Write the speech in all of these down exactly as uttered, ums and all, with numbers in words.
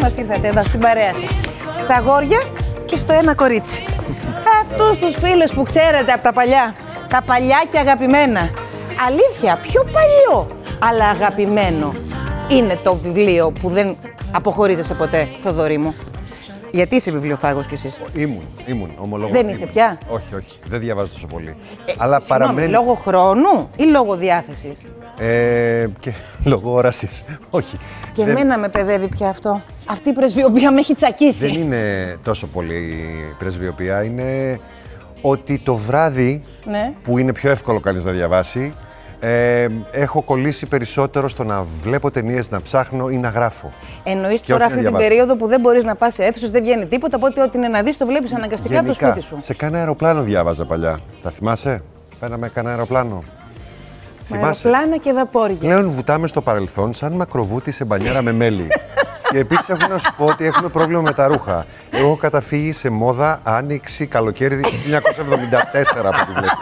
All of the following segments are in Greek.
μας ήρθατε εδώ στην παρέα σας. Στα αγόρια και στο ένα κορίτσι. Αυτούς τους φίλους που ξέρετε από τα παλιά. Τα παλιά και αγαπημένα. Αλήθεια, πιο παλιό, αλλά αγαπημένο είναι το βιβλίο που δεν αποχωρίζεσαι ποτέ, Θοδωρή μου. Γιατί είσαι βιβλιοφάγος κι εσύ? Ήμουν, ήμουν, ομολόγω. Δεν είσαι πια? Όχι, όχι, δεν διαβάζω τόσο πολύ. Ε, αλλά συγγνώμη, παραμένει... λόγω χρόνου ή λόγω διάθεσης? Ε, και λόγω όρασης, όχι. Και δεν... εμένα με παιδεύει πια αυτό. Αυτή η πρεσβειοποία με έχει τσακίσει. Δεν είναι τόσο πολύ η πρεσβειοποία, είναι ότι το βράδυ, ναι, που είναι πιο εύκολο κανείς να διαβάσει, Ε, έχω κολλήσει περισσότερο στο να βλέπω ταινίες, να ψάχνω ή να γράφω. Εννοείς τώρα αυτή την περίοδο που δεν μπορείς να πας σε αίθουσες, δεν βγαίνει τίποτα, οπότε ό,τι είναι να δεις το βλέπεις αναγκαστικά από το σπίτι σου. Σε κάνα αεροπλάνο διάβαζα παλιά. Τα θυμάσαι? Παίρναμε κάνα αεροπλάνο. Θυμάσαι? Αεροπλάνα και βαπόρια. Πλέον βουτάμε στο παρελθόν σαν μακροβούτι σε μπανιέρα με μέλι. Και επίσης έχω να σου πω ότι έχουμε πρόβλημα με τα ρούχα. Εγώ έχω καταφύγει σε μόδα άνοιξη καλοκαίρι χίλια εννιακόσια εβδομήντα τέσσερα από τη βλέπεις.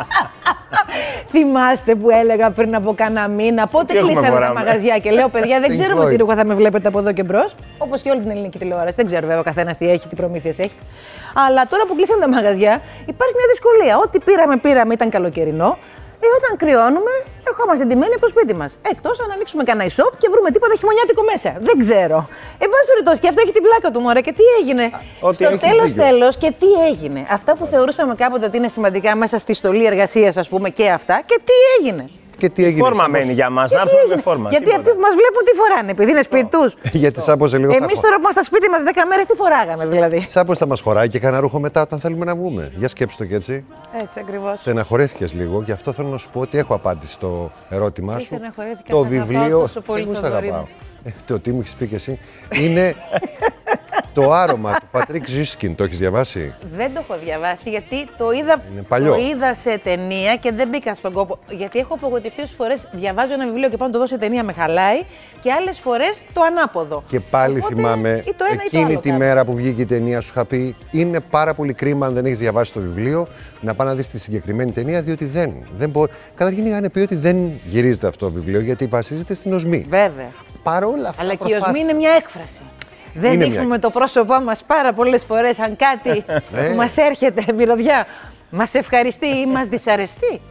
Θυμάστε που έλεγα πριν από κάνα μήνα, πότε κλείσανε τα μαγαζιά και λέω, παιδιά, δεν ξέρουμε τι ρούχα θα με βλέπετε από εδώ και μπρος. Όπως και όλη την ελληνική τηλεόραση. Δεν ξέρω βέβαια ο καθένας τι έχει, τι προμήθειες έχει. Αλλά τώρα που κλείσανε τα μαγαζιά, υπάρχει μια δυσκολία. Ό,τι πήραμε, πήραμε, ήταν καλοκαιρινό. Ε, όταν κρυώνουμε, ερχόμαστε ντυμένοι από το σπίτι μας. Εκτός αν ανοίξουμε κανένα e-shop και βρούμε τίποτα χειμωνιάτικο μέσα. Δεν ξέρω. Εν πάση περιπτώσει, και αυτό έχει την πλάκα του, μωρέ. Και τι έγινε? Ότι στο τέλος, τέλος, και τι έγινε? Αυτά που θεωρούσαμε κάποτε ότι είναι σημαντικά μέσα στη στολή εργασίας, ας πούμε, και αυτά. Και τι έγινε? Και τι έγινε? Φόρμα μένει για μας, να έρθουμε με φόρμα. Γιατί αυτοί που μας βλέπουν τι φοράνε, επειδή είναι σπίτι τους. Γιατί σάπως λίγο. Εμείς τώρα που είμαστε στα σπίτι μας δέκα μέρες, τι φοράγαμε δηλαδή? Σάπως θα μας χωράει και κανένα ρούχο μετά όταν θέλουμε να βγούμε. Για σκέψου το και έτσι. Έτσι ακριβώς. Στεναχωρέθηκες λίγο, γι' αυτό θέλω να σου πω ότι έχω απάντηση στο ερώτημά σου. Στεναχωρέθηκα, Το σ' βιβλίο. αγαπάω τόσο πολύ, Εγώ σ' Θοδωρή αγαπάω. μου. Ε, το τι μου έχεις πει και εσύ είναι το άρωμα του Πατρίκ Ζίσκιν. Το έχεις διαβάσει? Δεν το έχω διαβάσει γιατί το είδα, παλιό. το είδα σε ταινία και δεν μπήκα στον κόπο. Γιατί έχω απογοητευτεί όσες φορές διαβάζω ένα βιβλίο και πάω να το δω σε ταινία, με χαλάει, και άλλες φορές το ανάποδο. Και πάλι Οπότε, θυμάμαι ή το ένα ή το εκείνη άλλο τη κάπου. μέρα που βγήκε η ταινία, σου είχα πει: είναι πάρα πολύ κρίμα αν δεν έχεις διαβάσει το βιβλίο να πάει να δεις τη συγκεκριμένη ταινία, διότι δεν. δεν μπορεί... Καταρχήν είχαν πει ότι δεν γυρίζεται αυτό το βιβλίο γιατί βασίζεται στην οσμή. Βέβαια. Παρόλα αυτά. Αλλά και η οσμή είναι μια έκφραση. Δεν Είναι δείχνουμε μια... το πρόσωπό μας πάρα πολλές φορές αν κάτι που μας έρχεται μυρωδιά μας ευχαριστεί ή μας δυσαρεστεί.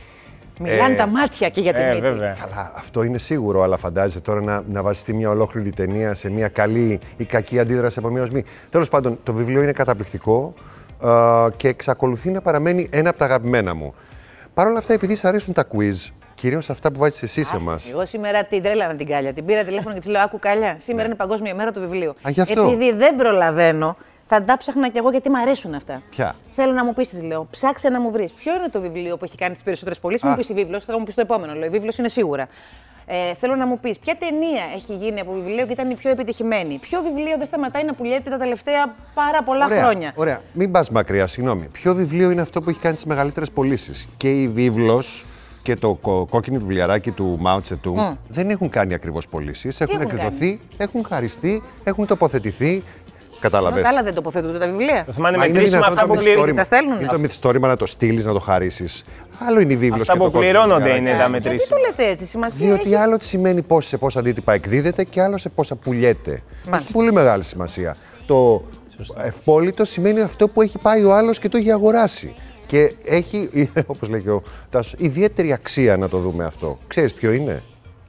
Μιλάνε Ε, τα μάτια και για την ε, μύτη. βέβαια. Καλά, αυτό είναι σίγουρο, αλλά φαντάζεσαι τώρα να, να βασιστεί μια ολόκληρη ταινία σε μια καλή ή κακή αντίδραση από μια οσμή. Τέλος πάντων, το βιβλίο είναι καταπληκτικό ε, και εξακολουθεί να παραμένει ένα από τα αγαπημένα μου. Παρ' όλα αυτά, επειδή σ' αρέσουν τα quiz, κυρίως αυτά που βάζεις εσύ σε εμάς. Εγώ σήμερα την τρέλανα την Κάλια. Την πήρα τηλέφωνο και της λέω: Άκου, Κάλια, σήμερα είναι Παγκόσμια Μέρα του Βιβλίου. Α, γι' αυτό. Επειδή δεν προλαβαίνω, θα τα ψάχνα κι εγώ γιατί μου αρέσουν αυτά. Ποια? Θέλω να μου πεις, της λέω, ψάξε να μου βρεις. Ποιο είναι το βιβλίο που έχει κάνει τις περισσότερες πωλήσεις? Μου πεις η βίβλος, θα μου πεις το επόμενο. Λέω: η βίβλος είναι σίγουρα. Ε, θέλω να μου πεις ποια ταινία έχει γίνει από βιβλίο και ήταν η πιο επιτυχημένη. Ποιο βιβλίο δεν σταματάει να πουλιέται τα τελευταία πάρα πολλά Ωραία, χρόνια. Ωραία, μην πας μακριά, συγγνώμη. Ποιο βιβλίο είναι αυτό που έχει κάνει τις μεγαλύτερες πωλήσεις? Και η βίβλος και το κο- κόκκινο βιβλιαράκι του Mao Tse-tung mm. δεν έχουν κάνει ακριβώς πωλήσεις. Έχουν έχουν εκδοθεί, έχουν χαριστεί, έχουν τοποθετηθεί. Κατάλαβες. Τα άλλα δεν τοποθετούνται τα βιβλία. Το θυμάμαι Μα με είναι κρίσιμα δυνατόν αυτά το που πληρώνονται. μυθιστόρημα- Τα στέλνουνε. Είναι το μυθιστόρημα να το στείλεις, να το χαρίσεις. Άλλο είναι η βίβλος Αυτά και το που κόκκινο πληρώνονται βιβλιαράκι. είναι τα Γιατί μετρήσιμα. το λέτε έτσι, σημασία Διότι έχει. άλλο τι σημαίνει πώς, σε πόσα αντίτυπα εκδίδεται και άλλο σε πόσα πουλιέται. Μάλιστα. Έχει πολύ μεγάλη σημασία. Το ευπόλυτο σημαίνει αυτό που έχει πάει ο άλλος και το έχει αγοράσει. Και έχει, όπως λέει και ο Τάσος, ιδιαίτερη αξία να το δούμε αυτό. Ξέρεις ποιο είναι?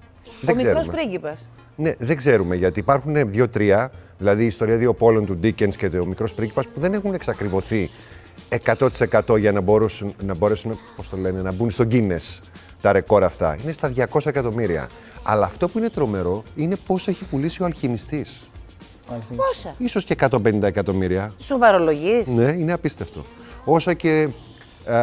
Ο μικρός πρίγκιπας. Ναι, δεν ξέρουμε γιατί υπάρχουν δύο-τρία, δηλαδή η ιστορία δύο πόλων του Ντίκενς και ο μικρός πρίγκιπας, που δεν έχουν εξακριβωθεί εκατό τοις εκατό για να μπορέσουν, να, μπορέσουν πώς το λένε, να μπουν στο Guinness τα ρεκόρ αυτά. Είναι στα διακόσια εκατομμύρια. Αλλά αυτό που είναι τρομερό είναι πόσο έχει πουλήσει ο αλχημιστής. Πόσα? Ίσως και εκατόν πενήντα εκατομμύρια. Σοβαρολογείς? Ναι, είναι απίστευτο. Όσα και. Ε,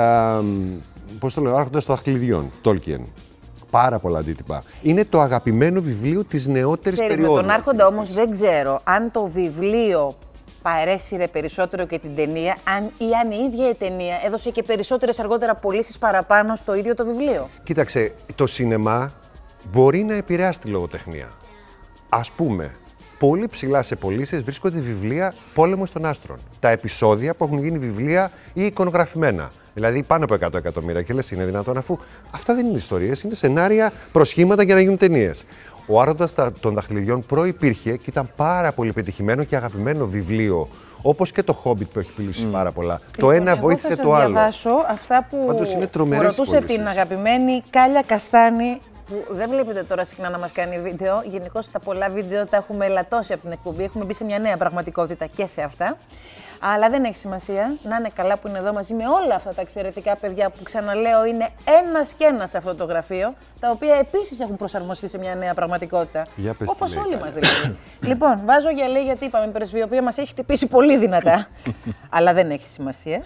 πώς το λέω, Άρχοντας των Δαχτυλιδιών, Tolkien. Πάρα πολλά αντίτυπα. Είναι το αγαπημένο βιβλίο της νεότερης Ξέρεις, περίοδου. με τον Άρχοντα όμως δεν ξέρω αν το βιβλίο παρέσυρε περισσότερο και την ταινία, αν, ή αν η ίδια η ταινία έδωσε και περισσότερες αργότερα πωλήσεις παραπάνω στο ίδιο το βιβλίο. Κοίταξε, το σινεμά μπορεί να επηρεάσει τη λογοτεχνία. Ας πούμε, πολύ ψηλά σε πωλήσεις βρίσκονται βιβλία Πόλεμος των Άστρων. Τα επεισόδια που έχουν γίνει βιβλία ή εικονογραφημένα. Δηλαδή πάνω από εκατό εκατομμύρια. Και λες, είναι δυνατόν, αφού αυτά δεν είναι ιστορίες, είναι σενάρια, προσχήματα για να γίνουν ταινίες. Ο Άρωτας των Δαχτυλιδιών προϋπήρχε και ήταν πάρα πολύ πετυχημένο και αγαπημένο βιβλίο. Όπως και το Χόμπιτ που έχει πουλήσει mm. πάρα πολλά. Λοιπόν, το ένα βοήθησε το άλλο. Θα διαβάσω αυτά που ρωτούσε την αγαπημένη Κάλια Καστάνη, που δεν βλέπετε τώρα συχνά να μας κάνει βίντεο. Γενικώς τα πολλά βίντεο τα έχουμε ελαττώσει από την εκπομπή. Έχουμε μπει σε μια νέα πραγματικότητα και σε αυτά. Αλλά δεν έχει σημασία. Να είναι καλά που είναι εδώ μαζί με όλα αυτά τα εξαιρετικά παιδιά που, ξαναλέω, είναι ένας και ένας σε αυτό το γραφείο, τα οποία επίσης έχουν προσαρμοστεί σε μια νέα πραγματικότητα. Όπως όλοι μας δηλαδή. Λοιπόν, βάζω γυαλί γιατί είπαμε η πρεσβειοποία μας έχει χτυπήσει πολύ δυνατά. Αλλά δεν έχει σημασία.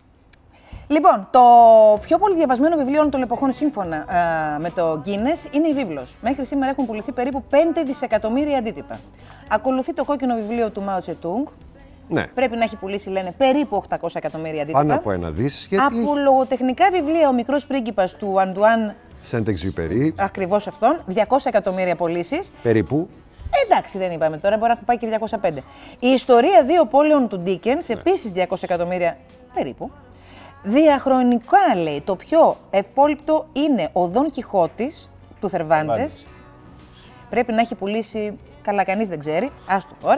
Λοιπόν, το πιο πολύ διαβασμένο βιβλίο όλων των εποχών σύμφωνα α, με το Guinness είναι η βίβλος. Μέχρι σήμερα έχουν πουληθεί περίπου πέντε δισεκατομμύρια αντίτυπα. Ακολουθεί το κόκκινο βιβλίο του Μάο Τσετούγκ. Ναι. Πρέπει να έχει πουλήσει, λένε, περίπου οκτακόσια εκατομμύρια αντίτυπα. Πάνω από ένα δις. Γιατί... Από λογοτεχνικά βιβλία, Ο Μικρός Πρίγκιπας του Αντουάν Σεντ-Εξιουπερί. Ακριβώς αυτόν, διακόσια εκατομμύρια πωλήσεις. Περίπου. Εντάξει, δεν είπαμε τώρα, μπορεί να πάει και διακόσια πέντε. Η ιστορία δύο πόλεων του Ντίκενς, ναι. Επίσης διακόσια εκατομμύρια περίπου. Διαχρονικά, λέει, το πιο ευπόληπτο είναι ο Δον Κιχώτης του Θερβάντες. Πρέπει να έχει πουλήσει, καλά κανείς δεν ξέρει, άστο τώρα.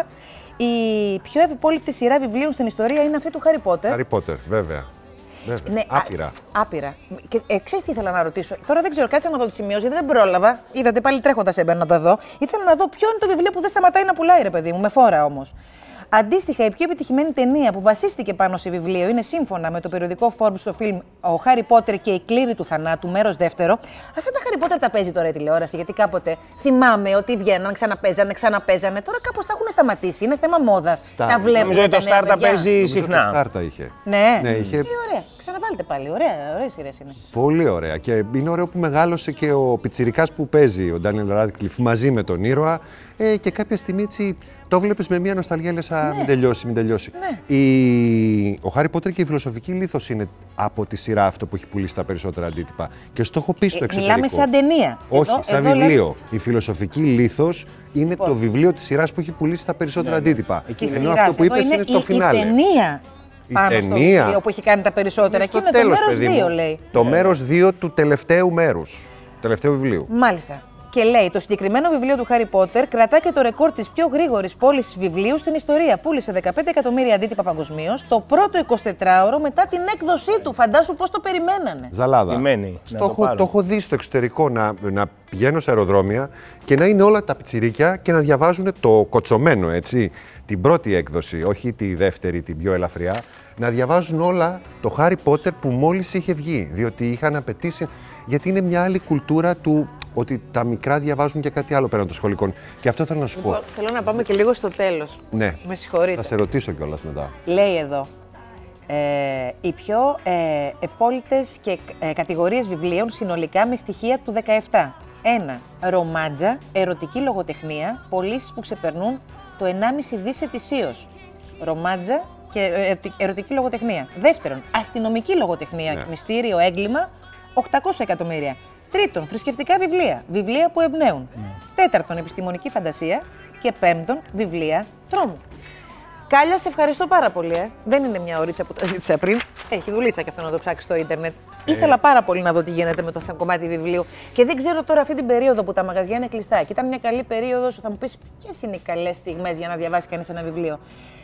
Η πιο ευπόληπτη σειρά βιβλίων στην ιστορία είναι αυτή του Χάρι Πότερ. Χάρι Πότερ, βέβαια. βέβαια. Ναι, άπειρα. Α, άπειρα. Και ε, ξέρεις τι ήθελα να ρωτήσω. Τώρα δεν ξέρω, κάτσα να δω τη σημείωση, δεν πρόλαβα. Είδατε πάλι τρέχοντας έμπαινα να τα δω. Ήθελα να δω ποιο είναι το βιβλίο που δεν σταματάει να πουλάει, ρε παιδί μου, με φόρα όμως. Αντίστοιχα, η πιο επιτυχημένη ταινία που βασίστηκε πάνω σε βιβλίο είναι, σύμφωνα με το περιοδικό Forbes, στο φιλμ Ο Χάρι Πότερ και η κλήρη του θανάτου, μέρος δεύτερο. Αυτά τα Χάρι Πότερ τα παίζει τώρα η τηλεόραση, γιατί κάποτε θυμάμαι ότι βγαίναν, ξαναπέζανε, ξαναπέζανε. Τώρα κάπως τα έχουν σταματήσει. Είναι θέμα μόδας. Τα βλέπουμε. Νομίζω ότι το Star τα παίζει συχνά. Το Star τα είχε. Ναι, ναι είχε... Τι ωραία. Ξαναβάλετε πάλι. Ωραία, ωραίες σειρές είναι. Πολύ ωραία. Και είναι ωραίο που μεγάλωσε και ο πιτσιρικάς που παίζει, ο Ντάνιελ Ράντκλιφ, μαζί με τον ήρωα. Ε, και κάποια στιγμή έτσι το βλέπεις με μια νοσταλγία, λες, ναι. μην τελειώσει, μην τελειώσει. Ναι. Η... Ο Χάρι Πότερ και η φιλοσοφική λίθος είναι από τη σειρά αυτό που έχει πουλήσει τα περισσότερα αντίτυπα. Και στο έχω πει στο ε, εξωτερικό. Μιλάμε σαν ταινία. Όχι, εδώ, σαν εδώ βιβλίο. λες... Η φιλοσοφική λίθος είναι λοιπόν. το βιβλίο της σειράς που έχει πουλήσει τα περισσότερα ναι, αντίτυπα. Ναι. Ενώ αυτό που είπες είναι, είναι στο φινάλε. Η ταινία. Πάνω η ταινία στο βιβλίο που έχει κάνει τα περισσότερα. Είναι και είναι τέλος, το μέρος δύο, λέει. Το yeah. μέρος δύο του τελευταίου μέρους. Τελευταίου βιβλίου. Μάλιστα. Και λέει, το συγκεκριμένο βιβλίο του Χάρι Πότερ κρατά και το ρεκόρ της πιο γρήγορης πώλησης βιβλίου στην ιστορία. Πούλησε δεκαπέντε εκατομμύρια αντίτυπα παγκοσμίως το πρώτο εικοσιτετράωρο μετά την έκδοσή του. Φαντάσου πώς το περιμένανε. Ζαλάδα. Στο έχω, το έχω δει στο εξωτερικό να, να πηγαίνω σε αεροδρόμια και να είναι όλα τα πιτσιρίκια και να διαβάζουν το κοτσωμένο, έτσι. Την πρώτη έκδοση, όχι τη δεύτερη, την πιο ελαφριά. Να διαβάζουν όλα το Χάρι Πότερ που μόλις είχε βγει. Διότι είχαν απαιτήσει. Γιατί είναι μια άλλη κουλτούρα του. Ότι τα μικρά διαβάζουν και κάτι άλλο πέραν των σχολικών. Και αυτό θέλω να σου πω. Λοιπόν, θέλω να πάμε και λίγο στο τέλος. Ναι. Με συγχωρείτε. Θα σε ρωτήσω κιόλας μετά. Λέει εδώ. Ε, οι πιο ε, ευπόλυτες και ε, κατηγορίες βιβλίων συνολικά με στοιχεία του δεκαεπτά. Ένα. Ρομάντζα, ερωτική λογοτεχνία, πωλήσεις που ξεπερνούν το ενάμιση δις ετησίως. Ρομάντζα και ε, ερωτική λογοτεχνία. Δεύτερον. Αστυνομική λογοτεχνία, ναι. Μυστήριο, έγκλημα, οκτακόσια εκατομμύρια. Τρίτον, θρησκευτικά βιβλία, βιβλία που εμπνέουν. Mm. Τέταρτον, επιστημονική φαντασία. Και πέμπτον, βιβλία τρόμου. Κάλια, σε ευχαριστώ πάρα πολύ. Ε. Δεν είναι μια ωρίτσα που το ζήτησα πριν. Έχει δουλίτσα και αυτό να το ψάξει στο ίντερνετ. Ε. Ήθελα πάρα πολύ να δω τι γίνεται με το κομμάτι βιβλίου. Και δεν ξέρω τώρα αυτή την περίοδο που τα μαγαζιά είναι κλειστά. Και ήταν μια καλή περίοδο, θα μου πει ποιες είναι οι καλές στιγμές για να διαβάσει κανείς ένα βιβλίο.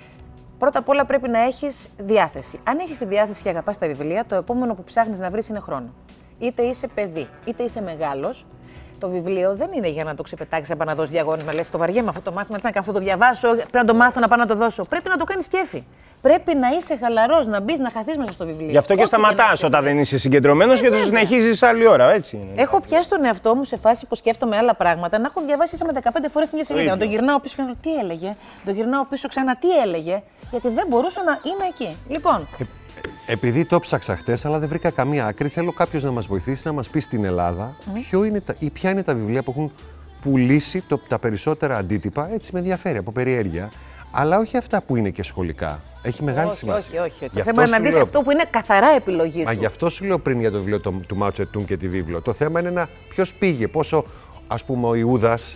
Πρώτα απ' όλα πρέπει να έχεις διάθεση. Αν έχεις τη διάθεση και αγαπάς τα βιβλία, το επόμενο που ψάχνεις να βρεις είναι χρόνο. Είτε είσαι παιδί, είτε είσαι μεγάλος, το βιβλίο δεν είναι για να το ξεπετάξεις, να πάει να δώσεις διαγώνισμα. Λες, το βαριέμαι αυτό το μάθημα, τι να κάνω, αυτό το διαβάσω, πρέπει να το μάθω, να πάω να το δώσω. Πρέπει να το κάνεις κέφι. Πρέπει να είσαι χαλαρός, να μπεις, να χαθείς μέσα στο βιβλίο. Γι' αυτό και σταματάς όταν δεν είσαι συγκεντρωμένος και το συνεχίζεις άλλη ώρα, έτσι είναι. Έχω πιάσει τον εαυτό μου σε φάση που σκέφτομαι άλλα πράγματα, να έχω διαβάσει ίσα με δεκαπέντε φορές την ίδια σελίδα. Να το γυρνάω πίσω και να λέω τι έλεγε, να το γυρνάω πίσω ξανά τι έλεγε, γιατί δεν μπορούσα να είμαι εκεί. Λοιπόν. Επειδή το ψάξα χτες, αλλά δεν βρήκα καμία άκρη, θέλω κάποιος να μας βοηθήσει να μας πει στην Ελλάδα mm. ποιο είναι τα, ή ποια είναι τα βιβλία που έχουν πουλήσει το, τα περισσότερα αντίτυπα. Έτσι με ενδιαφέρει από περιέργεια, αλλά όχι αυτά που είναι και σχολικά. Έχει μεγάλη όχι, σημασία. Όχι, όχι. Το θέμα είναι να δεις αυτό που είναι καθαρά επιλογή σου. Μα γι' αυτό σου λέω πριν για το βιβλίο του, του Μάο Τσετούγκ και τη βίβλο. Το θέμα είναι να ποιος πήγε, πόσο, ας πούμε, ο Ιούδας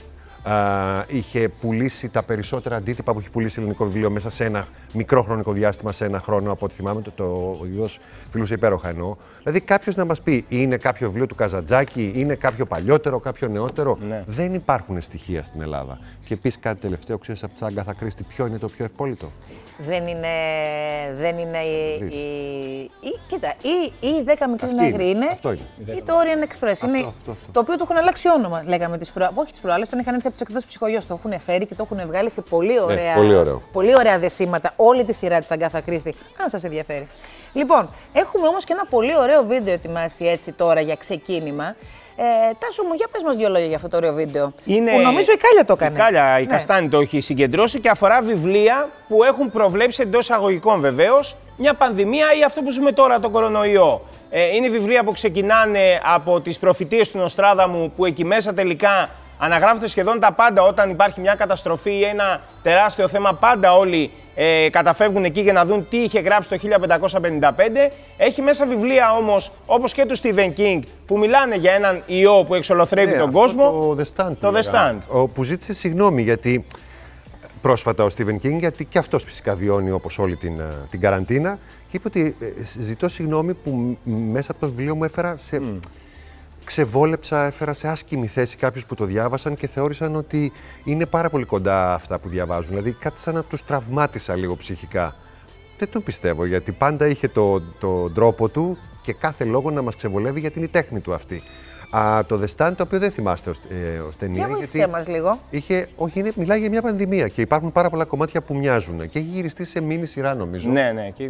Α, είχε πουλήσει τα περισσότερα αντίτυπα που έχει πουλήσει ελληνικό βιβλίο μέσα σε ένα μικρό χρονικό διάστημα, σε ένα χρόνο από ό,τι θυμάμαι. Το, το, ο Ιωδός φιλούσε υπέροχα εννοώ. Δηλαδή, κάποιος να μας πει είναι κάποιο βιβλίο του Καζαντζάκη, είναι κάποιο παλιότερο, κάποιο νεότερο. Ναι. Δεν υπάρχουν στοιχεία στην Ελλάδα. Και επίσης κάτι τελευταίο, ξέρεις από την Αγκάθα Κρίστη, ποιο είναι το πιο ευπόλυτο? Δεν είναι, δεν είναι η, η, η, κοίτα, ή οι δέκα μικροί νέγροι είναι, αυτό είναι, ή το Orient Express. Αυτό, είναι, αυτό, αυτό. Το οποίο το έχουν αλλάξει όνομα, λέγαμε τις προάλλες. Όχι τις προάλλες, τον είχαν έρθει από τις εκδόσεις Ψυχογειός. Το έχουν φέρει και το έχουν βγάλει σε πολύ ωραία, ναι, πολύ, πολύ ωραία δεσίματα. Όλη τη σειρά της Αγκάθα Κρίστη, αν σας ενδιαφέρει. Λοιπόν, έχουμε όμως και ένα πολύ ωραίο βίντεο ετοιμάσει έτσι τώρα για ξεκίνημα. Ε, Τάσο μου, για πες μας δύο λόγια για αυτό το ωραίο βίντεο. Είναι... Που νομίζω η Κάλια το έκανε. Η Κάλια, η ναι. Καστάνη το έχει συγκεντρώσει και αφορά βιβλία που έχουν προβλέψει εντός εισαγωγικών βεβαίως μια πανδημία ή αυτό που ζούμε τώρα, τον κορονοϊό. Ε, είναι βιβλία που ξεκινάνε από τις προφητείες του Νοστράδαμου, που εκεί μέσα τελικά αναγράφονται σχεδόν τα πάντα. Όταν υπάρχει μια καταστροφή ή ένα τεράστιο θέμα, πάντα όλοι ε, καταφεύγουν εκεί για να δουν τι είχε γράψει το χίλια πεντακόσια πενήντα πέντε. Έχει μέσα βιβλία όμως, όπως και του Stephen King, που μιλάνε για έναν ιό που εξολοθρεύει ναι, τον κόσμο. Το The Stand. Το The Stand. Ο, που ζήτησε συγγνώμη γιατί πρόσφατα ο Stephen King, γιατί και αυτός φυσικά βιώνει όπως όλη την, την καραντίνα, και είπε ότι ε, ζητώ συγγνώμη που μέσα από το βιβλίο μου έφερα σε... Mm. Ξεβόλεψα, έφερα σε άσκημη θέση κάποιους που το διάβασαν και θεώρησαν ότι είναι πάρα πολύ κοντά αυτά που διαβάζουν. Δηλαδή κάτι σαν να τους τραυμάτισα λίγο ψυχικά. Δεν τον πιστεύω, γιατί πάντα είχε το, το τρόπο του και κάθε λόγο να μας ξεβολεύει, γιατί είναι η τέχνη του αυτή. Α, το The Stand, το οποίο δεν θυμάστε ως, ε, ως ταινία. Για βοήθησέ μας λίγο. Είχε, όχι, είναι, μιλάει για μια πανδημία και υπάρχουν πάρα πολλά κομμάτια που μοιάζουν. Και έχει γυριστεί σε μίνι σειρά, νομίζω. Ναι, ναι. Και...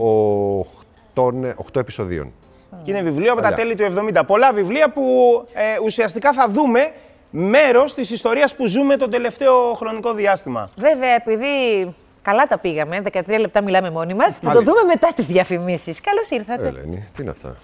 οκτώ επεισοδίων. Και είναι βιβλίο από τα τέλη του εβδομήντα. Πολλά βιβλία που ε, ουσιαστικά θα δούμε μέρος της ιστορίας που ζούμε το τελευταίο χρονικό διάστημα. Βέβαια, επειδή καλά τα πήγαμε, δεκατρία λεπτά μιλάμε μόνοι μας, θα το δούμε μετά τις διαφημίσεις. Καλώς ήρθατε. Ελένη, τι είναι αυτά?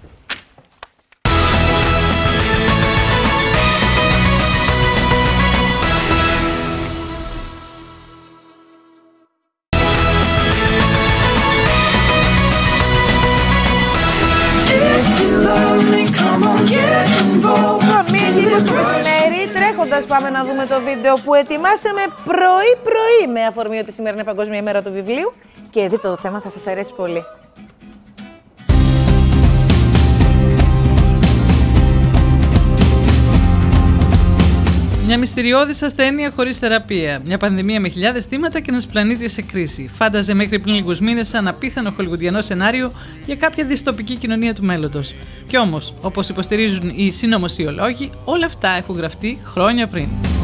Τρέχοντας πάμε να δούμε το βίντεο που ετοιμάσαμε πρωί-πρωί με αφορμή ότι σήμερα είναι Παγκόσμια ημέρα του βιβλίου, και δείτε το θέμα, θα σας αρέσει πολύ. Μια μυστηριώδης ασθένεια χωρίς θεραπεία. Μια πανδημία με χιλιάδες θύματα και ένας πλανήτης σε κρίση. Φάνταζε μέχρι πριν λίγους μήνες σαν απίθανο χολιγουντιανό σενάριο για κάποια δυστοπική κοινωνία του μέλλοντος. Κι όμως, όπως υποστηρίζουν οι συνωμοσιολόγοι, όλα αυτά έχουν γραφτεί χρόνια πριν.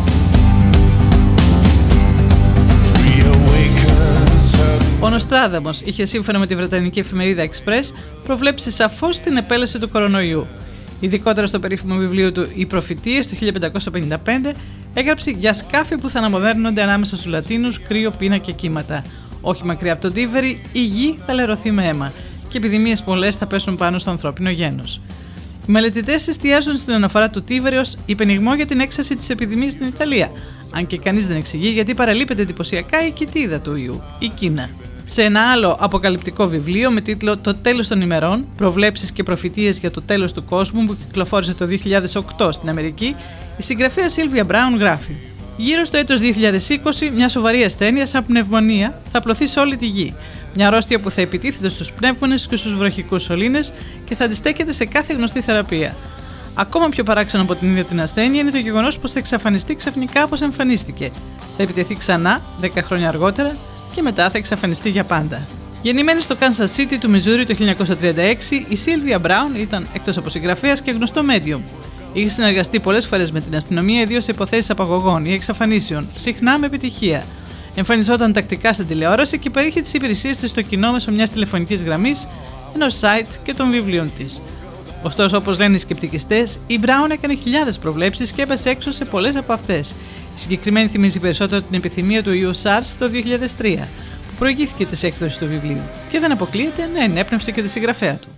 Ο Νοστράδαμος είχε, σύμφωνα με τη βρετανική εφημερίδα Express, προβλέψει σαφώς την επέλαση του κορονοϊού. Ειδικότερα στο περίφημο βιβλίο του «Οι Προφητείες» του χίλια πεντακόσια πενήντα πέντε, έγραψε για σκάφη που θα αναμοδέρνονται ανάμεσα στους Λατίνους, κρύο, πείνα και κύματα. Όχι μακριά από τον Τίβερη, η γη θα λερωθεί με αίμα και επιδημίες πολλές θα πέσουν πάνω στο ανθρώπινο γένος. Οι μελετητές εστιάζουν στην αναφορά του Τίβερη ως υπενιγμό για την έξαρση της επιδημίας στην Ιταλία, αν και κανείς δεν εξηγεί γιατί παραλείπεται εντυπωσιακά η κοιτίδα του ιού, η Κίνα. Σε ένα άλλο αποκαλυπτικό βιβλίο με τίτλο «Το τέλος των ημερών, προβλέψεις και προφητείες για το τέλος του κόσμου» που κυκλοφόρησε το δύο χιλιάδες οκτώ στην Αμερική, η συγγραφέα Σίλβια Μπράουν γράφει: «Γύρω στο έτος δύο χιλιάδες είκοσι, μια σοβαρή ασθένεια σαν πνευμονία θα απλωθεί σε όλη τη γη. Μια αρρώστια που θα επιτίθεται στους πνεύμονες και στους βροχικούς σωλήνες και θα αντιστέκεται σε κάθε γνωστή θεραπεία. Ακόμα πιο παράξενο από την ίδια την ασθένεια είναι το γεγονός πως θα εξαφανιστεί ξαφνικά όπως εμφανίστηκε. Θα επιτεθεί ξανά δέκα χρόνια αργότερα και μετά θα εξαφανιστεί για πάντα». Γεννημένη στο Kansas City του Μιζούρι το χίλια εννιακόσια τριάντα έξι, η Σίλβια Μπράουν ήταν εκτός από συγγραφέας και γνωστό medium. Είχε συνεργαστεί πολλές φορές με την αστυνομία, ιδίως σε υποθέσεις απαγωγών ή εξαφανίσεων, συχνά με επιτυχία. Εμφανιζόταν τακτικά στην τηλεόραση και παρήχε τις υπηρεσίες της στο κοινό μέσω μιας τηλεφωνικής γραμμής, ενός site και των βιβλίων της. Ωστόσο, όπως λένε οι σκεπτικιστές, η Μπράουν έκανε χιλιάδες προβλέψεις και έπεσε έξω σε πολλές από αυτές. Η συγκεκριμένη θυμίζει περισσότερο την επιθυμία του ιού SARS το δύο χιλιάδες τρία, που προηγήθηκε της έκδοσης του βιβλίου, και δεν αποκλείεται να ενέπνευσε και τη συγγραφέα του.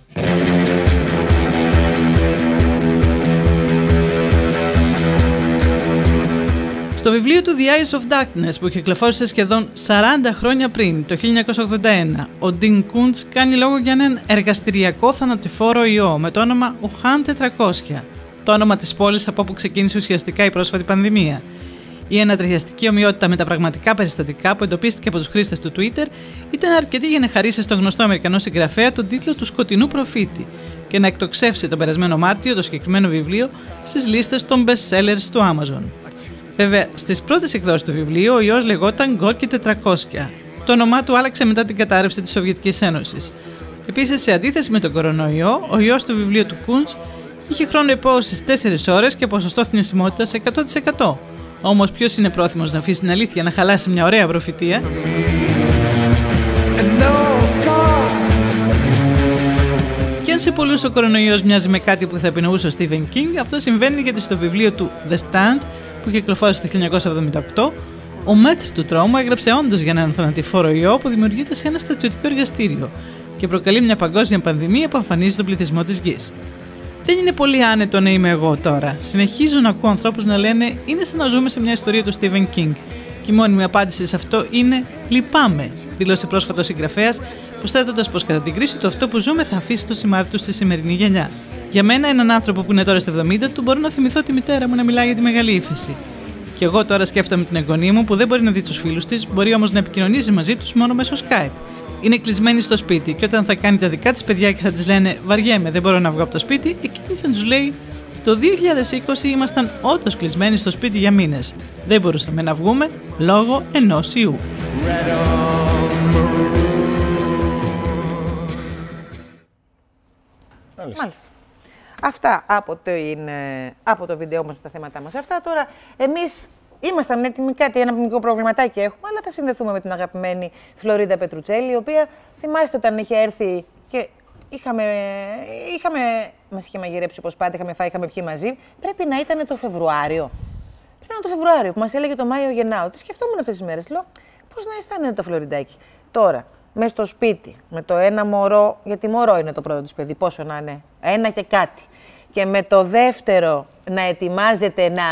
Στο βιβλίο του The Eyes of Darkness, που κυκλοφόρησε σχεδόν σαράντα χρόνια πριν, το χίλια εννιακόσια ογδόντα ένα, ο Ντιν Κούντς κάνει λόγο για έναν εργαστηριακό θανατηφόρο ιό με το όνομα Ουχάν τετρακόσια, το όνομα της πόλης από όπου ξεκίνησε ουσιαστικά η πρόσφατη πανδημία. Η ανατριχιαστική ομοιότητα με τα πραγματικά περιστατικά που εντοπίστηκε από τους χρήστες του Twitter ήταν αρκετή για να χαρίσει στον γνωστό Αμερικανό συγγραφέα τον τίτλο του Σκοτεινού Προφήτη και να εκτοξεύσει τον περασμένο Μάρτιο το συγκεκριμένο βιβλίο στις λίστες των best sellers του Amazon. Βέβαια, στις πρώτες εκδόσεις του βιβλίου ο ιός λεγόταν Γκόρκι τετρακόσια. Το όνομά του άλλαξε μετά την κατάρρευση της Σοβιετικής Ένωσης. Επίσης, σε αντίθεση με τον κορονοϊό, ο ιός του βιβλίου του Κούντς είχε χρόνο υπόωσης τέσσερις ώρες και ποσοστό θνησιμότητας εκατό τοις εκατό. Όμως, ποιος είναι πρόθυμος να αφήσει την αλήθεια να χαλάσει μια ωραία προφητεία? Και αν σε πολλούς ο κορονοϊός μοιάζει με κάτι που θα επινοούσε ο Στίβεν Κίνγκ, αυτό συμβαίνει γιατί στο βιβλίο του The Stand, που κυκλοφόρησε το χίλια εννιακόσια εβδομήντα οκτώ, ο μέτρ του τρόμου έγραψε όντως για έναν θανατηφόρο ιό που δημιουργείται σε ένα στρατιωτικό εργαστήριο και προκαλεί μια παγκόσμια πανδημία που εμφανίζει τον πληθυσμό της γης. Δεν είναι πολύ άνετο να είμαι εγώ τώρα. Συνεχίζω να ακούω ανθρώπους να λένε είναι σαν να ζούμε σε μια ιστορία του Stephen King. Και η μόνιμη απάντηση σε αυτό είναι λυπάμαι, δήλωσε πρόσφατο ο συγγραφέας, προσθέτοντας πως κατά την κρίση του αυτό που ζούμε θα αφήσει το σημάδι του στη σημερινή γενιά. Για μένα, έναν άνθρωπο που είναι τώρα στα εβδομήντα του, μπορώ να θυμηθώ τη μητέρα μου να μιλάει για τη μεγάλη ύφεση. Και εγώ τώρα σκέφτομαι την εγγονή μου που δεν μπορεί να δει τους φίλους της, μπορεί όμως να επικοινωνήσει μαζί τους μόνο μέσω Skype. Είναι κλεισμένη στο σπίτι και όταν θα κάνει τα δικά της παιδιά και θα της λένε βαριέμαι, δεν μπορώ να βγω από το σπίτι, εκείνη θα τους λέει το δύο χιλιάδες είκοσι ήμασταν όντως κλεισμένοι στο σπίτι για μήνες. Δεν μπορούσαμε να βγούμε λόγω ενός ιού. Μάλιστα. Αυτά από το, είναι, από το βίντεο μας με τα θέματά μας. Αυτά τώρα εμείς ήμασταν έτοιμοι, κάτι, ένα μικρό προβληματάκι έχουμε, αλλά θα συνδεθούμε με την αγαπημένη Φλωρίντα Πετρουτσέλη, η οποία θυμάστε όταν είχε έρθει και είχαμε, είχαμε, μας είχε μαγειρέψει όπως πάντα, είχαμε φάει, είχαμε πιει μαζί. Πρέπει να ήταν το Φεβρουάριο. Πρέπει να ήταν το Φεβρουάριο που μας έλεγε το Μάιο Γεννάου. Τι σκεφτόμουν αυτές τις μέρες. Λέω πώς να αισθάνεται το Φλωριντάκι. Τώρα, μες στο σπίτι, με το ένα μωρό, γιατί μωρό είναι το πρώτο της παιδί, πόσο να είναι, ένα και κάτι. Και με το δεύτερο να ετοιμάζεται να,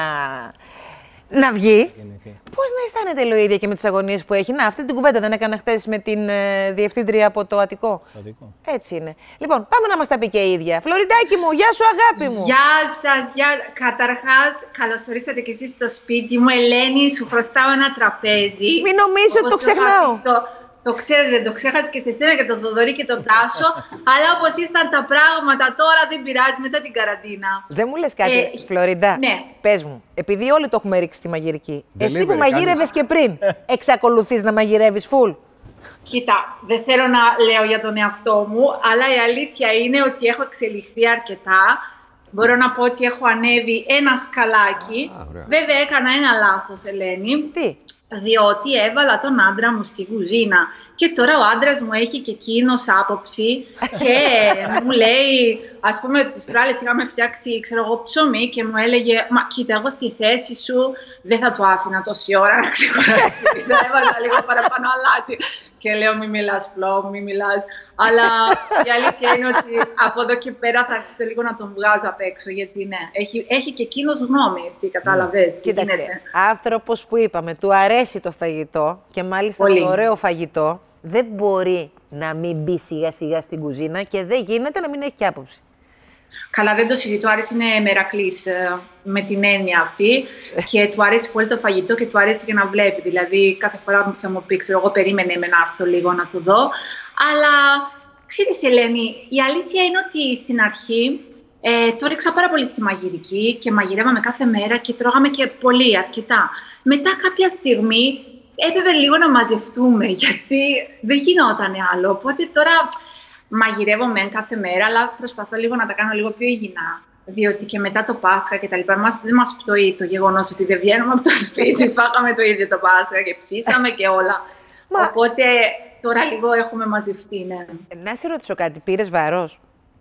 να βγει. Πώς να αισθάνεται η Λοΐδια και με τις αγωνίες που έχει? Να, αυτή την κουβέντα δεν έκανα χθες με την ε, διευθύντρια από το Αττικό. Το Αττικό. Έτσι είναι. Λοιπόν, πάμε να μας τα πει και η ίδια. Φλωριντάκι μου, γεια σου αγάπη μου. Γεια σας, γεια. Καταρχάς, καλώς ορίσατε και εσείς στο σπίτι μου. Ελένη, σου χρωστάω ένα τραπέζι. Μην νομίζω ότι το ξεχνάω. Το ξέρετε, το ξέχασα και σε σένα και τον Θοδωρή και τον Τάσο, αλλά όπως ήρθαν τα πράγματα τώρα δεν πειράζει μετά την καραντίνα. Δεν μου λες κάτι, ε, Φλωρίντα, ναι. Πες μου, επειδή όλοι το έχουμε ρίξει στη μαγειρική, εσύ που μαγείρευες και πριν, εξακολουθείς να μαγειρεύεις φουλ? Κοίτα, δεν θέλω να λέω για τον εαυτό μου, αλλά η αλήθεια είναι ότι έχω εξελιχθεί αρκετά. Μπορώ να πω ότι έχω ανέβει ένα σκαλάκι. Α, βέβαια έκανα ένα λάθος, Ελένη. Τι? Διότι έβαλα τον άντρα μου στη κουζίνα και τώρα ο άντρας μου έχει και εκείνος άποψη και μου λέει, ας πούμε τις προάλλες είχαμε φτιάξει ξέρω εγώ ψωμί και μου έλεγε μα κοίτα εγώ στη θέση σου δεν θα το άφηνα τόση ώρα να ξεκουραστείς, θα έβαζα λίγο παραπάνω αλάτι. Και λέω μη μιλάς Φλό, μη μιλάς, αλλά η αλήθεια είναι ότι από εδώ και πέρα θα αρχίσω λίγο να τον βγάζω απ' έξω, γιατί ναι, έχει, έχει και εκείνος γνώμη, έτσι, κατάλαβες. Κοίταξε, άνθρωπος που είπαμε, του αρέσει το φαγητό και μάλιστα πολύ. Το ωραίο φαγητό, δεν μπορεί να μην μπει σιγά σιγά στην κουζίνα και δεν γίνεται να μην έχει και άποψη. Καλά, δεν το συζητώ. Άρης είναι μερακλής ε, με την έννοια αυτή και του αρέσει πολύ το φαγητό και του αρέσει και να βλέπει. Δηλαδή, κάθε φορά που θα μου πει, ξέρω εγώ, περίμενε με να έρθω λίγο να του δω. Αλλά, ξέρεις, Ελένη, η αλήθεια είναι ότι στην αρχή ε, το ρίξα πάρα πολύ στη μαγειρική και μαγειρεύαμε κάθε μέρα και τρώγαμε και πολύ, αρκετά. Μετά, κάποια στιγμή, έπρεπε λίγο να μαζευτούμε, γιατί δεν γινόταν άλλο. Οπότε τώρα. Μαγειρεύω μεν κάθε μέρα, αλλά προσπαθώ λίγο να τα κάνω λίγο πιο υγιεινά. Διότι και μετά το Πάσχα και τα λοιπά, μας δεν μας πτωεί το γεγονός ότι δεν βγαίνουμε από το σπίτι. Φάγαμε το ίδιο το Πάσχα και ψήσαμε και όλα. Μα... Οπότε τώρα λίγο έχουμε μαζευτεί, ναι. Να σε ρωτήσω κάτι, πήρες βάρος?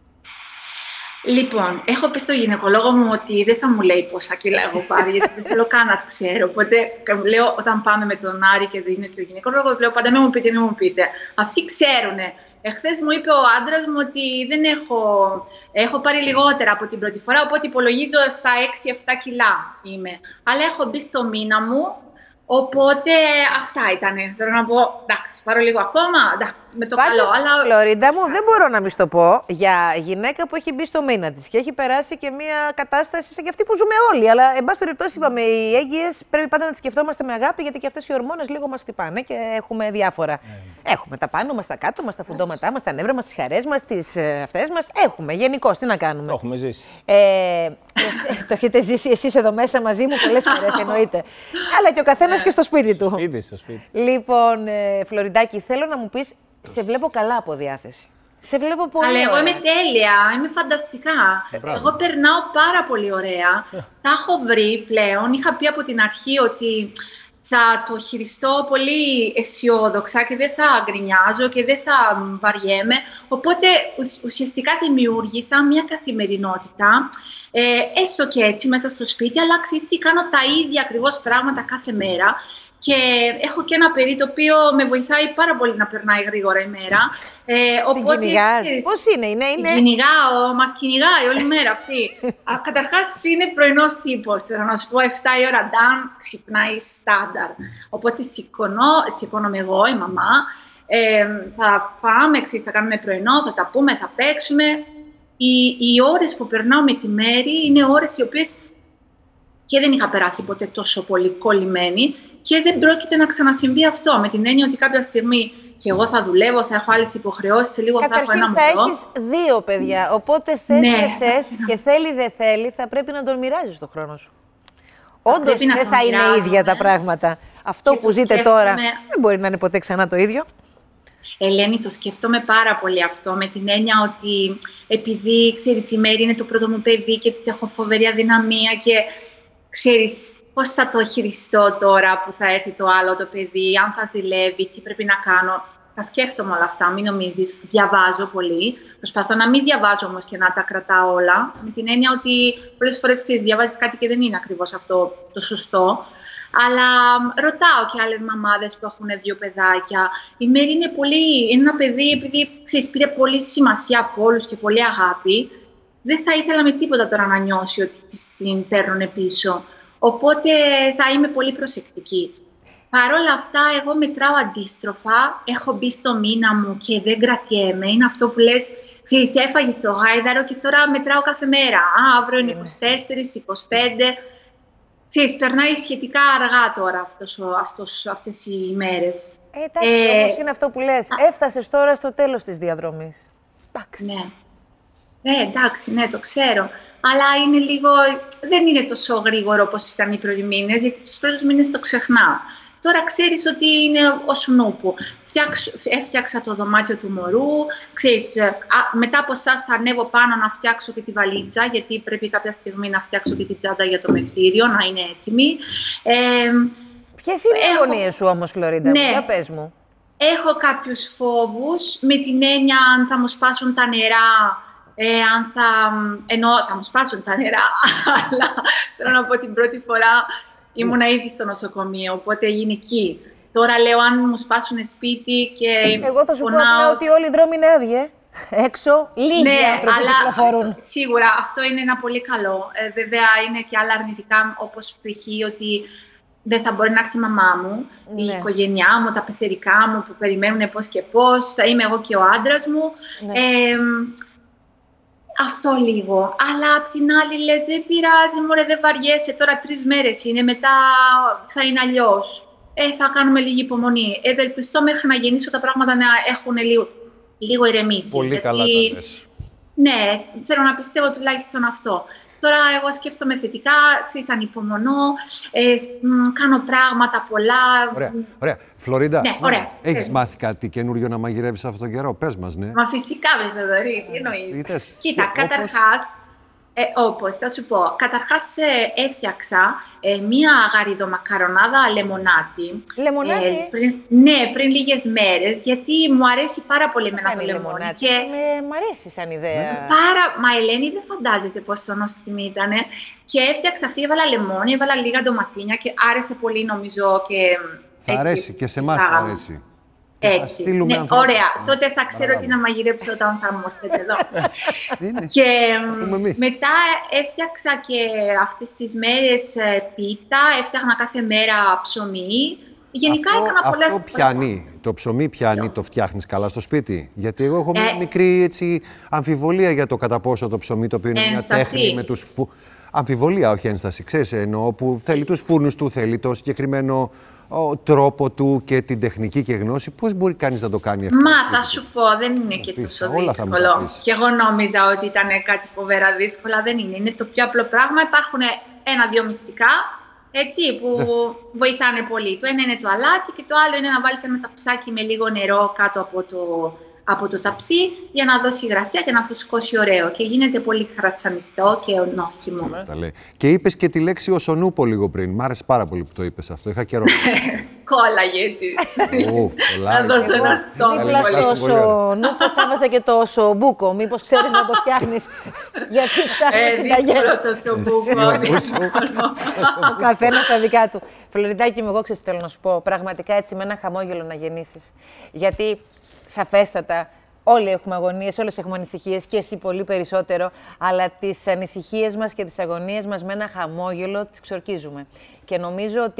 Λοιπόν, έχω πει στο γυναικολόγο μου ότι δεν θα μου λέει πόσα κιλά έχω πάρει, γιατί δεν θέλω καν να ξέρω. Οπότε λέω, όταν πάμε με τον Άρη και δίνει και ο γυναικολόγος, λέω πάντα μην μου πείτε, μην μου πείτε. Αυτοί ξέρουνε. Εχθές μου είπε ο άντρας μου ότι δεν έχω, έχω πάρει λιγότερα από την πρώτη φορά, οπότε υπολογίζω στα έξι εφτά κιλά είμαι. Αλλά έχω μπει στο μήνα μου Οπότε αυτά ήτανε. Θέλω να πω, εντάξει, πάρω λίγο ακόμα, εντάξει, με το Πάντως, καλό. Αλλά... Φλωρίντα μου, δεν μπορώ να μην στο πω, για γυναίκα που έχει μπει στο μήνα της και έχει περάσει και μια κατάσταση σαν και αυτή που ζούμε όλοι. Αλλά, εν πάση περιπτώσει, είπαμε, οι έγκυες πρέπει πάντα να τις σκεφτόμαστε με αγάπη, γιατί και αυτές οι ορμόνες λίγο μας χτυπάνε και έχουμε διάφορα. Mm. Έχουμε τα πάνω μας, τα κάτω μας, τα φουντώματά μας, τα νεύρα μας, τις χαρές μας, τις ε, αυτές μας. Έχουμε, γενικώς, τι να κάνουμε. Το έχουμε ζήσει. Ε, το έχετε ζήσει εσείς εδώ μέσα μαζί μου πολλές φορές, εννοείται. Αλλά και ο καθένας και στο σπίτι του. Σπίτι, στο σπίτι. Λοιπόν, ε, Φλωριντάκη, θέλω να μου πεις, σε βλέπω καλά από διάθεση. Σε βλέπω πολύ. Αλλά εγώ ωραία. είμαι τέλεια, είμαι φανταστικά. Ε, εγώ περνάω πάρα πολύ ωραία. Τα έχω βρει πλέον. Είχα πει από την αρχή ότι θα το χειριστώ πολύ αισιόδοξα και δεν θα γκρινιάζω και δεν θα βαριέμαι. Οπότε ουσιαστικά δημιούργησα μια καθημερινότητα, ε, έστω και έτσι μέσα στο σπίτι, αλλά ξέρεις τι, κάνω τα ίδια ακριβώς πράγματα κάθε μέρα. Και έχω και ένα παιδί το οποίο με βοηθάει πάρα πολύ να περνάει γρήγορα η μέρα. Ε, οπότε, κυνηγάς. Πώς είναι, είναι, είναι... Κυνηγάω, μας κυνηγάει όλη μέρα αυτή. Καταρχάς είναι πρωινός τύπος, θέλω να σου πω, εφτά η ώρα ντάν, ξυπνάει στάνταρ. Οπότε σηκωνώ, σηκώνομαι εγώ, η μαμά, ε, θα φάμε, ξέρεις, θα κάνουμε πρωινό, θα τα πούμε, θα παίξουμε. Οι, οι ώρες που περνάω με τη Μέρη είναι ώρες οι οποίες και δεν είχα περάσει ποτέ τόσο πολύ κολλημένη και δεν πρόκειται να ξανασυμβεί αυτό. Με την έννοια ότι κάποια στιγμή και εγώ θα δουλεύω, θα έχω άλλες υποχρεώσεις, σε λίγο Καταρχήν θα έχω ένα θα μωρό. έχεις δύο παιδιά, οπότε θες Ναι, δεν θες θα... και θέλει δεν θέλει, θα πρέπει να τον μοιράζεις τον χρόνο σου. Όντως πρέπει να δεν τον θα είναι μοιράζομαι. ίδια τα πράγματα. Αυτό Και που το ζείτε σκέφτομαι. τώρα δεν μπορεί να είναι ποτέ ξανά το ίδιο. Ελένη, το σκέφτομαι πάρα πολύ αυτό, με την έννοια ότι επειδή, ξέρεις, η Μέρη είναι το πρώτο μου παιδί και της έχω φοβερή αδυναμία και ξέρεις πώς θα το χειριστώ τώρα που θα έρθει το άλλο το παιδί, αν θα ζηλεύει, τι πρέπει να κάνω. Τα σκέφτομαι όλα αυτά, μην νομίζεις, διαβάζω πολύ. Προσπαθώ να μην διαβάζω όμως και να τα κρατάω όλα, με την έννοια ότι πολλές φορές, ξέρεις, διαβάζεις κάτι και δεν είναι ακριβώς αυτό το σωστό. Αλλά ρωτάω και άλλες μαμάδες που έχουν δύο παιδάκια. Η Μέρη είναι, πολύ, είναι ένα παιδί, επειδή ξέρεις, πήρε πολύ σημασία από όλους και πολύ αγάπη. Δεν θα ήθελα με τίποτα τώρα να νιώσει ότι την παίρνουν πίσω. Οπότε θα είμαι πολύ προσεκτική. Παρ' όλα αυτά, εγώ μετράω αντίστροφα. Έχω μπει στο μήνα μου και δεν κρατιέμαι. Είναι αυτό που λες, ξέρεις, έφαγες το γάιδαρο και τώρα μετράω κάθε μέρα. Α, αύριο είναι είκοσι τέσσερα, είκοσι πέντε. Ξέρεις, περνάει σχετικά αργά τώρα αυτός, αυτός, αυτές οι μέρες. Ε, εντάξει, ε, όμως είναι αυτό που λες. Έφτασες τώρα στο τέλος της διαδρομής. Εντάξει. Ναι. Ναι, εντάξει, ναι, το ξέρω. Αλλά είναι λίγο, δεν είναι τόσο γρήγορο όπως ήταν οι πρώτοι μήνες, γιατί τους πρώτους μήνες το ξεχνάς. Τώρα ξέρεις ότι είναι ο σουνούπου. Έφτιαξα το δωμάτιο του μωρού, ξέρεις, α, μετά από εσάς θα ανέβω πάνω να φτιάξω και τη βαλίτσα, γιατί πρέπει κάποια στιγμή να φτιάξω και τη τσάντα για το μευτήριο, να είναι έτοιμη. Ε, Ποιες είναι οι έχω... αγωνίες σου όμως, Φλωρίντα, ναι. για πες μου. Έχω κάποιους φόβους, με την έννοια αν θα μου σπάσουν τα νερά, ε, αν θα... Ενώ θα μου σπάσουν τα νερά, αλλά θέλω να πω την πρώτη φορά ήμουνα ήδη στο νοσοκομείο, οπότε έγινε εκεί. Τώρα λέω αν μου σπάσουν σπίτι και εγώ θα σου πονάω... πω απλά ότι όλοι οι δρόμοι είναι άδειοι. Έξω λίγοι ναι, άνθρωποι αλλά κυκλοφορούν. Σίγουρα αυτό είναι ένα πολύ καλό. Ε, βέβαια είναι και άλλα αρνητικά, όπως π.χ. ότι δεν θα μπορεί να έρθει η μαμά μου, ναι. η οικογένειά μου, τα πεθερικά μου που περιμένουν πώς και πώς, θα είμαι εγώ και ο άντρας μου. Ναι. Ε, αυτό λίγο. Αλλά απ' την άλλη λες δεν πειράζει, μωρέ, δεν βαριέσαι, τώρα τρεις μέρες είναι, μετά θα είναι αλλιώς. Ε, θα κάνουμε λίγη υπομονή. Ευελπιστώ μέχρι να γεννήσω τα πράγματα να έχουν λίγο, λίγο ηρεμήσει. Πολύ γιατί... καλά τα λες. Ναι, θέλω να πιστεύω τουλάχιστον αυτό. Τώρα εγώ σκέφτομαι θετικά, ξέρεις, ανυπομονώ, ε, κάνω πράγματα πολλά. Ωραία, ωραία. Φλωρίντα, ναι, ωραία. έχεις μάθει κάτι καινούριο να μαγειρεύεις αυτόν τον καιρό, πες μας, ναι. Μα φυσικά, βρε Θοδωρή, τι εννοείς. Κοίτα, και, καταρχάς, ε, όπως θα σου πω, καταρχάς ε, έφτιαξα ε, μία γαριδομακαρονάδα λεμονάτι. Λεμονάτι? Ε, πριν, ναι, πριν λίγες μέρες, γιατί μου αρέσει πάρα πολύ εμένα το λεμόνι. Και... Με, μ' αρέσει σαν ιδέα. Πάρα, μα Ελένη δεν φαντάζεσαι πόσο νόστιμη ήταν. Και έφτιαξα αυτή, έβαλα λεμόνι, έβαλα λίγα ντοματίνια και άρεσε πολύ νομίζω και... Θα έτσι, αρέσει και σε εμάς θα αρέσει. Έτσι. Ναι, ωραία. Τότε θα ξέρω τι να μαγειρέψω όταν θα μου έρθετε εδώ. Και μετά έφτιαξα και αυτές τις μέρες πίτα, έφτιαχνα κάθε μέρα ψωμί. Γενικά αυτό, έκανα πολλές... Αυτό πιάνει, το ψωμί πιάνει, το φτιάχνεις καλά στο σπίτι? Γιατί εγώ έχω μια ε, μικρή έτσι, αμφιβολία για το κατά πόσο το ψωμί, το οποίο είναι ένσταση. Μια τέχνη με τους φου... Αμφιβολία, όχι ένσταση, ξέρεις, εννοώ, που θέλει τους φούρνους του, θέλει το συγκεκριμένο ο τρόπο του και την τεχνική και γνώση. Πώς μπορεί κανείς να το κάνει αυτό? Μα θα σου πω, δεν είναι και τόσο δύσκολο. Και εγώ νόμιζα ότι ήταν κάτι φοβερά δύσκολο. Δεν είναι. Είναι το πιο απλό πράγμα. Υπάρχουν ένα-δύο μυστικά, έτσι, που βοηθάνε πολύ. Το ένα είναι το αλάτι και το άλλο είναι να βάλεις ένα ταψάκι με λίγο νερό κάτω από το, από το ταψί για να δώσει υγρασία και να φουσκώσει ωραίο. Και γίνεται πολύ χαρατσανιστό και νόστιμο. Και είπες και τη λέξη οσονούπο λίγο πριν. Μ' άρεσε πάρα πολύ που το είπες αυτό. Είχα καιρό. Κόλλαγε έτσι. Να δώσω ένα στόμα. Δίπλα στο οσονούπο θα βάζα και το οσομπούκο. Μήπως ξέρεις να το φτιάχνεις? Γιατί ψάχνεις συνταγές. Δύσκολο το οσομπούκο. Ο καθένας τα δικά του. Φλωριτάκη μου, εγώ ξέρεις τι θέλω να σου πω. Πραγματικά έτσι με ένα χαμόγελο να γεννήσεις. Γιατί σαφέστατα όλοι έχουμε αγωνίες, όλες έχουμε ανησυχίες και εσύ πολύ περισσότερο, αλλά τις ανησυχίες μας και τις αγωνίες μας με ένα χαμόγελο τις ξορκίζουμε. Και νομίζω ότι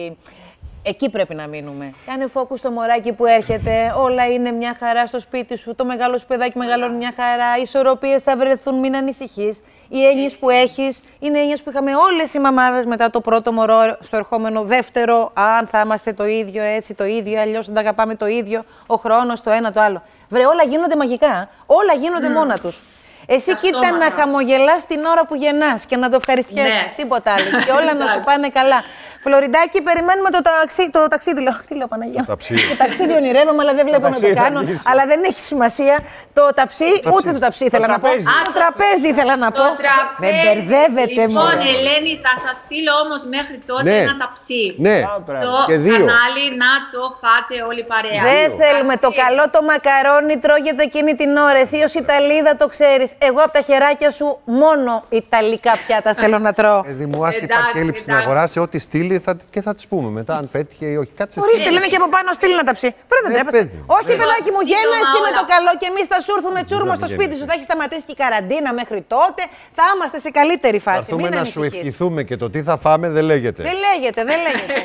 εκεί πρέπει να μείνουμε. Κάνε φόκους στο μωράκι που έρχεται, όλα είναι μια χαρά στο σπίτι σου, το μεγάλο σου παιδάκι μεγαλώνει μια χαρά, οι ισορροπίες θα βρεθούν, μην ανησυχείς. Οι έννοιες που έχεις είναι έννοιες που είχαμε όλες οι μαμάδες μετά το πρώτο μωρό, στο ερχόμενο δεύτερο, αν θα είμαστε το ίδιο έτσι, το ίδιο, αλλιώς θα τα αγαπάμε το ίδιο, ο χρόνος, το ένα, το άλλο. Βρε, όλα γίνονται μαγικά, όλα γίνονται mm. μόνα τους. Εσύ αυτό κοίτα μάνα. Να χαμογελάς την ώρα που γεννάς και να το ευχαριστιέσαι, ναι. Τίποτα άλλο. Και όλα να σου πάνε καλά. Φλωριτάκη, περιμένουμε το, ταξί, το ταξίδι. Λέω, τι λέω, Παναγία. Το, το ταξίδι ονειρεύομαι, αλλά δεν βλέπω να το κάνω. Αλλά δεν έχει σημασία. Το ταψί, το ούτε το ταψί ήθελα να πω. Α, το τραπέζι ήθελα να πω. Με μπερδεύετε μόνο. Λοιπόν, Ελένη, θα σας στείλω όμως μέχρι τότε ναι. ένα ταψί. Ναι, στο κανάλι να το φάτε όλοι παρέα. Δεν θέλουμε. Το καλό το μακαρόνι τρώγεται εκείνη την ώρα. Εσύ ως Ιταλίδα το ξέρεις. Εγώ από τα χεράκια σου μόνο Ιταλικά πιάτα θέλω να τρώω. Δηλαδή μου άσε υπάρχει έλλειψη στην αγορά σε ό,τι στείλει και θα τις πούμε μετά αν πέτυχε ή όχι. Κάτσε. Ορίστε, λένε και από πάνω στείλει να ταψί. Πρέπει να τρέπεσαι. Όχι, παιδάκι μου, γέννα εσύ με το καλό και εμείς θα σου έρθουμε τσούρμο στο σπίτι σου. Θα έχει σταματήσει και η καραντίνα μέχρι τότε. Θα είμαστε σε καλύτερη φάση. Θα έρθουμε να σου ευχηθούμε και το τι θα φάμε δεν λέγεται. Δεν λέγεται, δεν λέγεται.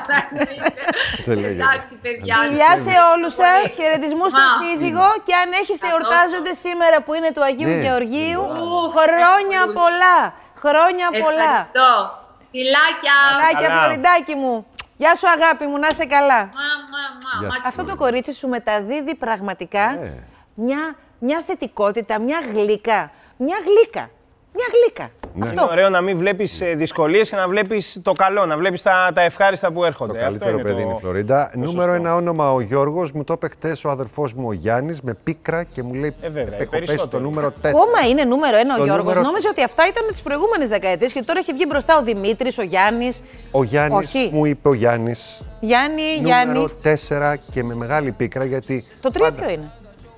Εντάξει, παιδιά. Φιλιά σε όλους σας, χαιρετισμούς στον σύζυγο και αν έχεις εορτάζονται σήμερα που είναι του Αγίου Γεωργίου, χρόνια πολλά. Χρόνια πολλά. Φιλάκια! Φιλάκια, Φλωριτάκη μου! Γεια σου, αγάπη μου, να είσαι καλά. Μα, μα, μα. Αυτό το κορίτσι σου μεταδίδει πραγματικά yeah. μια, μια θετικότητα, μια γλύκα. Μια γλύκα. Μια γλύκα. Ναι. Αυτό. Είναι ωραίο να μην βλέπεις δυσκολίες και να βλέπεις το καλό, να βλέπεις τα, τα ευχάριστα που έρχονται. Το καλύτερο παιδί το... είναι η Φλωρίντα. Νούμερο ένα όνομα ο Γιώργος, μου το είπε χτες ο αδερφός μου ο Γιάννης με πίκρα και μου λέει: ε, βέβαια, έχω πέσει το νούμερο τέσσερα. Ακόμα είναι νούμερο ένα στο ο Γιώργος. νούμερο... Νόμιζα ότι αυτά ήταν τις προηγούμενες δεκαετίες και τώρα έχει βγει μπροστά ο Δημήτρης, ο Γιάννης. Ο Γιάννης, μου είπε ο Γιάννης. Γιάννη, Γιάννη. Νούμερο τέσσερα και με μεγάλη πίκρα γιατί. Το τρία ποιο είναι?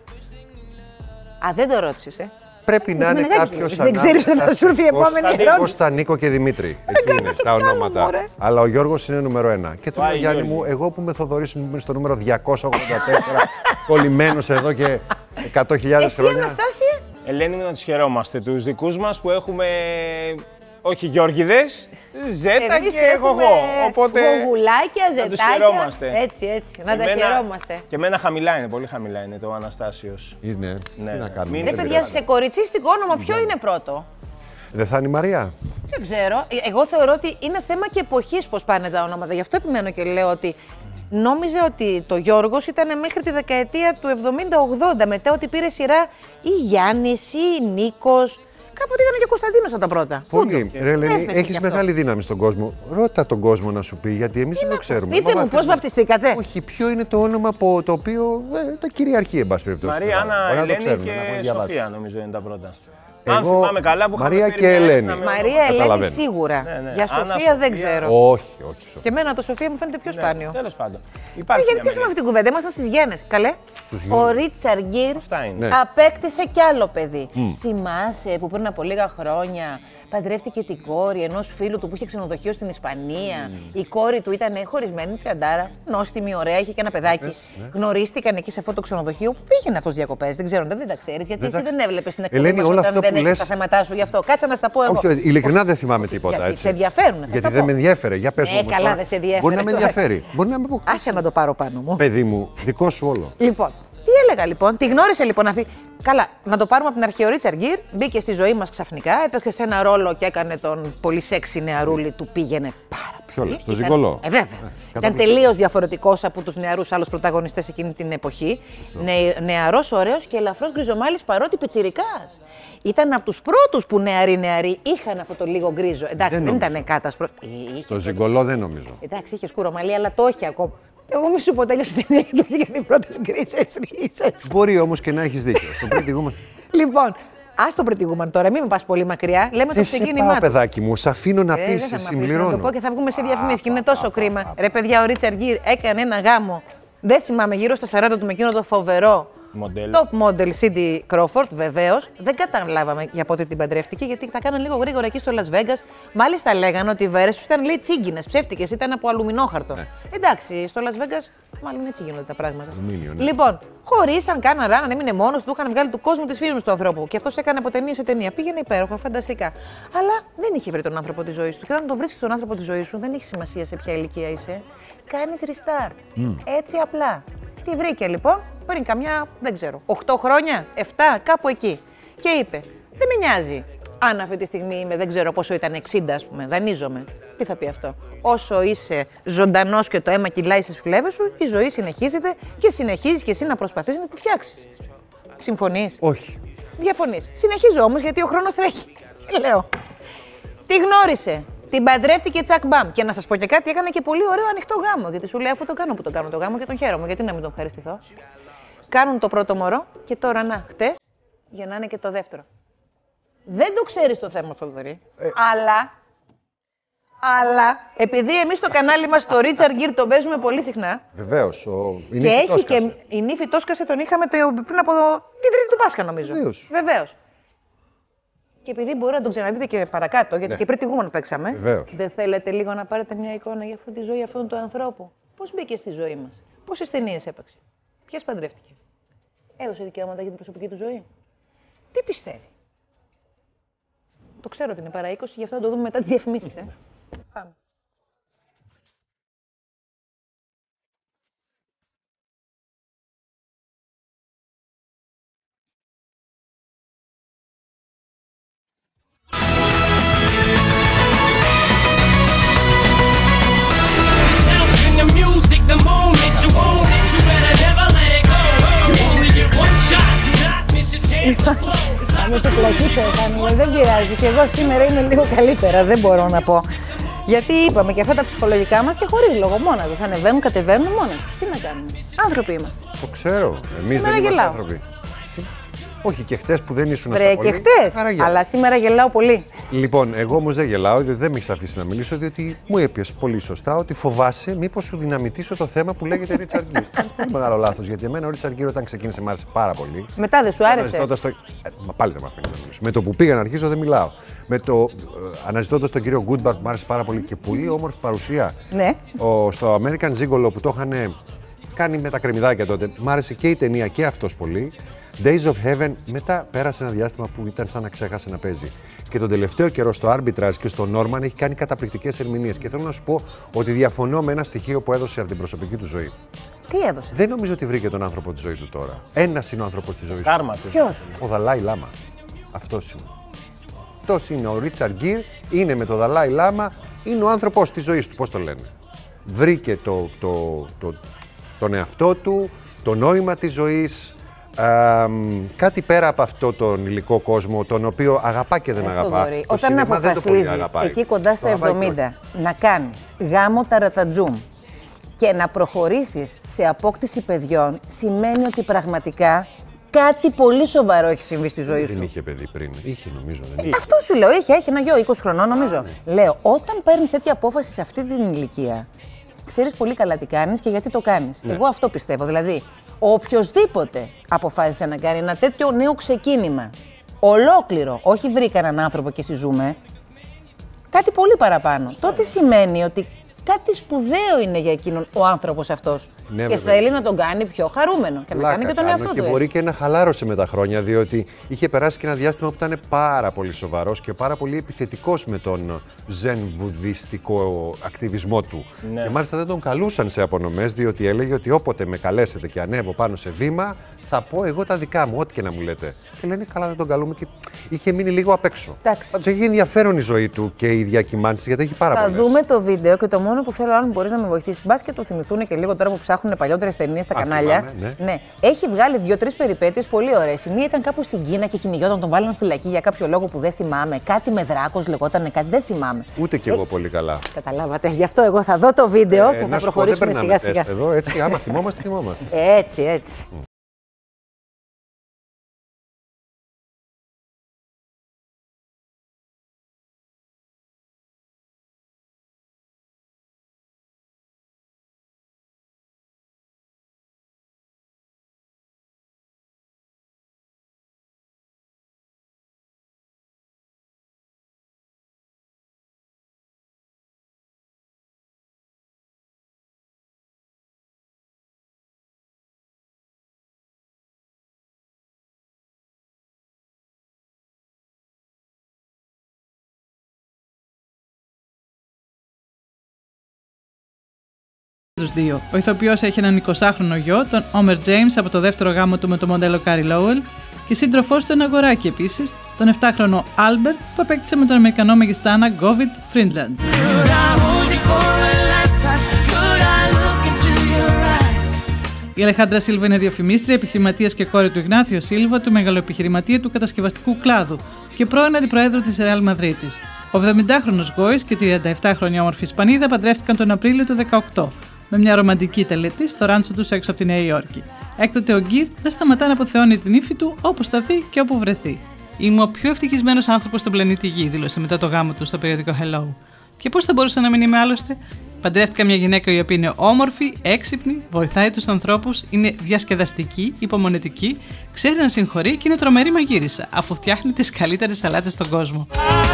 Α, δεν το ρώτησες, ε. Πρέπει να είναι κάποιο σαν. Δεν ξέρει όταν θα σου έρθει η επόμενη ερώτηση. Κώστα, Νίκο και Δημήτρη. Έτσι είναι τα ονόματα. Αλλά ο Γιώργος είναι νούμερο ένα. Και τον Γιάννη μου, εγώ που με Θοδωρής είμαι στο νούμερο διακόσια ογδόντα τέσσερα, κολλημένος εδώ και εκατό χιλιάδες χρόνια. Εσύ, Αναστάσια. Ελένη μου, να τους χαιρόμαστε. Τους δικούς μας που έχουμε. Όχι Γιώργηδες, Ζέτα εμείς και εγώ. Οπότε. Γογουλάκια, ζετάκια. Έτσι, έτσι. Να τα χαιρόμαστε. Και εμένα χαμηλά είναι, πολύ χαμηλά είναι το Αναστάσιος. Είναι. Ναι, τι να κάνουμε. Ναι, παιδιά, σε κοριτσίστικο όνομα ποιο είναι πρώτο? Δεν θα είναι η Μαρία. Δεν ξέρω. Εγώ θεωρώ ότι είναι θέμα και εποχής πώς πάνε τα ονόματα. Γι' αυτό επιμένω και λέω ότι νόμιζα ότι το Γιώργος ήταν μέχρι τη δεκαετία του εβδομήντα ογδόντα. Μετά ότι πήρε σειρά ή Γιάννης ή Νίκος. Κάποτε ήταν και ο Κωνσταντίνος από τα πρώτα. Πολύ. Ρε Ελένη, έχεις μεγάλη δύναμη στον κόσμο. Ρώτα τον κόσμο να σου πει, γιατί εμείς δεν το ξέρουμε. Πείτε μου, πώς βαφτιστήκατε? Όχι, ποιο είναι το όνομα το οποίο ε, τα κυριαρχεί, εν πάση περιπτώσει. Μαρία, Άννα, Ελένη και Σοφία, νομίζω είναι τα πρώτα. Εγώ, αν θυμάμαι καλά που Μαρία και Ελένη. Μαρία, Ελένη σίγουρα. Ναι, ναι. Για Άννα, Σοφία δεν ξέρω. Όχι, όχι. Σοφία. Και εμένα το Σοφία μου φαίνεται πιο ναι, σπάνιο. Τέλος πάντων. Υπάρχει γιατί ποιος είναι αυτή την κουβέντα, ήμασταν στις Γέννες. Καλέ. Ο Ρίτσαρντ Γκίρ απέκτησε κι άλλο παιδί. Mm. Θυμάσαι που πριν από λίγα χρόνια παντρεύτηκε την κόρη ενός φίλου του που είχε ξενοδοχείο στην Ισπανία. Mm. Η κόρη του ήταν χωρισμένη, τριαντάρα, νόστιμη, ωραία, είχε και ένα παιδάκι. Ναι. Γνωρίστηκαν εκεί σε αυτό το ξενοδοχείο που πήγαινε αυτό διακοπές. Δεν ξέρω, δεν τα ξέρει, γιατί δεν εσύ δεν έβλεπε την εκπομπή μας όταν δεν έχεις τα θέματά σου γι' αυτό. Κάτσε να στα πω εγώ. Όχι, ειλικρινά δεν θυμάμαι τίποτα. Γιατί έτσι. σε ενδιαφέρουν. Γιατί δεν με ενδιαφέρει. Για πες μου. Ε, καλά, δεν σε ενδιαφέρει. Μπορεί να με ενδιαφέρει. Μπορεί να με πω. Άσε να το πάρω πάνω μου. Παιδί μου, δικό σου όλο. Λοιπόν, τι έλεγα λοιπόν, τη γνώρισε λοιπόν αυτή. Καλά, να το πάρουμε από την αρχή. Ο Ρίτσαρντ Γκίρ μπήκε στη ζωή μας ξαφνικά, έπαιξε σε ένα ρόλο και έκανε τον πολύ σεξι νεαρούλη, του πήγαινε πάρα πολύ. Ποιο λες, το Ζιγκολό. Ε, βέβαια. Ε, Ήταν τελείως διαφορετικός από τους νεαρούς άλλους πρωταγωνιστές εκείνη την εποχή. Νε, νεαρός, ωραίος και ελαφρώς γκριζομάλης, παρότι πιτσιρικάς. Ήταν από τους πρώτους που νεαροί-νεαροί είχαν αυτό το λίγο γκρίζο. Εντάξει, δεν, δεν ήταν κάτασπρο. Στο Ζιγκολό δεν νομίζω. Εντάξει, είχε σκούρο μαλλί, αλλά το έχει ακόμα. Εγώ μη σου πω, τέλειωσε την ταινία και του βγήκαν οι πρώτες γκρίζες ρίτσες. Μπορεί όμως και να έχεις δίκιο. Στο Pretty Woman. Λοιπόν, ας το Pretty Woman τώρα, μην με πας πολύ μακριά. Λέμε το ξεκίνημά του. Παιδάκι μου, σ' αφήνω να πεις, συμπληρώνω. Να το πω και θα βγούμε σε διαφημίσεις και είναι τόσο κρίμα. Ρε παιδιά, ο Ρίτσαρντ Γκίρ έκανε ένα γάμο. Δεν θυμάμαι, γύρω στα σαράντα του με εκείνο το φοβερό. Μοντέλο. Top model Cindy Crawford, βεβαίως. Δεν καταλάβαμε για πότε την παντρεύτηκε, γιατί τα κάνανε λίγο γρήγορα εκεί στο Las Vegas. Μάλιστα λέγανε ότι οι βέρες του ήταν λέει τσίγκινες, ψεύτικες, ήταν από αλουμινόχαρτο. Ναι. Εντάξει, στο Las Vegas μάλλον έτσι γίνονται τα πράγματα. Αλουμίνιο, ναι. Λοιπόν, χωρίσαν, κάναν ράναν, έμεινε μόνος του, είχαν βγάλει του κόσμου τη φήμη του ανθρώπου. Και αυτός έκανε από ταινία σε ταινία. Πήγαινε υπέροχα, φανταστικά. Αλλά δεν είχε βρει τον άνθρωπο τη ζωή του. Και όταν τον βρίσκει τον άνθρωπο τη ζωή σου, δεν έχει σημασία σε ποια ηλικία είσαι. Κάνεις restart. Mm. Έτσι απλά. Τη βρήκε λοιπόν πριν καμιά, δεν ξέρω, οκτώ χρόνια, επτά, κάπου εκεί. Και είπε, δεν με νοιάζει αν αυτή τη στιγμή είμαι, δεν ξέρω πόσο ήταν, εξήντα ας πούμε, δανείζομαι. Τι θα πει αυτό? Όσο είσαι ζωντανός και το αίμα κυλάει στις φλέβες σου, η ζωή συνεχίζεται και συνεχίζεις και εσύ να προσπαθείς να τη φτιάξεις. Συμφωνείς? Όχι. Διαφωνείς? Συνεχίζω όμως γιατί ο χρόνος τρέχει. Λέω. Τη γνώρισε. Την παντρεύτηκε τσακ μπαμ. Και να σας πω και κάτι, έκανε και πολύ ωραίο ανοιχτό γάμο. Γιατί σου λέει, αφού το κάνω που το κάνω το γάμο και τον χαίρομαι, γιατί να μην τον ευχαριστηθώ. Κάνουν το πρώτο μωρό και τώρα να, χτες, για να είναι και το δεύτερο. Δεν το ξέρεις το θέμα, Θοδωρή, ε. αλλά, αλλά, επειδή εμείς στο κανάλι μας το Ρίτσαρντ Γκίρ το παίζουμε πολύ συχνά. Βεβαίως, ο... η και έχει και η νύφη Τόσκασε, τον είχαμε το, πριν από το, την Τρίτη του Πάσχα, νομίζω. Βεβαίως. Και επειδή μπορεί να τον ξαναδείτε και παρακάτω, γιατί ναι. και πριν τη Woman παίξαμε, βεβαίως. Δεν θέλετε λίγο να πάρετε μια εικόνα για αυτή τη ζωή αυτού του ανθρώπου? Πώς μπήκε στη ζωή μας, πόσες ταινίες έπαιξε, ποιες παντρεύτηκε, έδωσε δικαιώματα για την προσωπική του ζωή, τι πιστεύει? Το ξέρω ότι είναι παρά είκοσι, γι' αυτό θα το δούμε μετά τις διαφημίσεις. Ε. Πάμε. Θα με το πλακίσω, δεν πειράζει. Και εγώ σήμερα είμαι λίγο καλύτερα, δεν μπορώ να πω. Γιατί είπαμε και αυτά τα ψυχολογικά μας και χωρίς λόγο, μόνα τους. Ανεβαίνουν, κατεβαίνουν μόνα τους. Τι να κάνουμε. Άνθρωποι είμαστε. Το ξέρω. Εμείς δεν είμαστε άνθρωποι. Όχι, και χτες που δεν ήσουν στα πολύ. Και χτες, αλλά σήμερα γελάω πολύ. Λοιπόν, εγώ όμως δεν γελάω, διότι δεν με έχεις αφήσει να μιλήσω, διότι μου έπιες πολύ σωστά ότι φοβάσαι μήπως σου δυναμητήσω το θέμα που λέγεται Ρίτσαρντ Γκίρ. Είναι πολύ μεγάλο λάθος, γιατί εμένα ο Ρίτσαρντ Γκίρ όταν ξεκίνησε μου άρεσε πάρα πολύ. Μετά δεν σου άρεσε? Το... Ε, μα πάλι δεν με αφήνεις να μιλήσω. Με το που πήγα να αρχίσω δεν μιλάω. Με το ε, αναζητώντας τον κύριο Γκούντμπαρ που μου άρεσε πάρα πολύ και πολύ όμορφη παρουσία. Ναι. Ο, στο American Gigolo που το είχαν κάνει με τα κρεμμυδάκια τότε, μου άρεσε και η ταινία και αυτός πολύ. Days of Heaven, μετά πέρασε ένα διάστημα που ήταν σαν να ξέχασε να παίζει. Και τον τελευταίο καιρό στο Arbitrage και στο Norman έχει κάνει καταπληκτικές ερμηνείες. Και θέλω να σου πω ότι διαφωνώ με ένα στοιχείο που έδωσε από την προσωπική του ζωή. Τι έδωσε? Δεν νομίζω ότι βρήκε τον άνθρωπο τη ζωή του τώρα. Ένας είναι ο άνθρωπος της ζωής του. Κάρμα του. Ποιος? Ο Δαλάι Λάμα. Αυτός είναι. Αυτός είναι ο Ρίτσαρντ Γκίρ, είναι με τον Δαλάι Λάμα, είναι ο άνθρωπος της ζωής του. Πώς το λένε? Βρήκε το, το, το, τον εαυτό του, το νόημα της ζωής. Ε, κάτι πέρα από αυτό τον υλικό κόσμο, τον οποίο αγαπά και δεν αγαπά. Όταν αποφασίζεις εκεί κοντά στα εβδομήντα να κάνεις γάμο ταρατατζούμ και να προχωρήσεις σε απόκτηση παιδιών, σημαίνει ότι πραγματικά κάτι πολύ σοβαρό έχει συμβεί στη ζωή σου. Δεν είχε παιδί πριν. Είχε, νομίζω. Δεν είχε. Αυτό σου λέω. Είχε, έχει ένα γιο είκοσι χρονών, νομίζω. Α, ναι. Λέω, όταν παίρνεις τέτοια απόφαση σε αυτή την ηλικία, ξέρεις πολύ καλά τι κάνεις και γιατί το κάνεις. Ναι. Εγώ αυτό πιστεύω. Δηλαδή, οποιοσδήποτε αποφάσισε να κάνει ένα τέτοιο νέο ξεκίνημα, ολόκληρο, όχι βρήκα έναν άνθρωπο και συζούμε, κάτι πολύ παραπάνω. Τότε σημαίνει ότι κάτι σπουδαίο είναι για εκείνον ο άνθρωπος αυτός. Ναι, και βέβαια. Θέλει να τον κάνει πιο χαρούμενο και Λάκα, να κάνει και τον εαυτό του. Και μπορεί και να χαλάρωσε με τα χρόνια, διότι είχε περάσει και ένα διάστημα που ήταν πάρα πολύ σοβαρός και πάρα πολύ επιθετικός με τον ζεν-βουδιστικό ακτιβισμό του. Ναι. Και μάλιστα δεν τον καλούσαν σε απονομές, διότι έλεγε ότι όποτε με καλέσετε και ανέβω πάνω σε βήμα, θα πω εγώ τα δικά μου, ό,τι και να μου λέτε. Και λένε καλά, δεν τον καλούμε και είχε μείνει λίγο απ' έξω. Πάντως έχει ενδιαφέρον η ζωή του και οι διακυμάνσεις, γιατί έχει πάρα πολλές. Θα δούμε το βίντεο και το μόνο που θέλω, αν μπορείς να με βοηθήσεις, μπας και το θυμηθούν και λίγο τώρα που ψάχνουν παλιότερες ταινίες στα Α, κανάλια. Θυμάμαι, ναι. ναι. Έχει βγάλει δύο-τρεις περιπέτειες πολύ ωραίες. Η μία ήταν κάπου στην Κίνα και κυνηγιόταν, τον βάλαν φυλακή για κάποιο λόγο που δεν θυμάμαι. Κάτι με δράκος λεγόταν, κάτι δεν θυμάμαι. Ούτε κι εγώ ε, πολύ καλά. Καταλάβατε. Γι' αυτό εγώ θα δω το βίντεο ε, και θα προχωρήσουμε σιγά-σιγά. Εδώ έτσι, άμα θυμόμαστε, θυμόμαστε. Έτσι, έτσι. Τους δύο. Ο ηθοποιός έχει έναν εικοσάχρονο γιο, τον Όμερ Τζέιμς, από το δεύτερο γάμο του με το μοντέλο Κάρι Λόουελ, και σύντροφός του ένα αγοράκι επίσης, τον επτάχρονο Άλμπερτ, που απέκτησε με τον Αμερικανό μεγιστάνα Γκόβιτ Φρίντλαντ. Η Αλεχάντρα Σίλβα είναι διαφημίστρια, επιχειρηματίας και κόρη του Ιγνάθιο Σίλβα, του μεγαλοεπιχειρηματία του κατασκευαστικού κλάδου και πρώην αντιπροέδρου της Ρεάλ Μαδρίτης. Ο εβδομηντάχρονος Γκόης και η τριανταεπτάχρονη όμορφη Ισπανίδα παντρεύτηκαν τον Απρίλιο του δεκαοκτώ, με μια ρομαντική τελετή στο ράντσο τους έξω από τη Νέα Υόρκη. Έκτοτε ο Γκίρ δεν σταματά να αποθεώνει την ύφη του όπου σταθεί και όπου βρεθεί. Είμαι ο πιο ευτυχισμένος άνθρωπος στον πλανήτη Γη, δήλωσε μετά το γάμο του στο περιοδικό Hello. Και πώς θα μπορούσα να μην είμαι άλλωστε? Παντρεύτηκα μια γυναίκα η οποία είναι όμορφη, έξυπνη, βοηθάει τους ανθρώπους, είναι διασκεδαστική, υπομονετική, ξέρει να συγχωρεί και είναι τρομερή μαγείρισα, αφού φτιάχνει τις καλύτερες σαλάτες στον κόσμο.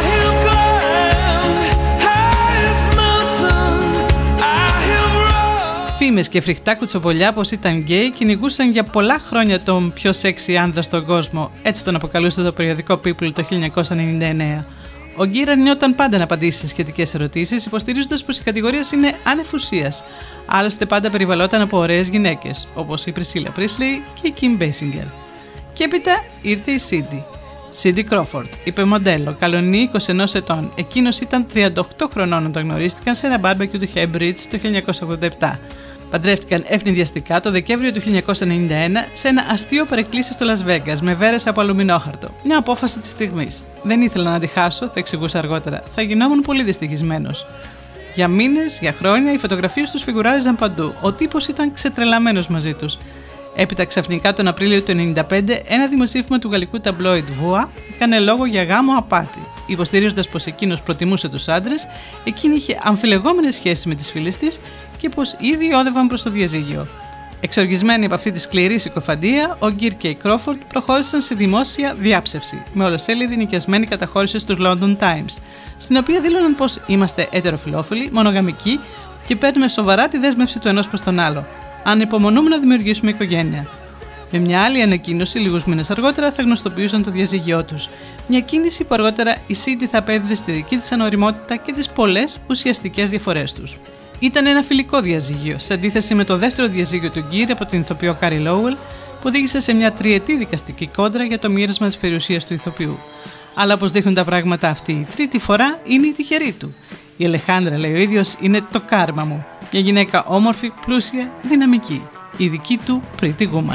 Φήμες και φρικτά κουτσομπολιά πως ήταν γκέι κυνηγούσαν για πολλά χρόνια τον πιο σεξι άντρα στον κόσμο, έτσι τον αποκαλούσε το περιοδικό People το χίλια εννιακόσια ενενήντα εννέα. Ο Γκίρ αρνιόταν πάντα να απαντήσει σε σχετικές ερωτήσεις, υποστηρίζοντας πως η κατηγορία είναι άνευ ουσίας. Άλλωστε, πάντα περιβαλλόταν από ωραίες γυναίκες, όπως η Πρισίλα Πρίσλεϊ και η Κιμ Μπέισιγκερ. Και έπειτα ήρθε η Σίντι. Σίντι Κρόφορντ, είπε μοντέλο, καλονή είκοσι ένα ετών. Εκείνος ήταν τριάντα οκτώ χρονών όταν γνωρίστηκαν σε ένα μπάρμπεκιου του Χέμπριτζ το χίλια εννιακόσια ογδόντα επτά. Παντρεύτηκαν ευνηδιαστικά το Δεκέμβριο του χίλια εννιακόσια ενενήντα ένα σε ένα αστείο παρεκκλήσιο στο Λας Βέγκας με βέρες από αλουμινόχαρτο. Μια απόφαση της στιγμής. Δεν ήθελα να τη χάσω, θα εξηγούσα αργότερα. Θα γινόμουν πολύ δυστυχισμένος. Για μήνες, για χρόνια, οι φωτογραφίες τους φιγουράριζαν παντού. Ο τύπος ήταν ξετρελαμένος μαζί τους. Έπειτα, ξαφνικά τον Απρίλιο του ενενήντα πέντε, ένα δημοσίευμα του γαλλικού ταμπλόιντ Voix έκανε λόγο για γάμο απάτη. Υποστηρίζοντας πως εκείνος προτιμούσε τους άντρες, εκείνη είχε αμφιλεγόμενες σχέσεις με τις φίλες της και πως ήδη όδευαν προς το διαζύγιο. Εξοργισμένοι από αυτή τη σκληρή συκοφαντία, ο Γκίρ και η Κρόφορντ προχώρησαν σε δημόσια διάψευση, με ολοσέλιδη νοικιασμένη καταχώρηση στους London Times, στην οποία δήλωναν πως είμαστε ετεροφιλόφιλοι, μονογαμικοί και παίρνουμε σοβαρά τη δέσμευση του ενός προς τον άλλο. Ανυπομονούμε να δημιουργήσουμε οικογένεια. Με μια άλλη ανακοίνωση, λίγους μήνες αργότερα, θα γνωστοποιούσαν το διαζύγιό τους. Μια κίνηση που αργότερα η Σίντι θα απέδιδε στη δική της ανοριμότητα και τις πολλές ουσιαστικές διαφορές τους. Ήταν ένα φιλικό διαζύγιο, σε αντίθεση με το δεύτερο διαζύγιο του Γκίρ από την ηθοποιό Κάρι Λόουελ, που οδήγησε σε μια τριετή δικαστική κόντρα για το μοίρασμα της περιουσίας του ηθοποιού. Αλλά όπως δείχνουν τα πράγματα, αυτή η τρίτη φορά είναι η τυχερή του. Η Αλεχάντρα, λέει ο ίδιος, είναι το κάρμα μου. Μια γυναίκα όμορφη, πλούσια, δυναμική. Η δική του Pretty Woman.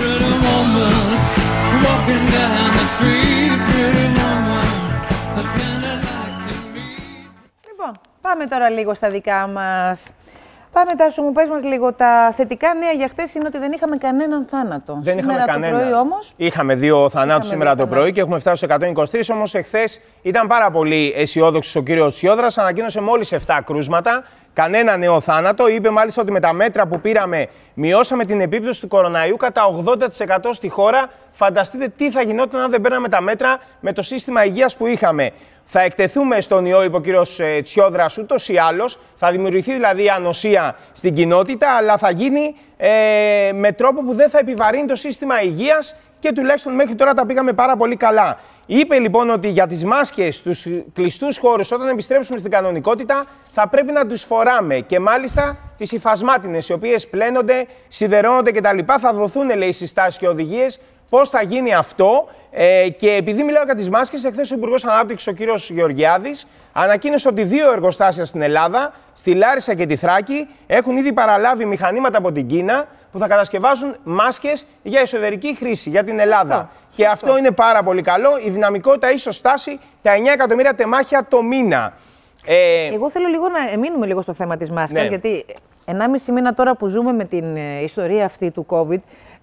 Λοιπόν, πάμε τώρα λίγο στα δικά μας. Πάμε, Τάσο, μου πες μας λίγο. Τα θετικά νέα για χτες είναι ότι δεν είχαμε κανέναν θάνατο. Δεν σήμερα είχαμε κανένα. Το πρωί όμως. Είχαμε δύο θανάτους σήμερα το πρωί και έχουμε φτάσει στο εκατόν είκοσι τρία. Όμως εχθές ήταν πάρα πολύ αισιόδοξος ο κύριος Τσιόδρας. Ανακοίνωσε μόλις επτά κρούσματα κανένα νέο θάνατο. Είπε μάλιστα ότι με τα μέτρα που πήραμε μειώσαμε την επίπτωση του κοροναϊού κατά ογδόντα τοις εκατό στη χώρα. Φανταστείτε τι θα γινόταν αν δεν παίρναμε τα μέτρα με το σύστημα υγείας που είχαμε. Θα εκτεθούμε στον ιό, είπε ο κύριος Τσιόδρας, ούτως ή άλλως. Θα δημιουργηθεί δηλαδή ανοσία στην κοινότητα, αλλά θα γίνει ε, με τρόπο που δεν θα επιβαρύνει το σύστημα υγείας και τουλάχιστον μέχρι τώρα τα πήγαμε πάρα πολύ καλά. Είπε λοιπόν ότι για τις μάσκες στους κλειστούς χώρους, όταν επιστρέψουμε στην κανονικότητα, θα πρέπει να τους φοράμε και μάλιστα τις υφασμάτινες, οι οποίες πλένονται, σιδερώνονται κτλ. Θα δοθούν, λέει, συστάσεις και οδηγίες πώς θα γίνει αυτό. Ε, και επειδή μιλάω για τις μάσκες, εχθές ο Υπουργός Ανάπτυξης, ο κύριος Γεωργιάδης, ανακοίνωσε ότι δύο εργοστάσια στην Ελλάδα, στη Λάρισα και τη Θράκη, έχουν ήδη παραλάβει μηχανήματα από την Κίνα που θα κατασκευάζουν μάσκες για εσωτερική χρήση για την Ελλάδα. Σωστό. Και Σωστό. αυτό είναι πάρα πολύ καλό. Η δυναμικότητα ίσως φτάσει τα εννιά εκατομμύρια τεμάχια το μήνα. Ε... Εγώ θέλω λίγο να μείνουμε λίγο στο θέμα της μάσκας, ναι. γιατί ενάμιση μήνα τώρα που ζούμε με την ιστορία αυτή του COVID,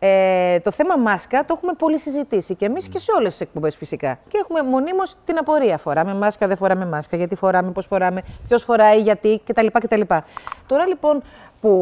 Ε, το θέμα μάσκα το έχουμε πολύ συζητήσει και εμείς και σε όλες τις εκπομπές φυσικά. Και έχουμε μονίμως την απορία. Φοράμε μάσκα, δεν φοράμε μάσκα, γιατί φοράμε, πώς φοράμε, ποιος φοράει, γιατί κτλ. κτλ. Τώρα λοιπόν που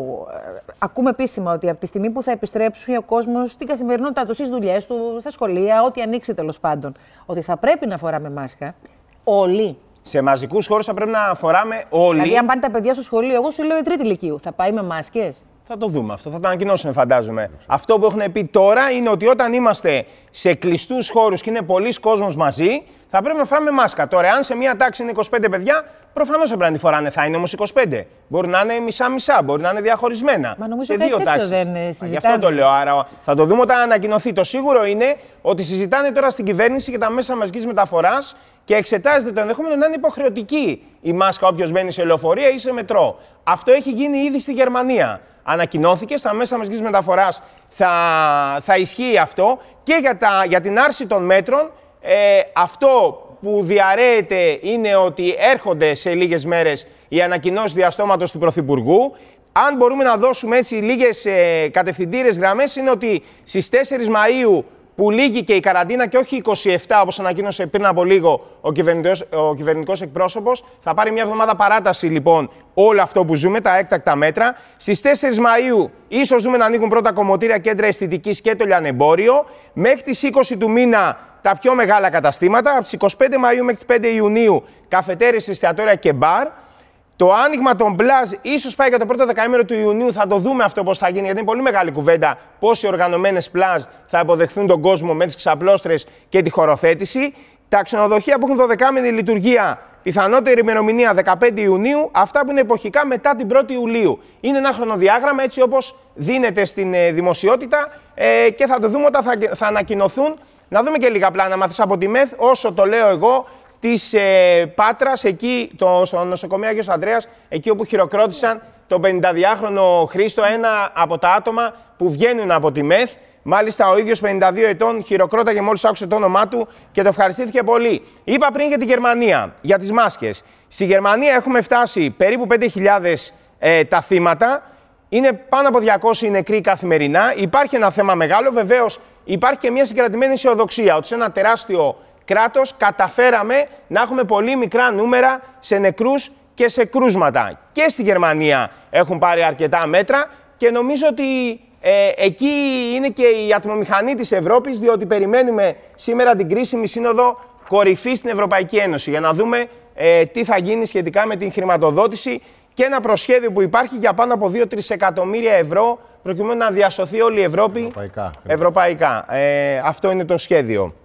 ε, ακούμε επίσημα ότι από τη στιγμή που θα επιστρέψει ο κόσμος στην καθημερινότητά του, στις δουλειές του, στα σχολεία, ό,τι ανοίξει τέλος πάντων, ότι θα πρέπει να φοράμε μάσκα όλοι. Σε μαζικούς χώρους θα πρέπει να φοράμε όλοι. Δηλαδή, αν πάνε τα παιδιά στο σχολείο, εγώ σου λέω η τρίτη λυκείου, θα πάει με μάσκες. Θα το δούμε αυτό, θα το ανακοινώσουμε, φαντάζομαι. Αυτό που έχουν πει τώρα είναι ότι όταν είμαστε σε κλειστούς χώρους και είναι πολλοί κόσμος μαζί, θα πρέπει να φοράμε μάσκα. Τώρα, αν σε μία τάξη είναι είκοσι πέντε παιδιά, προφανώς θα πρέπει να τη φοράνε. Θα είναι όμως είκοσι πέντε. Μπορεί να είναι μισά-μισά, μπορεί να είναι διαχωρισμένα. Μα νομίζω σε δύο τάξεις. Δεν συζητάνε. Γι' αυτό το λέω. Άρα θα το δούμε όταν ανακοινωθεί. Το σίγουρο είναι ότι συζητάνε τώρα στην κυβέρνηση και τα μέσα μαζικής μεταφοράς και εξετάζεται το ενδεχόμενο να είναι υποχρεωτική η μάσκα όποιος μπαίνει σε λεωφορεία ή σε μετρό. Αυτό έχει γίνει ήδη στη Γερμανία. Ανακοινώθηκε, στα μέσα μαζικής μεταφοράς θα, θα ισχύει αυτό και για, τα, για την άρση των μέτρων. Ε, αυτό που διαρρέεται είναι ότι έρχονται σε λίγες μέρες οι ανακοινώσεις διαστόματος του Πρωθυπουργού. Αν μπορούμε να δώσουμε έτσι λίγες ε, κατευθυντήρες γραμμές, είναι ότι στις τέσσερις Μαΐου που λύγει και η καραντίνα και όχι είκοσι επτά, όπως ανακοίνωσε πριν από λίγο ο κυβερνητικός, ο κυβερνητικός εκπρόσωπος. Θα πάρει μια εβδομάδα παράταση λοιπόν όλο αυτό που ζούμε, τα έκτακτα μέτρα. Στις τέσσερις Μαΐου ίσως δούμε να ανοίγουν πρώτα κομμωτήρια, κέντρα αισθητικής και το λιανεμπόριο. Μέχρι τις είκοσι του μήνα τα πιο μεγάλα καταστήματα. Από τις είκοσι πέντε Μαΐου μέχρι τις πέντε Ιουνίου καφετέρειες, εστιατόρια και μπαρ. Το άνοιγμα των μπλαζ ίσως πάει για το πρώτο δεκαήμερο του Ιουνίου. Θα το δούμε αυτό πώς θα γίνει, γιατί είναι πολύ μεγάλη κουβέντα πώς οι οργανωμένες μπλαζ θα υποδεχθούν τον κόσμο με τις ξαπλώστρες και τη χωροθέτηση. Τα ξενοδοχεία που έχουν δωδεκάμηνη λειτουργία, πιθανότερη ημερομηνία δεκαπέντε Ιουνίου, αυτά που είναι εποχικά μετά την πρώτη Ιουλίου. Είναι ένα χρονοδιάγραμμα έτσι όπως δίνεται στην ε, δημοσιότητα ε, και θα το δούμε όταν θα, θα ανακοινωθούν. Να δούμε και λίγα πλάνα μάθεις από τη ΜΕΘ, όσο το λέω εγώ. Της ε, Πάτρας, εκεί το, στο νοσοκομείο Άγιος Ανδρέας, εκεί όπου χειροκρότησαν τον πενηνταδυάχρονο Χρήστο, ένα από τα άτομα που βγαίνουν από τη ΜΕΘ. Μάλιστα, ο ίδιος πενήντα δύο ετών χειροκρόταγε μόλις άκουσε το όνομά του και το ευχαριστήθηκε πολύ. Είπα πριν για τη Γερμανία, για τις μάσκες. Στη Γερμανία έχουμε φτάσει περίπου πέντε χιλιάδες ε, τα θύματα. Είναι πάνω από διακόσιοι νεκροί καθημερινά. Υπάρχει ένα θέμα μεγάλο. Βεβαίως, υπάρχει και μια συγκρατημένη αισιοδοξία ότι σε ένα τεράστιο κράτος καταφέραμε να έχουμε πολύ μικρά νούμερα σε νεκρούς και σε κρούσματα. Και στη Γερμανία έχουν πάρει αρκετά μέτρα και νομίζω ότι ε, εκεί είναι και η ατμομηχανή της Ευρώπης, διότι περιμένουμε σήμερα την κρίσιμη σύνοδο κορυφή στην Ευρωπαϊκή Ένωση για να δούμε ε, τι θα γίνει σχετικά με την χρηματοδότηση και ένα προσχέδιο που υπάρχει για πάνω από δύο με τρία εκατομμύρια ευρώ προκειμένου να διασωθεί όλη η Ευρώπη ευρωπαϊκά. ευρωπαϊκά. Ε, αυτό είναι το σχέδιο.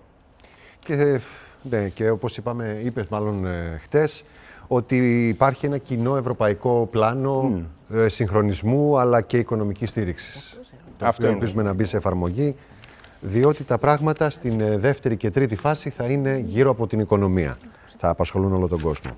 Και, ναι, και όπως είπαμε, είπες μάλλον ε, χτες, ότι υπάρχει ένα κοινό ευρωπαϊκό πλάνο mm. ε, συγχρονισμού αλλά και οικονομικής στήριξης. Αυτό ελπίζουμε να μπει σε εφαρμογή, διότι τα πράγματα στην ε, δεύτερη και τρίτη φάση θα είναι γύρω από την οικονομία. Θα απασχολούν όλο τον κόσμο.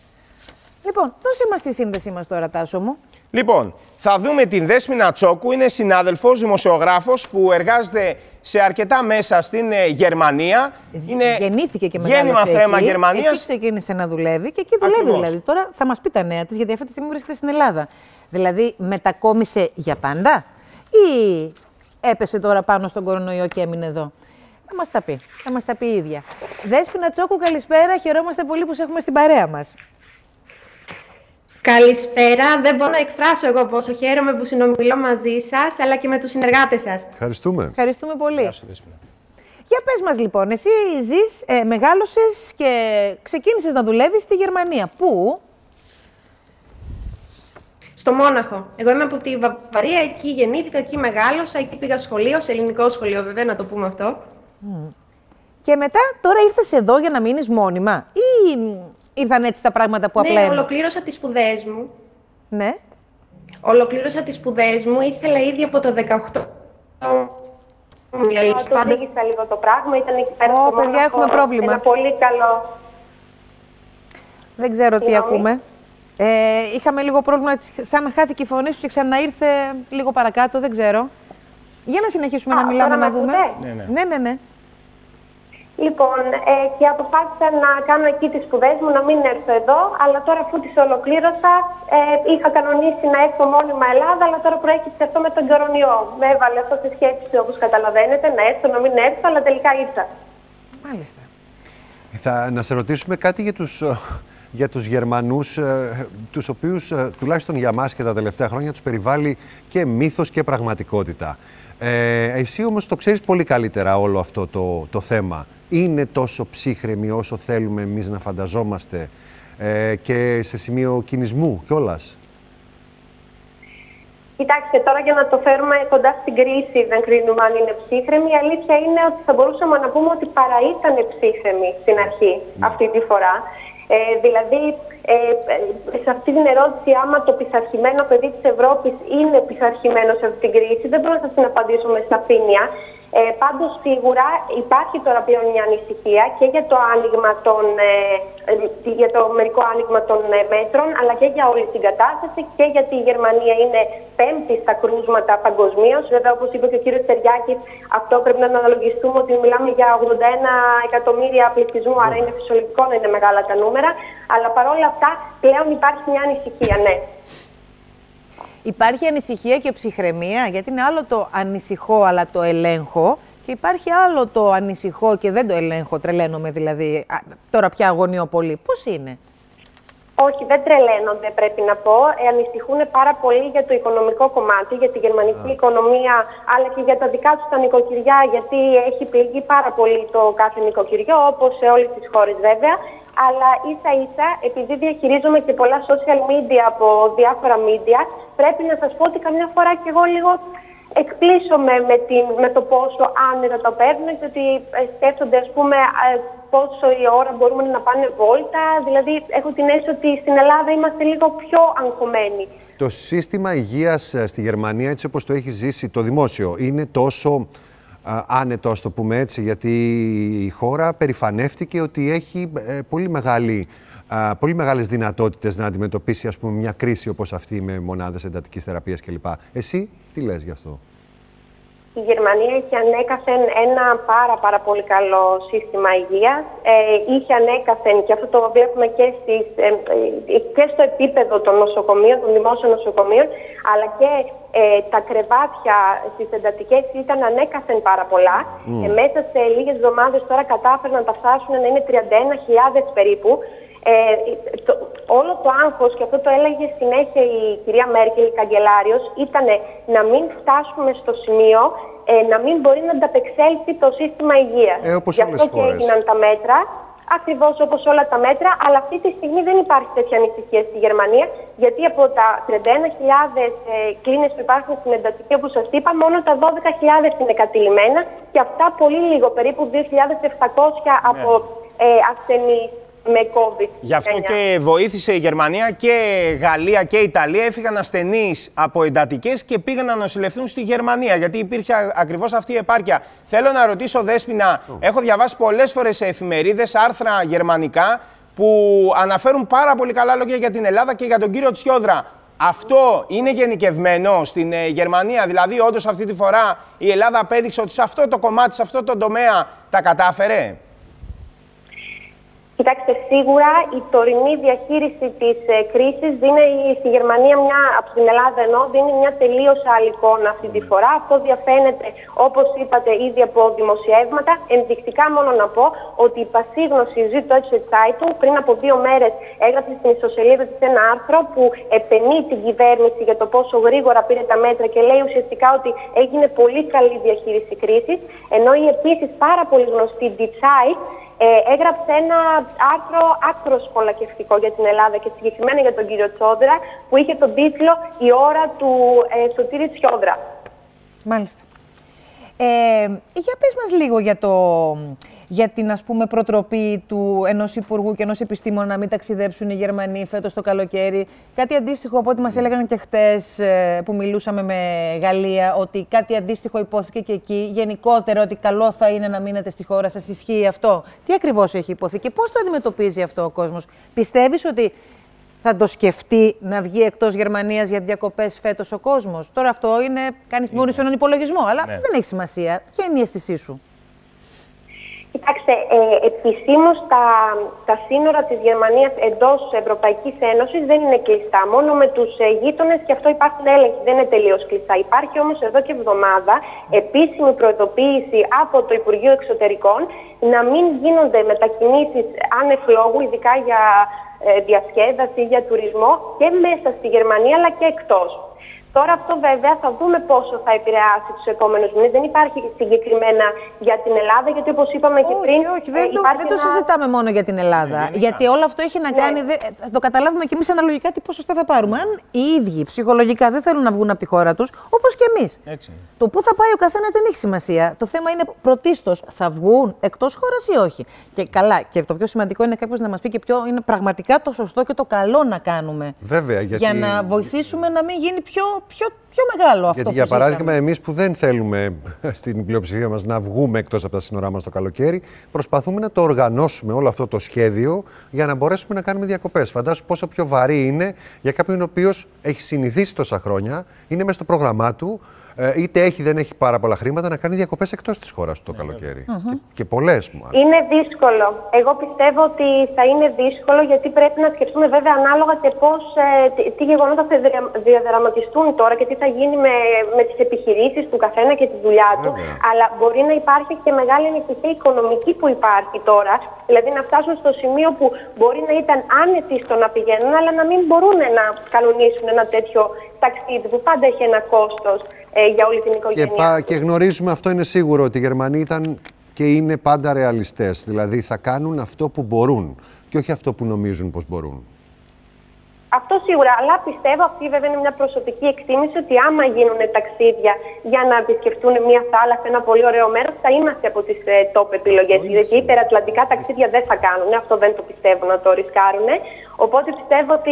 Λοιπόν, δώσε μας τη σύνδεσή μας τώρα, Τάσο μου. Λοιπόν, θα δούμε την Δέσποινα Τσόκου, είναι συνάδελφος, δημοσιογράφος που εργάζεται σε αρκετά μέσα στην ε, Γερμανία. Είναι γεννήθηκε και γέννημα θρέμα Γερμανίας. Εκεί ξεκίνησε να δουλεύει και εκεί δουλεύει. Ακριβώς. Δηλαδή. Τώρα θα μας πει τα νέα της, γιατί αυτή τη στιγμή βρίσκεται στην Ελλάδα. Δηλαδή, μετακόμισε για πάντα ή έπεσε τώρα πάνω στον κορονοϊό και έμεινε εδώ? Θα μας τα πει. Θα μας τα πει η ίδια. Δέσποινα Τσόκου, καλησπέρα. Χαιρόμαστε πολύ που σε έχουμε στην παρέα μας. Καλησπέρα. Δεν μπορώ να εκφράσω εγώ πόσο χαίρομαι που συνομιλώ μαζί σας, αλλά και με τους συνεργάτες σας. Ευχαριστούμε. Ευχαριστούμε πολύ. Για πες μας λοιπόν, εσύ ζεις, ε, μεγάλωσες και ξεκίνησες να δουλεύεις στη Γερμανία. Πού? Στο Μόναχο. Εγώ είμαι από τη Βαβαρία, εκεί γεννήθηκα, εκεί μεγάλωσα, εκεί πήγα σχολείο, σε ελληνικό σχολείο βέβαια, να το πούμε αυτό. Mm. Και μετά τώρα ήρθες εδώ για να μείνεις μόνιμα ή ήρθαν έτσι τα πράγματα που απλά... Ναι, ολοκλήρωσα τις σπουδές μου. Ναι. Ολοκλήρωσα τις σπουδές μου, ήθελα ήδη από το δεκαοκτώ. Το οδήγησα λίγο το πράγμα, ήταν εκεί πέρα στο Μόναχο. Παιδιά, έχουμε πρόβλημα. Ένα πολύ καλό... Δεν ξέρω τι ακούμε. Ε, είχαμε λίγο πρόβλημα, σαν να χάθηκε η φωνή σου και ξαναήρθε λίγο παρακάτω, δεν ξέρω. Για να συνεχίσουμε Α, να μιλάμε, να δούμε. Ναι, ναι, ναι. ναι, ναι. Λοιπόν, ε, και αποφάσισα να κάνω εκεί τις σπουδές μου, να μην έρθω εδώ, αλλά τώρα αφού τις ολοκλήρωσα, ε, είχα κανονίσει να έρθω μόνιμα Ελλάδα, αλλά τώρα προέκυψε αυτό με τον κορονοϊό. Με έβαλε αυτό στη σκέψη, όπως καταλαβαίνετε, να έρθω, να μην έρθω, αλλά τελικά ήρθα. Μάλιστα. Θα, να σε ρωτήσουμε κάτι για τους... για τους Γερμανούς, ε, τους οποίους, ε, τουλάχιστον για μας και τα τελευταία χρόνια, τους περιβάλλει και μύθος και πραγματικότητα. Ε, εσύ όμως το ξέρεις πολύ καλύτερα όλο αυτό το, το θέμα. Είναι τόσο ψύχρεμοι όσο θέλουμε εμείς να φανταζόμαστε ε, και σε σημείο κινησμού κιόλας? Κοιτάξτε, τώρα για να το φέρουμε κοντά στην κρίση, δεν κρίνουμε αν είναι ψύχρεμοι. Η αλήθεια είναι ότι θα μπορούσαμε να πούμε ότι παρά ήταν ψύχρεμοι στην αρχή, mm. αυτή τη φορά. Ε, δηλαδή, ε, σε αυτή την ερώτηση, άμα το πειθαρχημένο παιδί της Ευρώπης είναι πειθαρχημένο σε αυτή την κρίση, δεν μπορώ να σας την απαντήσω με σαφήνεια. Ε, πάντως, σίγουρα υπάρχει τώρα πλέον μια ανησυχία και για το, άνοιγμα των, ε, για το μερικό άνοιγμα των ε, μέτρων, αλλά και για όλη την κατάσταση και γιατί η Γερμανία είναι πέμπτη στα κρούσματα παγκοσμίως. Βέβαια, όπως είπε και ο κύριος Τεριάκης, αυτό πρέπει να αναλογιστούμε ότι μιλάμε για ογδόντα ένα εκατομμύρια πληθυσμού, άρα είναι φυσιολογικό να είναι μεγάλα τα νούμερα. Αλλά παρόλα αυτά, πλέον υπάρχει μια ανησυχία, ναι. Υπάρχει ανησυχία και ψυχραιμία, γιατί είναι άλλο το ανησυχώ αλλά το ελέγχω και υπάρχει άλλο το ανησυχώ και δεν το ελέγχω, τρελαίνομαι δηλαδή, τώρα πια αγωνιώ πολύ. Πώς είναι? Όχι, δεν τρελαίνονται, πρέπει να πω. Ε, ανησυχούν πάρα πολύ για το οικονομικό κομμάτι, για τη γερμανική yeah. οικονομία, αλλά και για τα δικά τους τα νοικοκυριά, γιατί έχει πληγεί πάρα πολύ το κάθε νοικοκυριό, όπως σε όλες τις χώρες βέβαια. Αλλά ίσα ίσα, επειδή διαχειρίζομαι και πολλά social media από διάφορα media, πρέπει να σας πω ότι καμιά φορά και εγώ λίγο εκπλήσωμαι με, την, με το πόσο άνετα το παίρνουν, γιατί σκέφτονται, ας πούμε, πόσο η ώρα μπορούμε να πάνε βόλτα. Δηλαδή, έχω την αίσθηση ότι στην Ελλάδα είμαστε λίγο πιο αγχωμένοι. Το σύστημα υγείας στη Γερμανία, έτσι όπως το έχει ζήσει το δημόσιο, είναι τόσο άνετο, ας το πούμε έτσι, γιατί η χώρα περηφανεύτηκε ότι έχει ε, πολύ, μεγάλη, ε, πολύ μεγάλες δυνατότητες να αντιμετωπίσει, ας πούμε, μια κρίση όπως αυτή με μονάδες εντατικής θεραπείας κλπ. Εσύ τι λες γι' αυτό? Η Γερμανία είχε ανέκαθεν ένα πάρα πάρα πολύ καλό σύστημα υγείας. Ε, είχε ανέκαθεν, και αυτό το βλέπουμε και, στις, ε, και στο επίπεδο των νοσοκομείων, των δημόσιων νοσοκομείων, αλλά και ε, τα κρεβάτια στις εντατικές ήταν ανέκαθεν πάρα πολλά. Mm. Ε, μέσα σε λίγες εβδομάδες τώρα κατάφεραν να τα φτάσουν να είναι τριάντα ένα χιλιάδες περίπου. Ε, το, όλο το άγχος, και αυτό το έλεγε συνέχεια η κυρία Μέρκελ, η καγκελάριος, ήταν να μην φτάσουμε στο σημείο ε, να μην μπορεί να ανταπεξέλθει το σύστημα υγείας. Ε, όπως Γι' αυτό και φορές. έγιναν τα μέτρα, ακριβώς όπως όλα τα μέτρα, αλλά αυτή τη στιγμή δεν υπάρχει τέτοια ανησυχία στη Γερμανία, γιατί από τα τριάντα ένα χιλιάδες ε, κλίνες που υπάρχουν στην εντατική, όπως σας είπα, μόνο τα δώδεκα χιλιάδες είναι κατηλημένα και αυτά πολύ λίγο, περίπου δύο χιλιάδες επτακόσια ναι. από ε, ασθενείς με COVID. Γι' αυτό και βοήθησε η Γερμανία, και Γαλλία και Ιταλία έφυγαν ασθενείς από εντατικές και πήγαν να νοσηλευτούν στη Γερμανία, γιατί υπήρχε ακριβώς αυτή η επάρκεια. Θέλω να ρωτήσω, Δέσποινα, oh. έχω διαβάσει πολλές φορές σε εφημερίδες άρθρα γερμανικά που αναφέρουν πάρα πολύ καλά λόγια για την Ελλάδα και για τον κύριο Τσιόδρα. Αυτό είναι γενικευμένο στην ε, Γερμανία? Δηλαδή, όντως αυτή τη φορά η Ελλάδα απέδειξε ότι σε αυτό το κομμάτι, σε αυτό το τομέα τα κατάφερε? Κοιτάξτε, σίγουρα η τωρινή διαχείριση της ε, κρίσης δίνει στη Γερμανία, μια, από την Ελλάδα ενώ, δίνει μια τελείως άλλη εικόνα αυτή τη φορά. Αυτό διαφαίνεται, όπως είπατε, ήδη από δημοσιεύματα. Ενδεικτικά μόνο να πω ότι η πασίγνωση Süddeutsche Zeitung πριν από δύο μέρες έγραψε στην ιστοσελίδα της ένα άρθρο που επενεί την κυβέρνηση για το πόσο γρήγορα πήρε τα μέτρα και λέει ουσιαστικά ότι έγινε πολύ καλή διαχείριση κρίσης, ενώ η επίσης πάρα πολύ γνωστή Die Zeit ε, έγραψε ένα άρθρο άκρο σχολακευτικό για την Ελλάδα και συγκεκριμένα για τον κύριο Τσόντρα, που είχε τον τίτλο «Η ώρα του ε, Σωτήρη Τσιόδρα». Μάλιστα. Ε, για πες μας λίγο για, το, για την ας πούμε προτροπή του ενός υπουργού και ενός επιστήμονα να μην ταξιδέψουν οι Γερμανοί φέτος το καλοκαίρι. Κάτι αντίστοιχο από ό,τι μας έλεγαν και χτες ε, που μιλούσαμε με Γαλλία, ότι κάτι αντίστοιχο υπόθηκε και εκεί. Γενικότερα ότι καλό θα είναι να μείνετε στη χώρα σας. Ισχύει αυτό? Τι ακριβώς έχει υποθεί και πώς το αντιμετωπίζει αυτό ο κόσμος? Πιστεύεις ότι θα το σκεφτεί να βγει εκτός Γερμανίας για διακοπές φέτος ο κόσμος? Τώρα αυτό είναι, κάνεις μόνο έναν υπολογισμό, αλλά ναι, δεν έχει σημασία. Ποια είναι η αίσθησή σου? Κοιτάξτε, ε, επισήμως τα, τα σύνορα της Γερμανίας εντός Ευρωπαϊκής Ένωσης δεν είναι κλειστά. Μόνο με τους ε, γείτονες, και αυτό υπάρχουν έλεγχοι, δεν είναι τελείως κλειστά. Υπάρχει όμως εδώ και εβδομάδα επίσημη προειδοποίηση από το Υπουργείο Εξωτερικών να μην γίνονται μετακινήσεις άνευ λόγου, ειδικά για ε, διασκέδαση, για τουρισμό, και μέσα στη Γερμανία αλλά και εκτός. Τώρα αυτό βέβαια θα δούμε πόσο θα επηρεάσει τους επόμενους μήνες. Δεν υπάρχει συγκεκριμένα για την Ελλάδα, γιατί όπως είπαμε και όχι, πριν... Όχι, δεν, το, δεν ένα... το συζητάμε μόνο για την Ελλάδα. Ναι, γιατί όλο αυτό έχει να κάνει... Ναι. Θα το καταλάβουμε κι εμείς αναλογικά τι ποσοστά θα πάρουμε. Αν οι ίδιοι ψυχολογικά δεν θέλουν να βγουν από τη χώρα τους, όπως και εμείς. Έτσι. Το πού θα πάει ο καθένας δεν έχει σημασία. Το θέμα είναι πρωτίστως θα βγουν εκτός χώρας ή όχι. Και καλά, και το πιο σημαντικό είναι κάποιος να μας πει και ποιο είναι πραγματικά το σωστό και το καλό να κάνουμε. Βέβαια, γιατί... Για να βοηθήσουμε να μην γίνει πιο. Πιο, πιο μεγάλο αυτό. Γιατί που για παράδειγμα, ζήσαμε. εμείς που δεν θέλουμε στην πλειοψηφία μας να βγούμε εκτός από τα σύνορά μας το καλοκαίρι, προσπαθούμε να το οργανώσουμε όλο αυτό το σχέδιο για να μπορέσουμε να κάνουμε διακοπές. Φαντάσου πόσο πιο βαρύ είναι για κάποιον ο οποίος έχει συνηθίσει τόσα χρόνια, είναι μέσα στο πρόγραμμά του, είτε έχει δεν έχει πάρα πολλά χρήματα, να κάνει διακοπές εκτός της χώρας του το καλοκαίρι. Mm-hmm. Και, και πολλές μου. Είναι δύσκολο. Εγώ πιστεύω ότι θα είναι δύσκολο, γιατί πρέπει να σκεφτούμε βέβαια ανάλογα και πώς, ε, τι, τι γεγονότα θα διαδραματιστούν τώρα και τι θα γίνει με, με τις επιχειρήσεις του καθένα και τη δουλειά του. Βέβαια. Αλλά μπορεί να υπάρχει και μεγάλη ανησυχία οικονομική που υπάρχει τώρα. Δηλαδή να φτάσουν στο σημείο που μπορεί να ήταν άνετοι στο να πηγαίνουν, αλλά να μην μπορούν να κανονίσουν ένα τέτοιο ταξίδι που πάντα έχει ένα κόστος ε, για όλη την οικογένεια. Και, πα, και γνωρίζουμε, αυτό είναι σίγουρο, ότι οι Γερμανοί ήταν και είναι πάντα ρεαλιστές. Δηλαδή θα κάνουν αυτό που μπορούν και όχι αυτό που νομίζουν πως μπορούν. Αυτό σίγουρα, αλλά πιστεύω, αυτή βέβαια είναι μια προσωπική εκτίμηση, ότι άμα γίνουν ταξίδια για να επισκεφτούν μια θάλασσα, ένα πολύ ωραίο μέρος, θα είμαστε από τις ε, top επιλογές. Γιατί υπερατλαντικά ταξίδια δεν θα κάνουν, αυτό δεν το πιστεύω να το ρισκάρουν. Οπότε πιστεύω ότι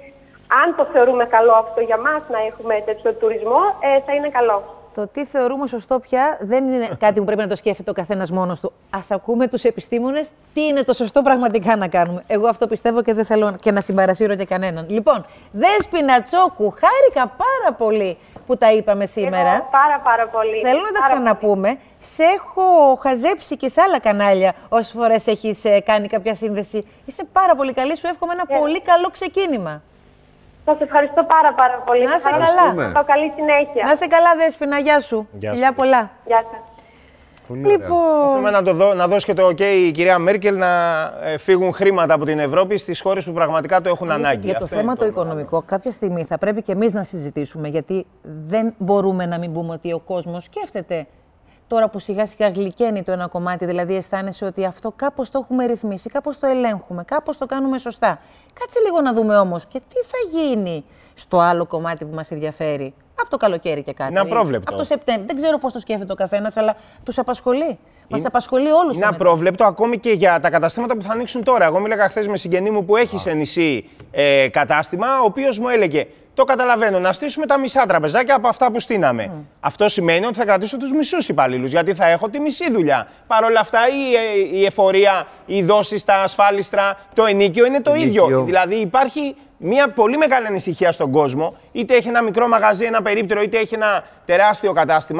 αν το θεωρούμε καλό αυτό για μας, να έχουμε τέτοιο τουρισμό, ε, θα είναι καλό. Το τι θεωρούμε σωστό πια δεν είναι κάτι που πρέπει να το σκέφτεται ο καθένας μόνος του. Ας ακούμε τους επιστήμονες τι είναι το σωστό πραγματικά να κάνουμε. Εγώ αυτό πιστεύω και δεν θέλω και να συμπαρασύρω και κανέναν. Λοιπόν, Δέσποινα Τσόκου, χάρηκα πάρα πολύ που τα είπαμε σήμερα. Εγώ πάρα πάρα πολύ. Θέλω να τα ξαναπούμε. Πολύ. Σε έχω χαζέψει και σε άλλα κανάλια όσες φορές έχεις κάνει κάποια σύνδεση. Είσαι πάρα πολύ καλή, σου εύχομαι ένα yeah. πολύ καλό ξεκίνημα. Σας ευχαριστώ πάρα πάρα πολύ. Να είσαι καλά. Θα καλή συνέχεια. Να είσαι καλά, Δέσποινα. Γεια σου. Φιλιά πολλά. Γεια σας. Λοιπόν... Θέλουμε να, το δω, να δώσει και το OK η κυρία Μέρκελ να ε, φύγουν χρήματα από την Ευρώπη στις χώρες που πραγματικά το έχουν ανάγκη. Για το Αυτό θέμα το, το οικονομικό, κάποια στιγμή θα πρέπει και εμείς να συζητήσουμε, γιατί δεν μπορούμε να μην πούμε ότι ο κόσμος σκέφτεται. Τώρα που σιγά σιγά γλυκαίνει το ένα κομμάτι, δηλαδή αισθάνεσαι ότι αυτό κάπως το έχουμε ρυθμίσει, κάπως το ελέγχουμε, κάπως το κάνουμε σωστά. Κάτσε λίγο να δούμε όμως και τι θα γίνει στο άλλο κομμάτι που μας ενδιαφέρει. Από το καλοκαίρι και κάτι. Είναι απρόβλεπτο. Από το Σεπτέμβριο. Δεν ξέρω πώς το σκέφτεται ο καθένας, αλλά τους απασχολεί. Μας απασχολεί όλους. Είναι απρόβλεπτο ακόμη και για τα καταστήματα που θα ανοίξουν τώρα. Εγώ μίλαγα χθες με συγγενή μου που έχει ah. σε νησί ε, κατάστημα, ο οποίος μου έλεγε: το καταλαβαίνω, να στήσουμε τα μισά τραπεζάκια από αυτά που στείναμε. Mm. Αυτό σημαίνει ότι θα κρατήσω τους μισούς υπαλλήλους, γιατί θα έχω τη μισή δουλειά. Παρ' όλα αυτά, η, η εφορία, οι δόσεις, τα ασφάλιστρα, το ενίκιο είναι το ενίκιο. ίδιο. Δηλαδή υπάρχει μια πολύ μεγάλη ανησυχία στον κόσμο, είτε έχει ένα μικρό μαγαζί, ένα περίπτερο, είτε έχει ένα τεράστιο κατάστημα.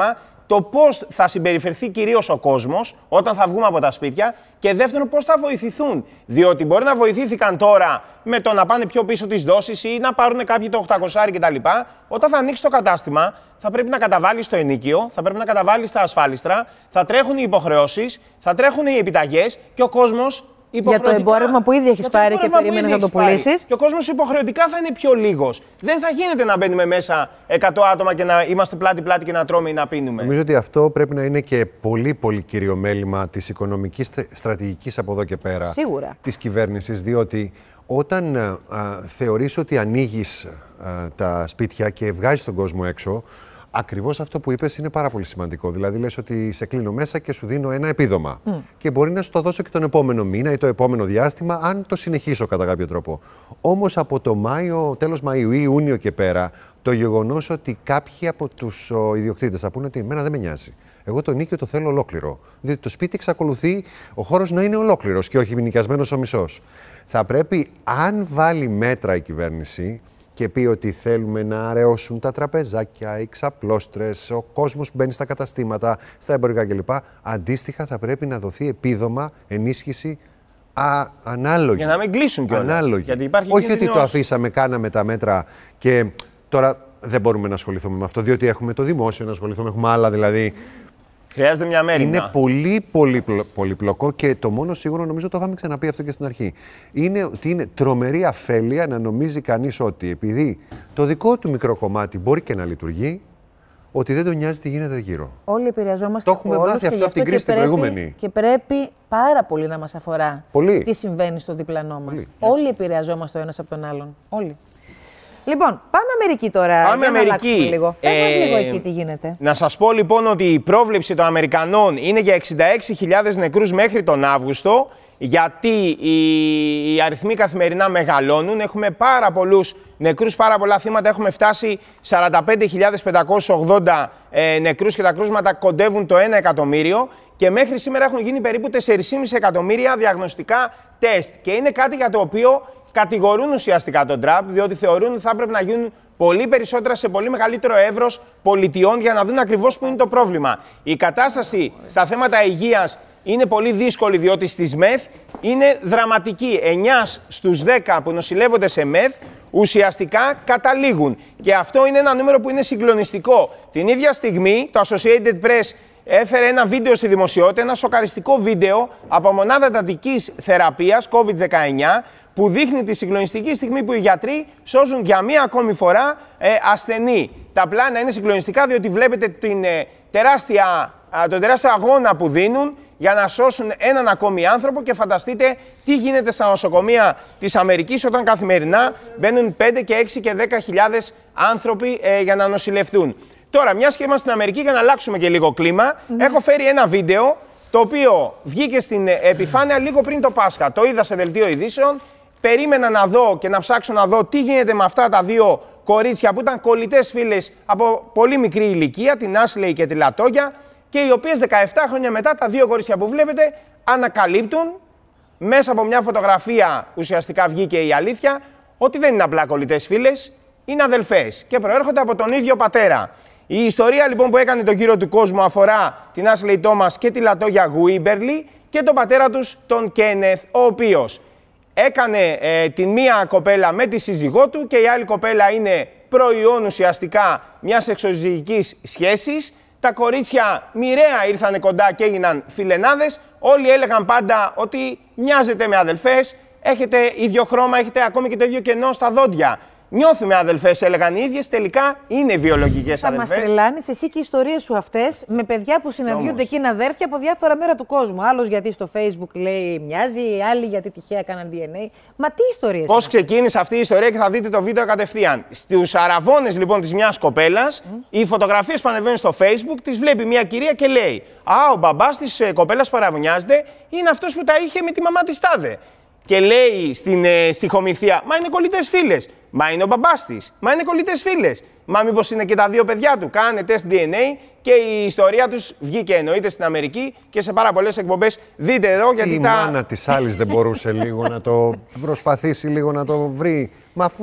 το πώς θα συμπεριφερθεί κυρίως ο κόσμος όταν θα βγούμε από τα σπίτια και δεύτερον πώς θα βοηθηθούν. Διότι μπορεί να βοηθήθηκαν τώρα με το να πάνε πιο πίσω τις δόσεις ή να πάρουν κάποιοι το οκτακόσια κτλ. Όταν θα ανοίξει το κατάστημα, θα πρέπει να καταβάλει το ενίκιο, θα πρέπει να καταβάλει τα ασφάλιστρα, θα τρέχουν οι υποχρεώσεις, θα τρέχουν οι επιταγές και ο κόσμος. Για το εμπόρευμα που ήδη έχει πάρει και περίμενε να το πουλήσει. Και ο κόσμος υποχρεωτικά θα είναι πιο λίγος. Δεν θα γίνεται να μπαίνουμε μέσα εκατό άτομα και να είμαστε πλάτη-πλάτη και να τρώμε ή να πίνουμε. Νομίζω ότι αυτό πρέπει να είναι και πολύ, πολύ κύριο μέλημα της οικονομικής στρατηγικής από εδώ και πέρα. Σίγουρα. Της κυβέρνησης, διότι όταν α, θεωρείς ότι ανοίγεις α, τα σπίτια και βγάζεις τον κόσμο έξω, ακριβώς αυτό που είπες είναι πάρα πολύ σημαντικό. Δηλαδή, λες ότι σε κλείνω μέσα και σου δίνω ένα επίδομα. Mm. Και μπορεί να σου το δώσω και τον επόμενο μήνα ή το επόμενο διάστημα, αν το συνεχίσω κατά κάποιο τρόπο. Όμως από το Μάιο, τέλος Μαΐου ή Ιούνιο και πέρα, το γεγονός ότι κάποιοι από τους ιδιοκτήτες θα πούνε ότι εμένα δεν με νοιάζει. Εγώ το νοίκιο το θέλω ολόκληρο. Διότι το σπίτι εξακολουθεί ο χώρος να είναι ολόκληρος και όχι νοικιασμένος ο μισός. Θα πρέπει, αν βάλει μέτρα η κυβέρνηση και πει ότι θέλουμε να αραιώσουν τα τραπεζάκια, οι ξαπλώστρες, ο κόσμος που μπαίνει στα καταστήματα, στα εμπορικά κλπ. Αντίστοιχα θα πρέπει να δοθεί επίδομα, ενίσχυση α, ανάλογη. Για να μην κλείσουν κιόλας. Ανάλογη. Γιατί υπάρχει όχι κίνδυνος. ότι το αφήσαμε, κάναμε τα μέτρα και τώρα δεν μπορούμε να ασχοληθούμε με αυτό, διότι έχουμε το δημόσιο να ασχοληθούμε, έχουμε άλλα δηλαδή. Χρειάζεται μια μέρη. Είναι πολύ, πολύ πολύπλοκο και το μόνο σίγουρο, νομίζω το είχαμε ξαναπεί αυτό και στην αρχή, είναι ότι είναι τρομερή αφέλεια να νομίζει κανείς ότι επειδή το δικό του μικρό κομμάτι μπορεί και να λειτουργεί, ότι δεν τον νοιάζει τι γίνεται γύρω. Όλοι επηρεαζόμαστε. Το έχουμε μάθει αυτό από την κρίση την προηγούμενη. Και πρέπει πάρα πολύ να μας αφορά πολύ. Τι συμβαίνει στο διπλανό μας. Πολύ. Όλοι επηρεαζόμαστε ο ένας από τον άλλον. Όλοι. Λοιπόν, πάμε Αμερική τώρα. Πάμε για να Αμερική. Λίγο. Πες μας ε, λίγο εκεί τι γίνεται. Να σας πω λοιπόν ότι η πρόβλεψη των Αμερικανών είναι για εξήντα έξι χιλιάδες νεκρούς μέχρι τον Αύγουστο, γιατί οι, οι αριθμοί καθημερινά μεγαλώνουν. Έχουμε πάρα πολλούς νεκρούς, πάρα πολλά θύματα. Έχουμε φτάσει σαράντα πέντε χιλιάδες πεντακόσιους ογδόντα ε, νεκρούς και τα κρούσματα κοντεύουν το ένα εκατομμύριο. Και μέχρι σήμερα έχουν γίνει περίπου τέσσερα κόμμα πέντε εκατομμύρια διαγνωστικά τεστ. Και είναι κάτι για το οποίο κατηγορούν ουσιαστικά τον Τραμπ, διότι θεωρούν ότι θα πρέπει να γίνουν πολύ περισσότερα σε πολύ μεγαλύτερο εύρος πολιτιών για να δουν ακριβώς πού είναι το πρόβλημα. Η κατάσταση στα θέματα υγείας είναι πολύ δύσκολη, διότι στις ΜΕΘ είναι δραματική. εννιά στους δέκα που νοσηλεύονται σε ΜΕΘ ουσιαστικά καταλήγουν. Και αυτό είναι ένα νούμερο που είναι συγκλονιστικό. Την ίδια στιγμή το Associated Press έφερε ένα βίντεο στη δημοσιότητα, ένα σοκαριστικό βίντεο από μονάδα εντατικής θεραπείας κόβιντ δεκαεννιά, που δείχνει τη συγκλονιστική στιγμή που οι γιατροί σώζουν για μία ακόμη φορά ε, ασθενή. Τα πλάνα είναι συγκλονιστικά, διότι βλέπετε την, ε, τεράστια, ε, τον τεράστιο αγώνα που δίνουν για να σώσουν έναν ακόμη άνθρωπο και φανταστείτε τι γίνεται στα νοσοκομεία της Αμερικής όταν καθημερινά μπαίνουν πέντε και έξι και δέκα χιλιάδες άνθρωποι ε, για να νοσηλευτούν. Τώρα, μιας και είμαστε στην Αμερική, για να αλλάξουμε και λίγο κλίμα, mm. έχω φέρει ένα βίντεο το οποίο βγήκε στην επιφάνεια λίγο πριν το Πάσχα. Το είδα σε δελτίο ειδήσεων. Περίμενα να δω και να ψάξω να δω τι γίνεται με αυτά τα δύο κορίτσια που ήταν κολλητές φίλες από πολύ μικρή ηλικία, την Άσλεϊ και τη Λατόγια, και οι οποίες δεκαεπτά χρόνια μετά, τα δύο κορίτσια που βλέπετε, ανακαλύπτουν μέσα από μια φωτογραφία, ουσιαστικά βγήκε η αλήθεια, ότι δεν είναι απλά κολλητές φίλες, είναι αδελφές και προέρχονται από τον ίδιο πατέρα. Η ιστορία λοιπόν που έκανε τον γύρο του κόσμου αφορά την Άσλεϊ Τόμας και τη Λατόγια Γουίμπερλι και τον πατέρα τους, τον Κένεθ, ο οποίος έκανε ε, την μία κοπέλα με τη σύζυγό του και η άλλη κοπέλα είναι προϊόν ουσιαστικά μιας εξωζυγικής σχέσης. Τα κορίτσια μοιραία ήρθαν κοντά και έγιναν φιλενάδες. Όλοι έλεγαν πάντα ότι μοιάζετε με αδελφές, έχετε ίδιο χρώμα, έχετε ακόμη και το ίδιο κενό στα δόντια. Νιώθουμε αδελφές, έλεγαν οι ίδιες, τελικά είναι βιολογικές αδελφές. Θα μας τρελάνεις εσύ και οι ιστορίες σου αυτές με παιδιά που συναντιούνται εκεί, αδέρφια από διάφορα μέρα του κόσμου. Άλλος γιατί στο Facebook λέει μοιάζει, άλλοι γιατί τυχαία έκαναν ντι εν έι. Μα τι ιστορίες. Πώς ξεκίνησε αυτή η ιστορία και θα δείτε το βίντεο κατευθείαν. Στους αραβώνες λοιπόν της μιας κοπέλας, mm. οι φωτογραφίες που ανεβαίνουν στο Facebook, τις βλέπει μια κυρία και λέει: Α, ο μπαμπάς της ε, κοπέλας που παραβωνιάζεται είναι αυτός που τα είχε με τη μαμά της τάδε. Και λέει στην ε, στιχομυθία: Μα είναι κολλητές φίλες. Μα είναι ο μπαμπάς της. Μα είναι κολλητές φίλες. Μα μήπως είναι και τα δύο παιδιά του. Κάνε τεστ ντι εν έι και η ιστορία τους βγήκε εννοείται στην Αμερική και σε πάρα πολλές εκπομπές. Δείτε εδώ γιατί η τα. Η μάνα της άλλης δεν μπορούσε λίγο να το προσπαθήσει, λίγο να το βρει. Μα αφού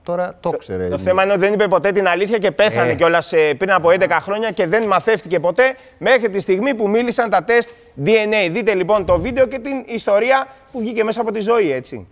τώρα το ξέρει. Το, το θέμα είναι ότι δεν είπε ποτέ την αλήθεια και πέθανε ε. κιόλας πριν από έντεκα χρόνια και δεν μαθεύτηκε ποτέ μέχρι τη στιγμή που μίλησαν τα τεστ ντι εν έι. Δείτε λοιπόν το βίντεο και την ιστορία που βγήκε μέσα από τη ζωή, έτσι.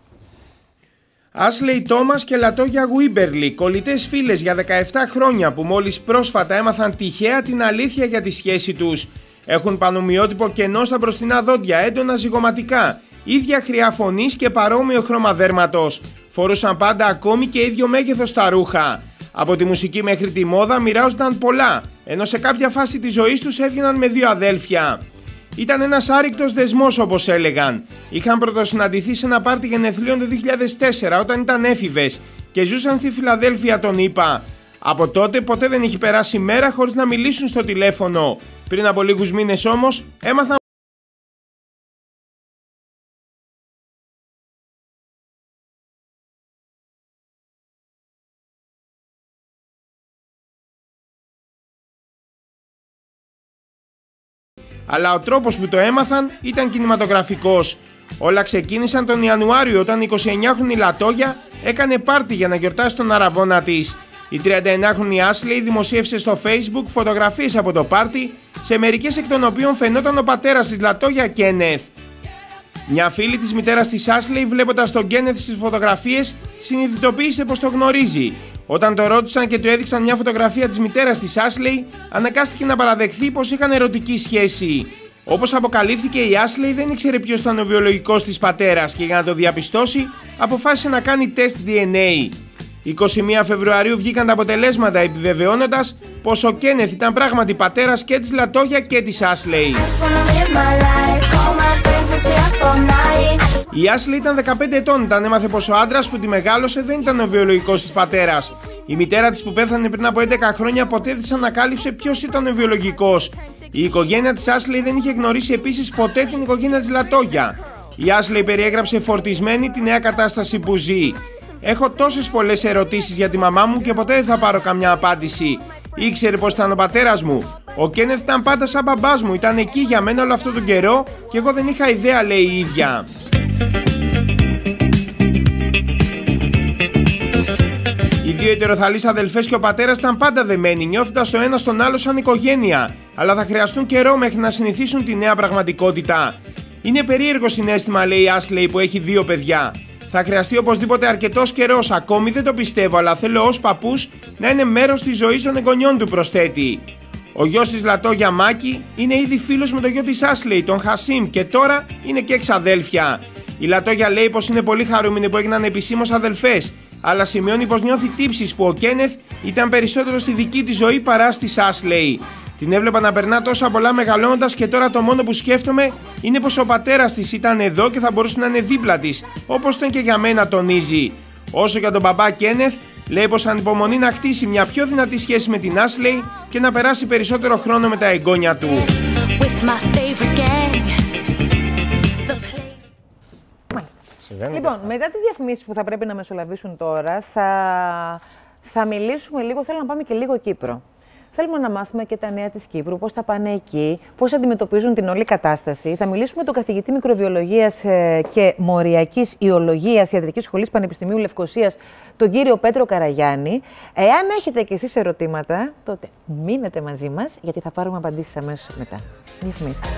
Άσλεϊ Τόμας και Λατόγια Γουίμπερλι, κολλητές φίλες για δεκαεπτά χρόνια που μόλις πρόσφατα έμαθαν τυχαία την αλήθεια για τη σχέση τους. Έχουν πανομοιότυπο κενό στα μπροστινά δόντια, έντονα ζυγωματικά, ίδια χρειά φωνής και παρόμοιο χρώμα δέρματος. Φορούσαν πάντα ακόμη και ίδιο μέγεθος στα ρούχα. Από τη μουσική μέχρι τη μόδα μοιράζονταν πολλά, ενώ σε κάποια φάση της ζωής τους έβγαιναν με δύο αδέλφια. Ήταν ένας άρρηκτος δεσμός, όπως έλεγαν. Είχαν πρωτοσυναντηθεί σε ένα πάρτι γενεθλίων το δύο χιλιάδες τέσσερα όταν ήταν έφηβες και ζούσαν στη Φιλαδέλφια, τον είπα. Από τότε ποτέ δεν είχε περάσει μέρα χωρίς να μιλήσουν στο τηλέφωνο. Πριν από λίγους μήνες όμως έμαθαν αλλά ο τρόπος που το έμαθαν ήταν κινηματογραφικός. Όλα ξεκίνησαν τον Ιανουάριο όταν η εικοσιεννιάχρονη Λατόγια έκανε πάρτι για να γιορτάσει τον αραβώνα της. Η τριανταεννιάχρονη Άσλεϊ δημοσίευσε στο Facebook φωτογραφίες από το πάρτι, σε μερικές εκ των οποίων φαινόταν ο πατέρας της Λατόγια, Κένεθ. Μια φίλη της μητέρας της Άσλεϊ, βλέποντας τον Κένεθ στις φωτογραφίες, συνειδητοποίησε πως το γνωρίζει. Όταν το ρώτησαν και του έδειξαν μια φωτογραφία της μητέρας της Άσλεϊ, αναγκάστηκε να παραδεχθεί πως είχαν ερωτική σχέση. Όπως αποκαλύφθηκε, η Άσλεϊ δεν ήξερε ποιος ήταν ο βιολογικός της πατέρας και για να το διαπιστώσει, αποφάσισε να κάνει τεστ ντι εν έι. εικοστή πρώτη Φεβρουαρίου βγήκαν τα αποτελέσματα, επιβεβαιώνοντας πως ο Κένεθ ήταν πράγματι πατέρας και της Λατόγια και της Άσλεϊ. Η Άσλεϊ ήταν δεκαπέντε ετών όταν έμαθε πως ο άντρας που τη μεγάλωσε δεν ήταν ο βιολογικός της πατέρας. Η μητέρα της που πέθανε πριν από έντεκα χρόνια ποτέ δεν της ανακάλυψε ποιος ήταν ο βιολογικός. Η οικογένεια της Άσλεϊ δεν είχε γνωρίσει επίσης ποτέ την οικογένεια της Λατόγια. Η Άσλεϊ περιέγραψε φορτισμένη τη νέα κατάσταση που ζει. Έχω τόσες πολλές ερωτήσεις για τη μαμά μου και ποτέ δεν θα πάρω καμιά απάντηση. Ήξερε πως ήταν ο πατέρας μου. Ο Κένεθ ήταν πάντα σαν μπαμπάς μου, ήταν εκεί για μένα όλο αυτό τον καιρό και εγώ δεν είχα ιδέα, λέει η ίδια. Οι δύο ετεροθαλείς αδελφές και ο πατέρας ήταν πάντα δεμένοι, νιώθοντας το ένα στον άλλο σαν οικογένεια, αλλά θα χρειαστούν καιρό μέχρι να συνηθίσουν τη νέα πραγματικότητα. Είναι περίεργο συναίσθημα, λέει η Άσλεϊ, που έχει δύο παιδιά. Θα χρειαστεί οπωσδήποτε αρκετός καιρός, ακόμη δεν το πιστεύω, αλλά θέλω ως παππούς να είναι μέρος της ζωής των εγγονιών του, προσθέτει. Ο γιος της Λατόγια, Μάκη, είναι ήδη φίλος με το γιο της Άσλεϊ, τον Χασίμ, και τώρα είναι και εξαδέλφια. Η Λατόγια λέει πως είναι πολύ χαρούμενη που έγιναν επισήμως αδελφές, αλλά σημειώνει πως νιώθει τύψεις που ο Κένεθ ήταν περισσότερο στη δική της ζωή παρά στις Άσλεϊ. Την έβλεπα να περνά τόσα πολλά μεγαλώνοντας και τώρα το μόνο που σκέφτομαι είναι πως ο πατέρας της ήταν εδώ και θα μπορούσε να είναι δίπλα της, όπως ήταν και για μένα, τονίζει. Όσο για τον μπαμπά Κένεθ, λέει πως ανυπομονεί να χτίσει μια πιο δυνατή σχέση με την Άσλεϊ και να περάσει περισσότερο χρόνο με τα εγγόνια του. Λοιπόν, μετά τις διαφημίσεις που θα πρέπει να μεσολαβήσουν τώρα, θα, θα μιλήσουμε λίγο, θέλω να πάμε και λίγο Κύπρο. Θέλουμε να μάθουμε και τα νέα της Κύπρου, πώς θα πάνε εκεί, πώς αντιμετωπίζουν την όλη κατάσταση. Θα μιλήσουμε με τον καθηγητή μικροβιολογίας και μοριακής ιολογίας Ιατρικής Σχολής Πανεπιστημίου Λευκωσίας, τον κύριο Πέτρο Καραγιάννη. Εάν έχετε κι εσείς ερωτήματα, τότε μείνετε μαζί μας, γιατί θα πάρουμε απαντήσεις αμέσως μετά. Διαφημίσεις.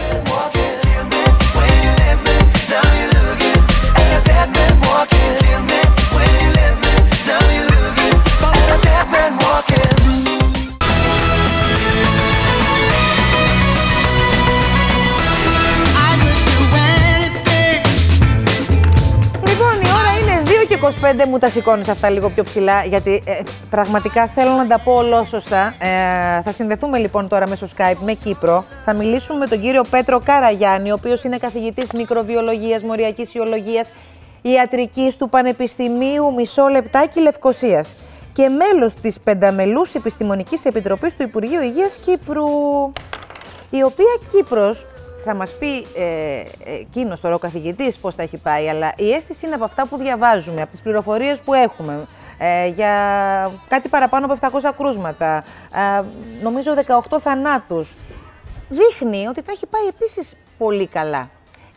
είκοσι πέντε μου τα σηκώνεις αυτά λίγο πιο ψηλά, γιατί ε, πραγματικά θέλω να τα πω ολόσωστα. Ε, θα συνδεθούμε λοιπόν τώρα μέσω Skype με Κύπρο. Θα μιλήσουμε με τον κύριο Πέτρο Καραγιάννη, ο οποίος είναι καθηγητής μικροβιολογίας, μοριακής ιολογίας, ιατρικής του Πανεπιστημίου μισό λεπτάκι Λευκωσίας και μέλος της πενταμελούς Επιστημονικής Επιτροπής του Υπουργείου Υγείας Κύπρου, η οποία Κύπρος, θα μας πει ε, εκείνος τώρα ο καθηγητής πώς θα έχει πάει, αλλά η αίσθηση είναι από αυτά που διαβάζουμε, από τις πληροφορίες που έχουμε, ε, για κάτι παραπάνω από επτακόσια κρούσματα, ε, νομίζω δεκαοκτώ θανάτους. Δείχνει ότι τα έχει πάει επίσης πολύ καλά.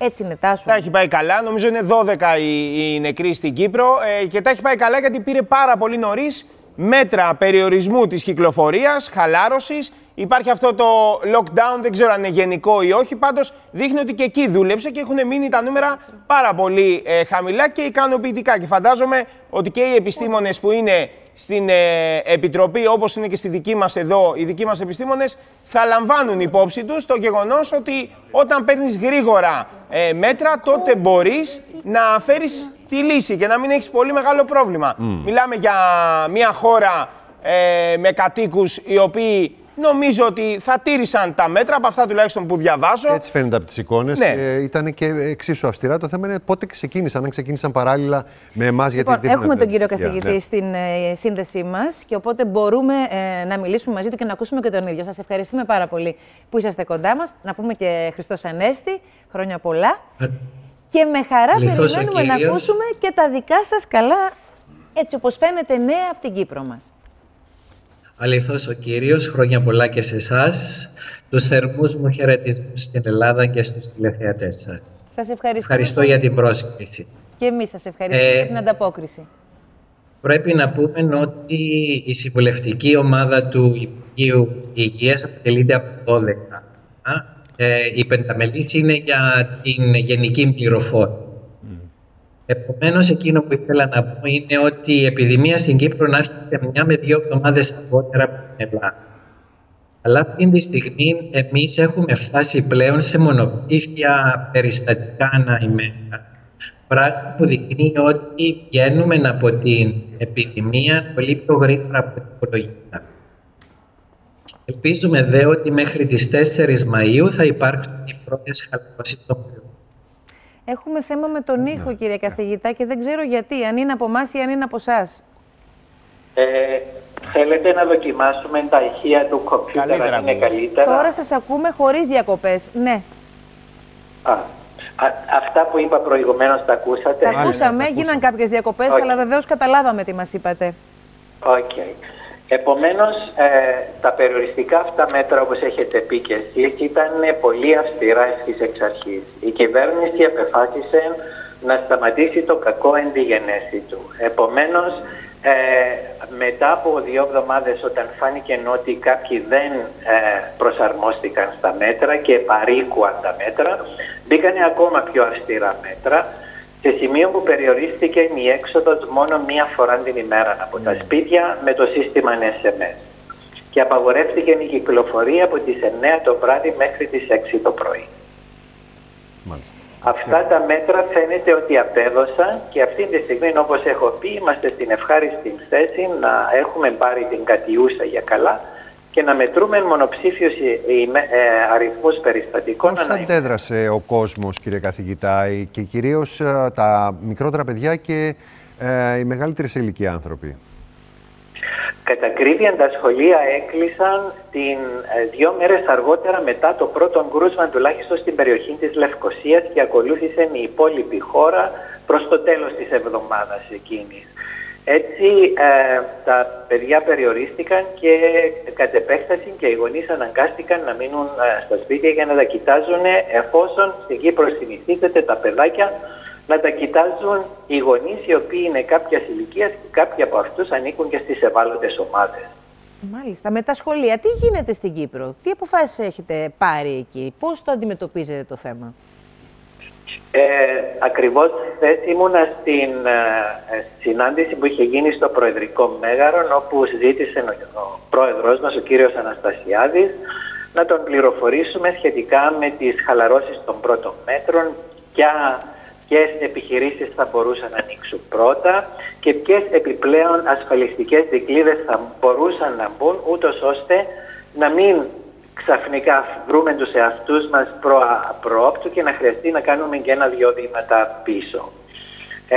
Έτσι είναι, Τάσο. Τα έχει πάει καλά. Νομίζω είναι δώδεκα οι, οι νεκροί στην Κύπρο ε, και τα έχει πάει καλά γιατί πήρε πάρα πολύ νωρίς μέτρα περιορισμού της κυκλοφορίας, χαλάρωσης. Υπάρχει αυτό το lockdown, δεν ξέρω αν είναι γενικό ή όχι, πάντως δείχνει ότι και εκεί δούλεψε και έχουν μείνει τα νούμερα πάρα πολύ ε, χαμηλά και ικανοποιητικά. Και φαντάζομαι ότι και οι επιστήμονες που είναι στην ε, Επιτροπή, όπως είναι και στη δική μας εδώ, οι δικοί μας επιστήμονες, θα λαμβάνουν υπόψη τους το γεγονός ότι όταν παίρνεις γρήγορα ε, μέτρα, τότε μπορείς να φέρεις τη λύση και να μην έχεις πολύ μεγάλο πρόβλημα. Mm. Μιλάμε για μια χώρα ε, με κατοίκους οι οποίοι νομίζω ότι θα τήρησαν τα μέτρα, από αυτά τουλάχιστον που διαβάζω. Έτσι φαίνεται από τις εικόνες. Ναι. Και ήταν και εξίσου αυστηρά. Το θέμα είναι πότε ξεκίνησαν, αν ξεκίνησαν παράλληλα με εμάς. Λοιπόν, γιατί έχουμε τον κύριο καθηγητή ναι. στην ε, σύνδεσή μας και οπότε μπορούμε ε, να μιλήσουμε μαζί του και να ακούσουμε και τον ίδιο. Σας ευχαριστούμε πάρα πολύ που είσαστε κοντά μας. Να πούμε και Χριστός Ανέστη, χρόνια πολλά. Και με χαρά Λυθός περιμένουμε να ακούσουμε και τα δικά σας καλά, έτσι όπως φαίνεται, νέα από την Κύπρο μας. Αληθώς ο Κύριος, χρόνια πολλά και σε εσάς. Τους θερμούς μου χαιρετισμούς στην Ελλάδα και στους τηλεθεατές σας. Σας ευχαριστώ. Ευχαριστώ για την πρόσκληση. Και εμείς σας ευχαριστούμε ε, για την ανταπόκριση. Πρέπει να πούμε ότι η συμβουλευτική ομάδα του Υπουργείου Υγείας αποτελείται από δώδεκα. Ε, η πενταμελής είναι για την γενική πληροφόρηση. Επομένως, εκείνο που ήθελα να πω είναι ότι η επιδημία στην Κύπρο άρχισε μια με δύο εβδομάδες αργότερα από την Ελλάδα. Αλλά αυτή τη στιγμή εμείς έχουμε φτάσει πλέον σε μονοψήφια περιστατικά ανά ημέρα. Πράγμα που δείχνει ότι βγαίνουμε από την επιδημία πολύ πιο γρήγορα από την υπολογιστά. Ελπίζουμε δε ότι μέχρι τις τέσσερις Μαΐου θα υπάρξουν οι πρώτες χαλαρώσεις των πληροφοριών. Έχουμε θέμα με τον ήχο, ναι, κύριε καθηγητά, και δεν ξέρω γιατί, αν είναι από εμάς ή αν είναι από εσάς. Ε, θέλετε να δοκιμάσουμε τα ηχεία του κομπιούτερ, αν είναι καλύτερα? Τώρα σας ακούμε χωρίς διακοπές, ναι. Α, α, αυτά που είπα προηγουμένως τα ακούσατε? Τα ακούσαμε, γίναν κάποιες διακοπές, okay, αλλά βεβαίως καταλάβαμε τι μας είπατε. Οκ. Okay. Επομένως, ε, τα περιοριστικά αυτά μέτρα, όπως έχετε πει και εσείς, ήταν πολύ αυστηρά ευθύς εξ αρχής. Η κυβέρνηση απεφάσισε να σταματήσει το κακό εν τη γενέση του. Επομένως, ε, μετά από δύο εβδομάδες, όταν φάνηκε ότι κάποιοι δεν ε, προσαρμόστηκαν στα μέτρα και παρήκουαν τα μέτρα, μπήκανε ακόμα πιο αυστηρά μέτρα, σε σημείο που περιορίστηκε η έξοδος μόνο μία φορά την ημέρα από τα σπίτια με το σύστημα ες εμ ες. Και απαγορεύτηκε η κυκλοφορία από τις εννιά το βράδυ μέχρι τις έξι το πρωί. Μάλιστα. Αυτά τα μέτρα φαίνεται ότι απέδωσαν και αυτή τη στιγμή, όπως έχω πει, είμαστε στην ευχάριστη θέση να έχουμε πάρει την κατιούσα για καλά και να μετρούμε μονοψήφιους αριθμούς περιστατικών. Πώς αντέδρασε ο κόσμος, κύριε καθηγητά, και κυρίως τα μικρότερα παιδιά και ε, οι μεγαλύτεροι σε ηλικία άνθρωποι? Κατά ακρίβεια, τα σχολεία έκλεισαν την, ε, δύο μέρες αργότερα μετά το πρώτο κρούσμα, τουλάχιστον στην περιοχή της Λευκωσίας, και ακολούθησε η υπόλοιπη χώρα προς το τέλος της εβδομάδας εκείνης. Έτσι, ε, τα παιδιά περιορίστηκαν και κατ' επέκταση και οι γονείς αναγκάστηκαν να μείνουν ε, στα σπίτια για να τα κοιτάζουν, εφόσον στην Κύπρο συνηθίζεται τα παιδάκια να τα κοιτάζουν οι γονείς οι οποίοι είναι κάποιας ηλικίας και κάποιοι από αυτούς ανήκουν και στις ευάλωτες ομάδες. Μάλιστα. Με τα σχολεία, τι γίνεται στην Κύπρο, τι αποφάσεις έχετε πάρει εκεί, πώς το αντιμετωπίζετε το θέμα? Ε, ακριβώς χθες ήμουνα στην ε, συνάντηση που είχε γίνει στο Προεδρικό Μέγαρο, όπου ζήτησε ο, ο πρόεδρος μας, ο κύριος Αναστασιάδης, να τον πληροφορήσουμε σχετικά με τις χαλαρώσεις των πρώτων μέτρων, ποια ποιες επιχειρήσεις θα μπορούσαν να ανοίξουν πρώτα και ποιες επιπλέον ασφαλιστικές δικλείδες θα μπορούσαν να μπουν, ούτως ώστε να μην ξαφνικά βρούμε τους εαυτούς μας προ, προόπτου και να χρειαστεί να κάνουμε και ένα-δυο βήματα πίσω. Ε,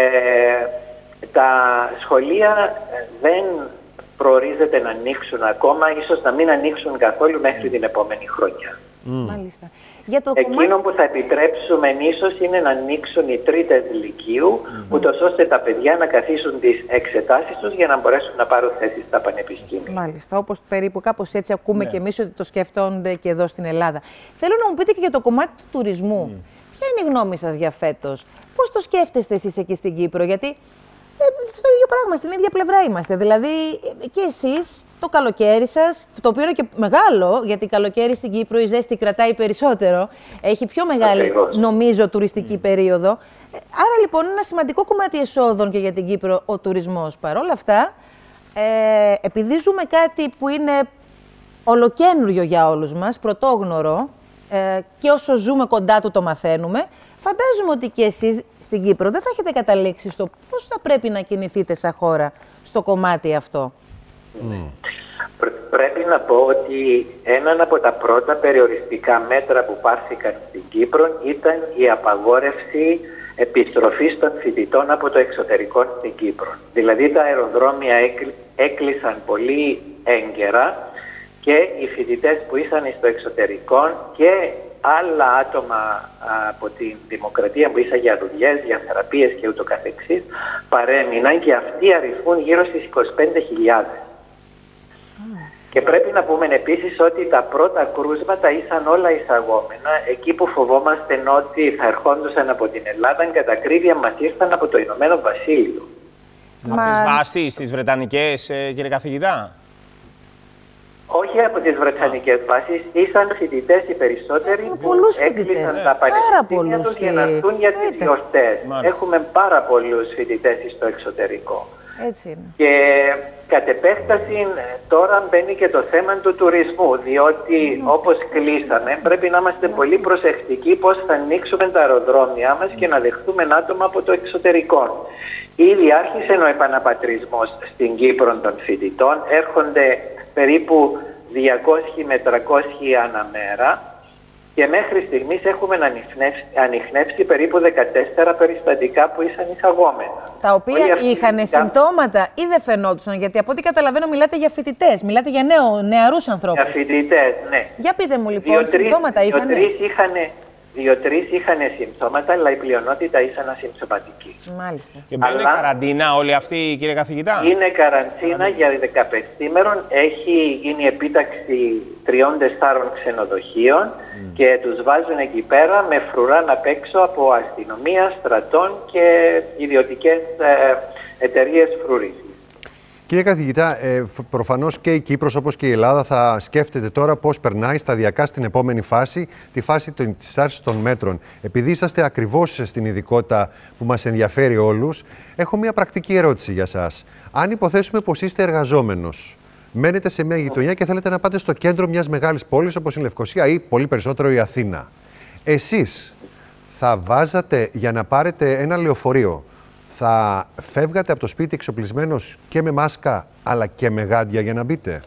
τα σχολεία δεν προορίζεται να ανοίξουν ακόμα, ίσως να μην ανοίξουν καθόλου μέχρι την επόμενη χρονιά. Mm. Μάλιστα. Για το Εκείνο κομμάτι... που θα επιτρέψουμε ίσως είναι να ανοίξουν οι τρίτες λυκείου, mm. ούτως ώστε τα παιδιά να καθίσουν τις εξετάσεις τους για να μπορέσουν να πάρουν θέσεις στα πανεπιστήμια. Μάλιστα, όπως περίπου κάπως έτσι ακούμε, ναι, και εμείς ότι το σκεφτόνται και εδώ στην Ελλάδα. Θέλω να μου πείτε και για το κομμάτι του τουρισμού. Mm. Ποια είναι η γνώμη σας για φέτος? Πώς το σκέφτεστε εσείς εκεί στην Κύπρο? Γιατί ε, στο ίδιο πράγμα, στην ίδια πλευρά είμαστε. Δηλαδή και εσείς το καλοκαίρι σας, το οποίο είναι και μεγάλο, γιατί καλοκαίρι στην Κύπρο η ζέστη κρατάει περισσότερο, έχει πιο μεγάλη, νομίζω, τουριστική περίοδο. Άρα λοιπόν είναι ένα σημαντικό κομμάτι εσόδων και για την Κύπρο ο τουρισμός. Παρ' όλα αυτά, ε, επειδή ζούμε κάτι που είναι ολοκένουργιο για όλους μας, πρωτόγνωρο, ε, και όσο ζούμε κοντά του το μαθαίνουμε, φαντάζομαι ότι και εσείς στην Κύπρο δεν θα έχετε καταλήξει στο πώς θα πρέπει να κινηθείτε σαν χώρα στο κομμάτι αυτό. Mm. Πρέπει να πω ότι ένα από τα πρώτα περιοριστικά μέτρα που πάρθηκαν στην Κύπρο ήταν η απαγόρευση επιστροφής των φοιτητών από το εξωτερικό στην Κύπρο. Δηλαδή τα αεροδρόμια έκλεισαν πολύ έγκαιρα και οι φοιτητές που ήσαν στο εξωτερικό και άλλα άτομα από την δημοκρατία που ήσαν για δουλειές, για θεραπείες και ούτω καθεξής παρέμειναν και αυτοί αριθμούν γύρω στις είκοσι πέντε χιλιάδες. Και πρέπει να πούμε επίσης ότι τα πρώτα κρούσματα ήσαν όλα εισαγόμενα. Εκεί που φοβόμαστε ότι θα ερχόντουσαν από την Ελλάδα, κατά ακρίβεια μας ήρθαν από το Ηνωμένο Βασίλειο. Μα... Από τις βάσεις, τις βρετανικές, κύριε καθηγητά? Όχι από τις βρετανικές βάσεις, ήσαν φοιτητές οι περισσότεροι Έχουμε που έκλεισαν τα πανεπιστήμια τους για να έρθουν για τις γιορτές. Έχουμε πάρα πολλούς φοιτητές στο εξωτερικό. Έτσι είναι. Και κατ' επέκταση τώρα μπαίνει και το θέμα του τουρισμού, διότι όπως κλείσαμε πρέπει να είμαστε πολύ προσεκτικοί πώς θα ανοίξουμε τα αεροδρόμια μας και να δεχτούμε άτομα από το εξωτερικό. Ήδη άρχισε ο επαναπατρισμός στην Κύπρο των φοιτητών, έρχονται περίπου διακόσιοι με τριακόσιοι ανά μέρα και μέχρι στιγμής έχουμε ανιχνεύσει περίπου δεκατέσσερα περιστατικά που ήσαν εισαγόμενα. Τα οποία είχαν συμπτώματα ή δεν φαινόντουσαν? Γιατί από ό,τι καταλαβαίνω μιλάτε για φοιτητές, μιλάτε για νέο, νεαρούς ανθρώπους. Για φοιτητές, ναι. Για πείτε μου λοιπόν, δύο, συμπτώματα είχαν? Δύο-τρεις είχαν συμπτώματα, αλλά η πλειονότητα ήσαν ασυμπτωματικοί. Μάλιστα. Και μπαίνουν αλλά... καραντίνα όλοι αυτοί, κύριε καθηγητά? Είναι καραντίνα για δεκαπέντε ημέρων. Έχει γίνει επίταξη τριών-τεσσάρων ξενοδοχείων mm. και τους βάζουν εκεί πέρα με φρουρά απ' έξω από αστυνομία, στρατών και ιδιωτικές ε, εταιρείες φρουρίσης. Κύριε καθηγητά, ε, προφανώς και η Κύπρος όπως και η Ελλάδα θα σκέφτεται τώρα πώς περνάει σταδιακά στην επόμενη φάση, τη φάση της άρσης των μέτρων. Επειδή είσαστε ακριβώς στην ειδικότητα που μας ενδιαφέρει όλους, έχω μια πρακτική ερώτηση για σας. Αν υποθέσουμε πως είστε εργαζόμενος, μένετε σε μια γειτονιά και θέλετε να πάτε στο κέντρο μιας μεγάλης πόλης όπως η Λευκοσία ή πολύ περισσότερο η Αθήνα, εσείς θα βάζατε για να πάρετε ένα λεωφορείο, θα φεύγατε από το σπίτι εξοπλισμένος και με μάσκα αλλά και με γάντια για να μπείτε?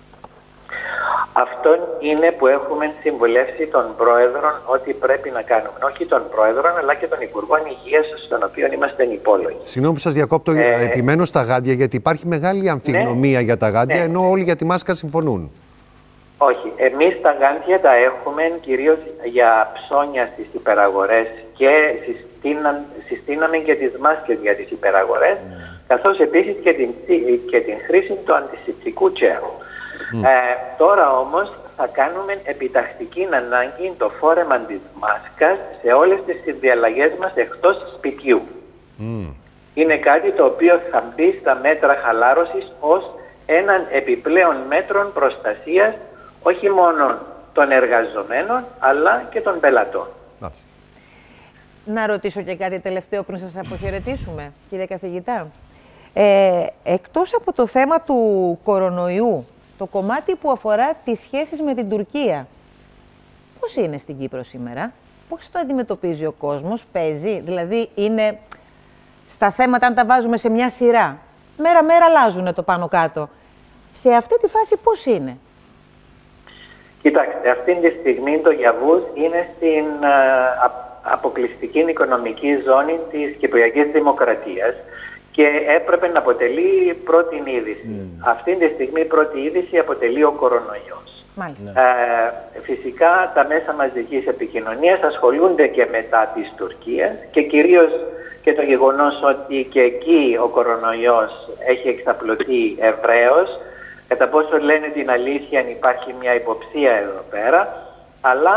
Αυτό είναι που έχουμε συμβουλεύσει τον Πρόεδρο ότι πρέπει να κάνουμε. Όχι τον Πρόεδρο, αλλά και τον Υπουργό Υγείας, στον οποίο είμαστε υπόλογοι. Συγγνώμη που σας διακόπτω, ε... επιμένω στα γάντια, γιατί υπάρχει μεγάλη αμφιγνωμία ναι, για τα γάντια, ναι, ενώ όλοι για τη μάσκα συμφωνούν. Όχι. Εμείς τα γάντια τα έχουμε κυρίως για ψώνια στις υπεραγορές και συστήναμε και τις μάσκες για τις υπεραγορές, mm. καθώς επίσης και την, και την χρήση του αντισηπτικού τσέρου. Mm. Ε, τώρα όμως θα κάνουμε επιτακτική ανάγκη το φόρεμα της μάσκας σε όλες τις συνδιαλλαγές μας εκτός σπιτιού. Mm. Είναι κάτι το οποίο θα μπει στα μέτρα χαλάρωσης ως έναν επιπλέον μέτρο προστασίας όχι μόνο των εργαζομένων αλλά και των πελατών. Μάλιστα. Να ρωτήσω και κάτι τελευταίο πριν σας αποχαιρετήσουμε, κύριε καθηγητά. Ε, εκτός από το θέμα του κορονοϊού, το κομμάτι που αφορά τις σχέσεις με την Τουρκία, πώς είναι στην Κύπρο σήμερα, πώς το αντιμετωπίζει ο κόσμος, παίζει, δηλαδή είναι στα θέματα αν τα βάζουμε σε μια σειρά, μέρα-μέρα αλλάζουν το πάνω κάτω. Σε αυτή τη φάση πώς είναι? Κοιτάξτε, αυτή τη στιγμή το Γιαβούς είναι στην uh, αποκλειστική οικονομική ζώνη της Κυπριακής Δημοκρατίας και έπρεπε να αποτελεί πρώτη είδηση. Mm. Αυτή τη στιγμή πρώτη είδηση αποτελεί ο κορονοϊός. Μάλιστα. Ε, φυσικά τα μέσα μαζικής επικοινωνίας ασχολούνται και μετά της Τουρκίας και κυρίως και το γεγονός ότι και εκεί ο κορονοϊός έχει εξαπλωθεί ευρέως. Κατά πόσο λένε την αλήθεια, αν υπάρχει μια υποψία εδώ πέρα, αλλά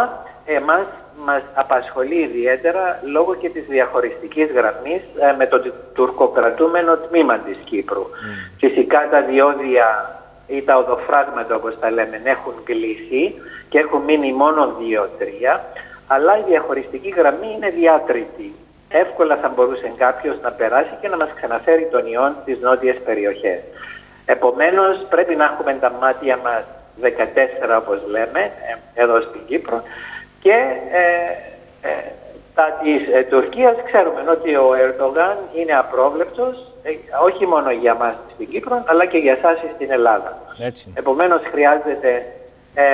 εμάς μας απασχολεί ιδιαίτερα λόγω και της διαχωριστικής γραμμής ε, με το τουρκοκρατούμενο τμήμα της Κύπρου. Mm. Φυσικά τα διόδια ή τα οδοφράγματα, όπως τα λέμε, έχουν κλείσει και έχουν μείνει μόνο δύο-τρία, αλλά η διαχωριστική γραμμή είναι διάτρητη. Εύκολα θα μπορούσε κάποιος να περάσει και να μας ξαναφέρει τον ιόν στις νότιες περιοχές. Επομένως, πρέπει να έχουμε τα μάτια μας δεκατέσσερα, όπως λέμε, εδώ στην Κύπρο, και ε, ε, τα της ε, Τουρκίας ξέρουμε ότι ο Ερντογάν είναι απρόβλεπτος, ε, όχι μόνο για μας στην Κύπρο, αλλά και για εσάς στην Ελλάδα. Έτσι. Επομένως, χρειάζεται ε,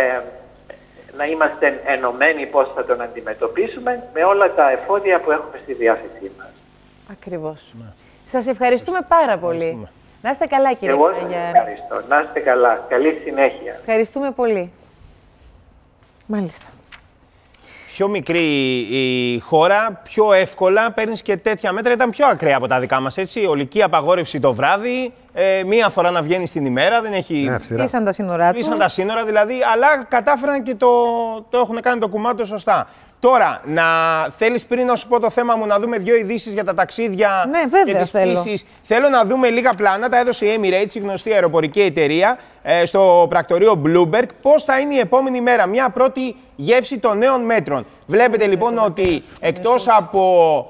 να είμαστε ενωμένοι πώς θα τον αντιμετωπίσουμε με όλα τα εφόδια που έχουμε στη διάθεσή μας. Ακριβώς. Ναι. Σας ευχαριστούμε πάρα πολύ. Να είστε καλά, κύριε Εγώ σας ευχαριστώ. Να είστε καλά. Καλή συνέχεια. Ευχαριστούμε πολύ. Μάλιστα. Πιο μικρή η χώρα, πιο εύκολα παίρνεις και τέτοια μέτρα. Ήταν πιο ακραία από τα δικά μας, έτσι. Ολική απαγόρευση το βράδυ, ε, μία φορά να βγαίνει την ημέρα, δεν έχει... Κλείσαν τα σύνορά Κλείσαν τα σύνορα δηλαδή, αλλά κατάφεραν και το, το έχουν κάνει το κουμάντο σωστά. Τώρα, να θέλεις πριν να σου πω το θέμα μου, να δούμε δύο ειδήσεις για τα ταξίδια ναι, βέβαια, και τις θέλω. πτήσεις. Θέλω να δούμε λίγα πλάνα, τα έδωσε η Emirates, η γνωστή αεροπορική εταιρεία, ε, στο πρακτορείο Bloomberg, πώς θα είναι η επόμενη μέρα. Μια πρώτη γεύση των νέων μέτρων. Βλέπετε λοιπόν ότι εκτός από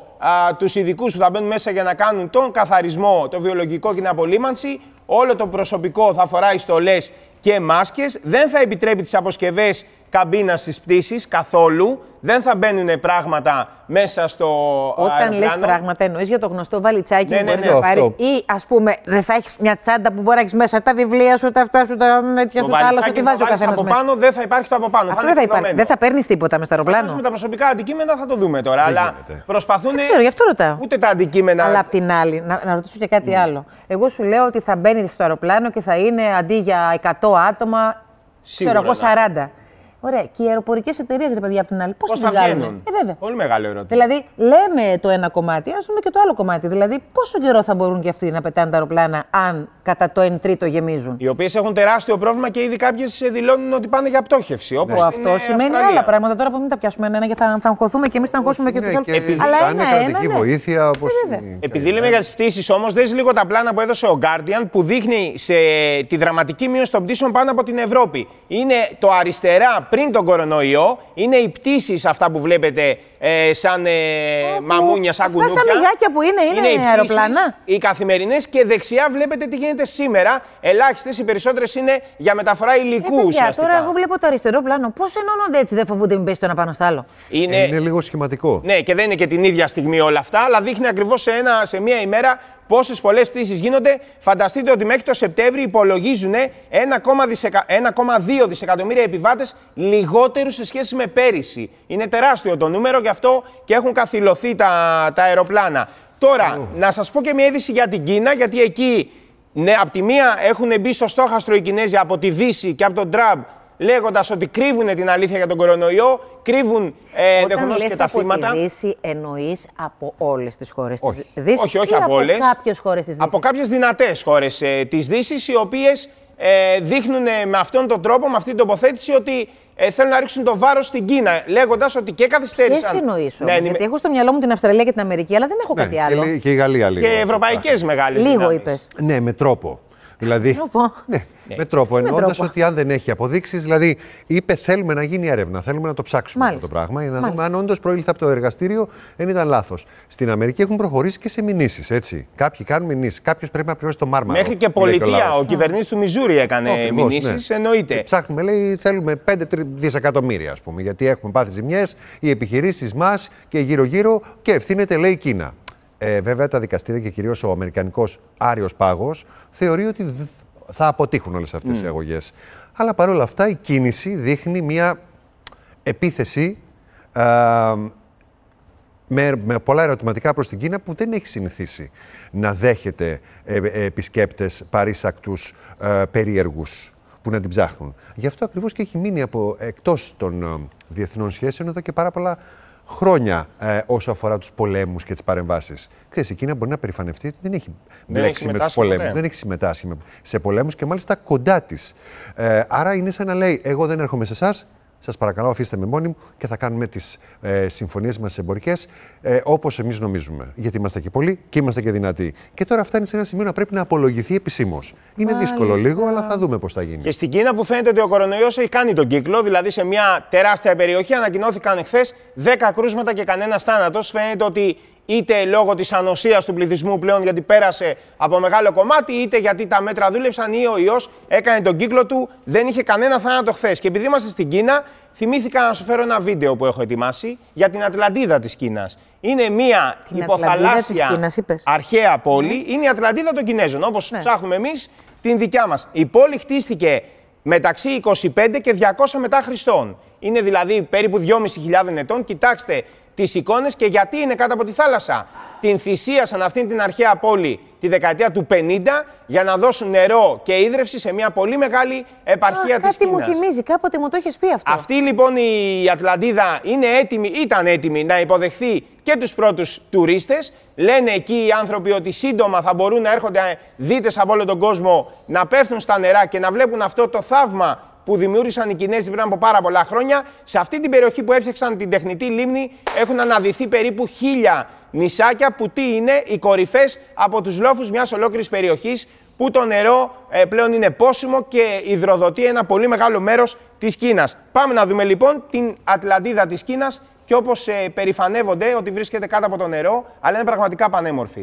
α, τους ειδικούς που θα μπαίνουν μέσα για να κάνουν τον καθαρισμό, το βιολογικό και την απολύμανση, όλο το προσωπικό θα φοράει στολές και μάσκες, δεν θα επιτρέπει τις αποσκευές καμπίνα στις πτήσεις καθόλου, δεν θα μπαίνουν πράγματα μέσα στο Όταν αεροπλάνο. λες πράγματα, εννοείς για το γνωστό βαλιτσάκι ναι, που ναι, μπορείς ναι, να πάρεις, αυτό. ή ας πούμε δεν θα έχεις μια τσάντα που μπορεί να έχεις μέσα τα βιβλία σου, τα αυτά σου, τα τέτοια σου, τα άλλα σου, τι βάζει ο καθένας από μέσα. πάνω, δεν θα υπάρχει το από πάνω. Αυτό θα δεν θα υπάρχει. Δεν θα παίρνεις τίποτα μες στο αεροπλάνο. Με τα προσωπικά αντικείμενα θα το δούμε τώρα, δεν αλλά γίνεται. προσπαθούν. Δεν ξέρω, γι' αυτό ρωτάω. Ούτε τα αντικείμενα. Αλλά απ' την άλλη, να, να ρωτήσω και κάτι mm. άλλο. Εγώ σου λέω ότι θα μπαίνει στο αεροπλάνο και θα είναι αντί για εκατό άτομα, ξέρω εγώ σαράντα. Ωραία. Και οι αεροπορικές εταιρείες, ρε παιδιά, απ' την άλλη, πώς θα βγάλουν. Ε, βέβαια. Πολύ μεγάλο ερώτημα. Δηλαδή, λέμε το ένα κομμάτι, ας δούμε και το άλλο κομμάτι. Δηλαδή, πόσο καιρό θα μπορούν και αυτοί να πετάνε τα αεροπλάνα, αν κατά το εν τρίτο γεμίζουν. Οι οποίες έχουν τεράστιο πρόβλημα και ήδη κάποιες δηλώνουν ότι πάνε για πτώχευση. Όπως αυτό σημαίνει Αυστραλία. Άλλα πράγματα. Τώρα που μην τα πιάσουμε ένα, γιατί θα, θα αγχωθούμε και εμείς θα αγχώσουμε και ναι, τους άλλους. Επειδή αλλά είναι ένα, κρατική ένα, βοήθεια. Όπως ε, η... Επειδή λέμε για τις πτήσεις όμως, δες λίγο τα πλάνα που έδωσε ο Guardian που δείχνει σε τη δραματική μείωση των πτήσεων πάνω από την Ευρώπη. Είναι το αριστερά πριν τον κορονοϊό. Είναι οι πτήσεις αυτά που βλέπετε ε, σαν ε, μαμούνια, σαν κουνούπια. Αυτά σαν μυγάκια που είναι, είναι, είναι οι αεροπλάνα. Οι καθημερινές και δεξιά βλέπετε τι γίνεται σήμερα. Ελάχιστες, οι περισσότερες είναι για μεταφορά υλικού ε, ουσιαστικά. Τώρα εγώ βλέπω το αριστερό πλάνο. Πώς ενώνονται έτσι, δεν φοβούνται μην πέσει το ένα πάνω στο άλλο. Είναι... είναι λίγο σχηματικό. Ναι, και δεν είναι και την ίδια στιγμή όλα αυτά, αλλά δείχνει ακριβώς σε, ένα, σε μία ημέρα πόσες πολλές πτήσεις γίνονται. Φανταστείτε ότι μέχρι το Σεπτέμβρη υπολογίζουν ένα κόμμα δύο δισεκατομμύρια επιβάτες λιγότερους σε σχέση με πέρυσι. Είναι τεράστιο το νούμερο, γι' αυτό και έχουν καθυλωθεί τα, τα αεροπλάνα. Τώρα, oh. να σας πω και μια είδηση για την Κίνα, γιατί εκεί, ναι, από τη μία έχουν μπει στο στόχαστρο οι Κινέζοι από τη Δύση και από τον Τραμπ, λέγοντας ότι κρύβουν την αλήθεια για τον κορονοϊό, κρύβουν ε, ενδεχομένως και τα θύματα. Από τη Δύση εννοείς από όλες τις χώρες όχι. της Δύσης όχι, όχι ή από, από όλες, κάποιες χώρες της Δύσης? Από κάποιες δυνατές χώρες ε, της Δύσης, οι οποίες ε, δείχνουν ε, με αυτόν τον τρόπο, με αυτή την τοποθέτηση, ότι ε, θέλουν να ρίξουν το βάρος στην Κίνα, λέγοντας ότι και καθυστέρησαν. Ποιες εννοείς όμως? Ναι, γιατί έχω στο μυαλό μου την Αυστραλία και την Αμερική, αλλά δεν έχω ναι, κάτι άλλο. Και, και η Γαλλία λίγο. Και ευρωπαϊκές μεγάλες Λίγο δυνάμεις. είπες. Ναι, με τρόπο. Δηλαδή, τρόπο. Ναι, ναι. με τρόπο. Εννοώντας ότι αν δεν έχει αποδείξεις, δηλαδή είπε θέλουμε να γίνει έρευνα, θέλουμε να το ψάξουμε αυτό το πράγμα για να Μάλιστα. δούμε αν όντως προήλθε από το εργαστήριο, δεν ήταν λάθος. Στην Αμερική έχουν προχωρήσει και σε μηνύσεις, έτσι. Κάποιοι κάνουν μηνύσεις, κάποιος πρέπει να πληρώσει το μάρμαρο. Μέχρι και πολιτεία. Ο, ο κυβερνήτης του Μιζούρι έκανε μηνύσεις, ναι. εννοείται. Και ψάχνουμε, λέει, θέλουμε πέντε δισεκατομμύρια, ας πούμε, γιατί έχουμε πάθει ζημιές, οι επιχειρήσεις μας και γύρω-γύρω και ευθύνεται, λέει, η Κίνα. Ε, βέβαια, τα δικαστήρια και κυρίως ο αμερικανικός άριος πάγος θεωρεί ότι θα αποτύχουν όλες αυτές mm. οι αγωγές. Αλλά παρόλα αυτά η κίνηση δείχνει μια επίθεση ε, με, με πολλά ερωτηματικά προς την Κίνα που δεν έχει συνηθίσει να δέχεται ε, ε, επισκέπτες παρήσακτους ε, περίεργους που να την ψάχνουν. Γι' αυτό ακριβώς και έχει μείνει από, εκτός των ε, διεθνών σχέσεων εδώ και πάρα πολλά χρόνια ε, όσο αφορά τους πολέμους και τις παρεμβάσεις. Ξέρεις, η Κίνα μπορεί να περηφανευτεί ότι δεν έχει μπλέξει με τους πολέμους, ποτέ. δεν έχει συμμετάσχει σε πολέμους και μάλιστα κοντά της. Ε, άρα είναι σαν να λέει: εγώ δεν έρχομαι σε εσάς, σας παρακαλώ, αφήστε με μόνοι μου και θα κάνουμε τις ε, συμφωνίες μας εμπορικές ε, όπως εμείς νομίζουμε. Γιατί είμαστε και πολλοί και είμαστε και δυνατοί. Και τώρα φτάνει σε ένα σημείο να πρέπει να απολογηθεί επισήμως. Είναι Μάλιστα. δύσκολο λίγο, αλλά θα δούμε πώς θα γίνει. Και στην Κίνα που φαίνεται ότι ο κορονοϊός έχει κάνει τον κύκλο, δηλαδή σε μια τεράστια περιοχή ανακοινώθηκαν εχθές δέκα κρούσματα και κανένας θάνατος. Φαίνεται ότι είτε λόγω της ανοσίας του πληθυσμού πλέον γιατί πέρασε από μεγάλο κομμάτι, είτε γιατί τα μέτρα δούλεψαν ή ο ιός έκανε τον κύκλο του, δεν είχε κανένα θάνατο χθες. Και επειδή είμαστε στην Κίνα, θυμήθηκα να σου φέρω ένα βίντεο που έχω ετοιμάσει για την Ατλαντίδα της Κίνας. Είναι μια την υποθαλάσσια Κίνας, αρχαία πόλη, mm. είναι η Ατλαντίδα των Κινέζων, όπως ναι. ψάχνουμε εμείς την δικιά μας. Η πόλη χτίστηκε μεταξύ είκοσι πέντε και διακόσια μετά Χριστόν. Είναι δηλαδή περίπου δυόμισι χιλιάδες ετών. Κοιτάξτε τις εικόνες και γιατί είναι κάτω από τη θάλασσα. Την θυσίασαν αυτήν την αρχαία πόλη τη δεκαετία του πενήντα για να δώσουν νερό και ίδρυυση σε μια πολύ μεγάλη επαρχία Α, της Κίνας. Κάτι μου θυμίζει, κάποτε μου το έχεις πει αυτό. Αυτή λοιπόν η Ατλαντίδα είναι έτοιμη, ήταν έτοιμη να υποδεχθεί και τους πρώτους τουρίστες. Λένε εκεί οι άνθρωποι ότι σύντομα θα μπορούν να έρχονται δίτες από όλο τον κόσμο, να πέφτουν στα νερά και να βλέπουν αυτό το θαύμα που δημιούργησαν οι Κινέζοι πριν από πάρα πολλά χρόνια. Σε αυτή την περιοχή που έφτιαξαν την τεχνητή λίμνη έχουν αναδυθεί περίπου χίλια νησάκια που τι είναι οι κορυφές από τους λόφους μιας ολόκληρης περιοχής που το νερό ε, πλέον είναι πόσιμο και υδροδοτεί ένα πολύ μεγάλο μέρος της Κίνας. Πάμε να δούμε λοιπόν την Ατλαντίδα της Κίνας και όπως ε, περηφανεύονται ότι βρίσκεται κάτω από το νερό, αλλά είναι πραγματικά πανέμορφη.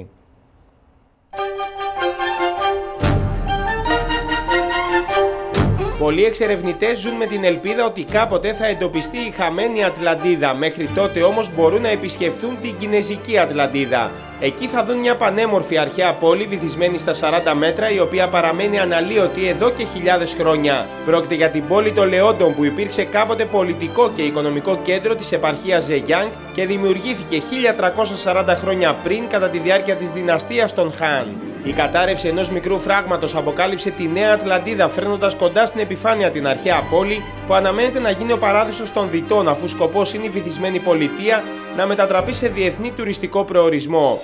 Πολλοί εξερευνητές ζουν με την ελπίδα ότι κάποτε θα εντοπιστεί η χαμένη Ατλαντίδα. Μέχρι τότε όμως μπορούν να επισκεφθούν την Κινεζική Ατλαντίδα. Εκεί θα δουν μια πανέμορφη αρχαία πόλη βυθισμένη στα σαράντα μέτρα, η οποία παραμένει αναλύωτη εδώ και χιλιάδες χρόνια. Πρόκειται για την πόλη των Λεόντων που υπήρξε κάποτε πολιτικό και οικονομικό κέντρο της επαρχίας Ζεγιάνγκ και δημιουργήθηκε χίλια τριακόσια σαράντα χρόνια πριν κατά τη διάρκεια της δυναστείας των Χάν. Η κατάρρευση ενός μικρού φράγματος αποκάλυψε τη νέα Ατλαντίδα, φέρνοντας κοντά στην επιφάνεια την αρχαία πόλη που αναμένεται να γίνει ο παράδεισος των δυτών, αφού σκοπός είναι η βυθισμένη πολιτεία να μετατραπεί σε διεθνή τουριστικό προορισμό.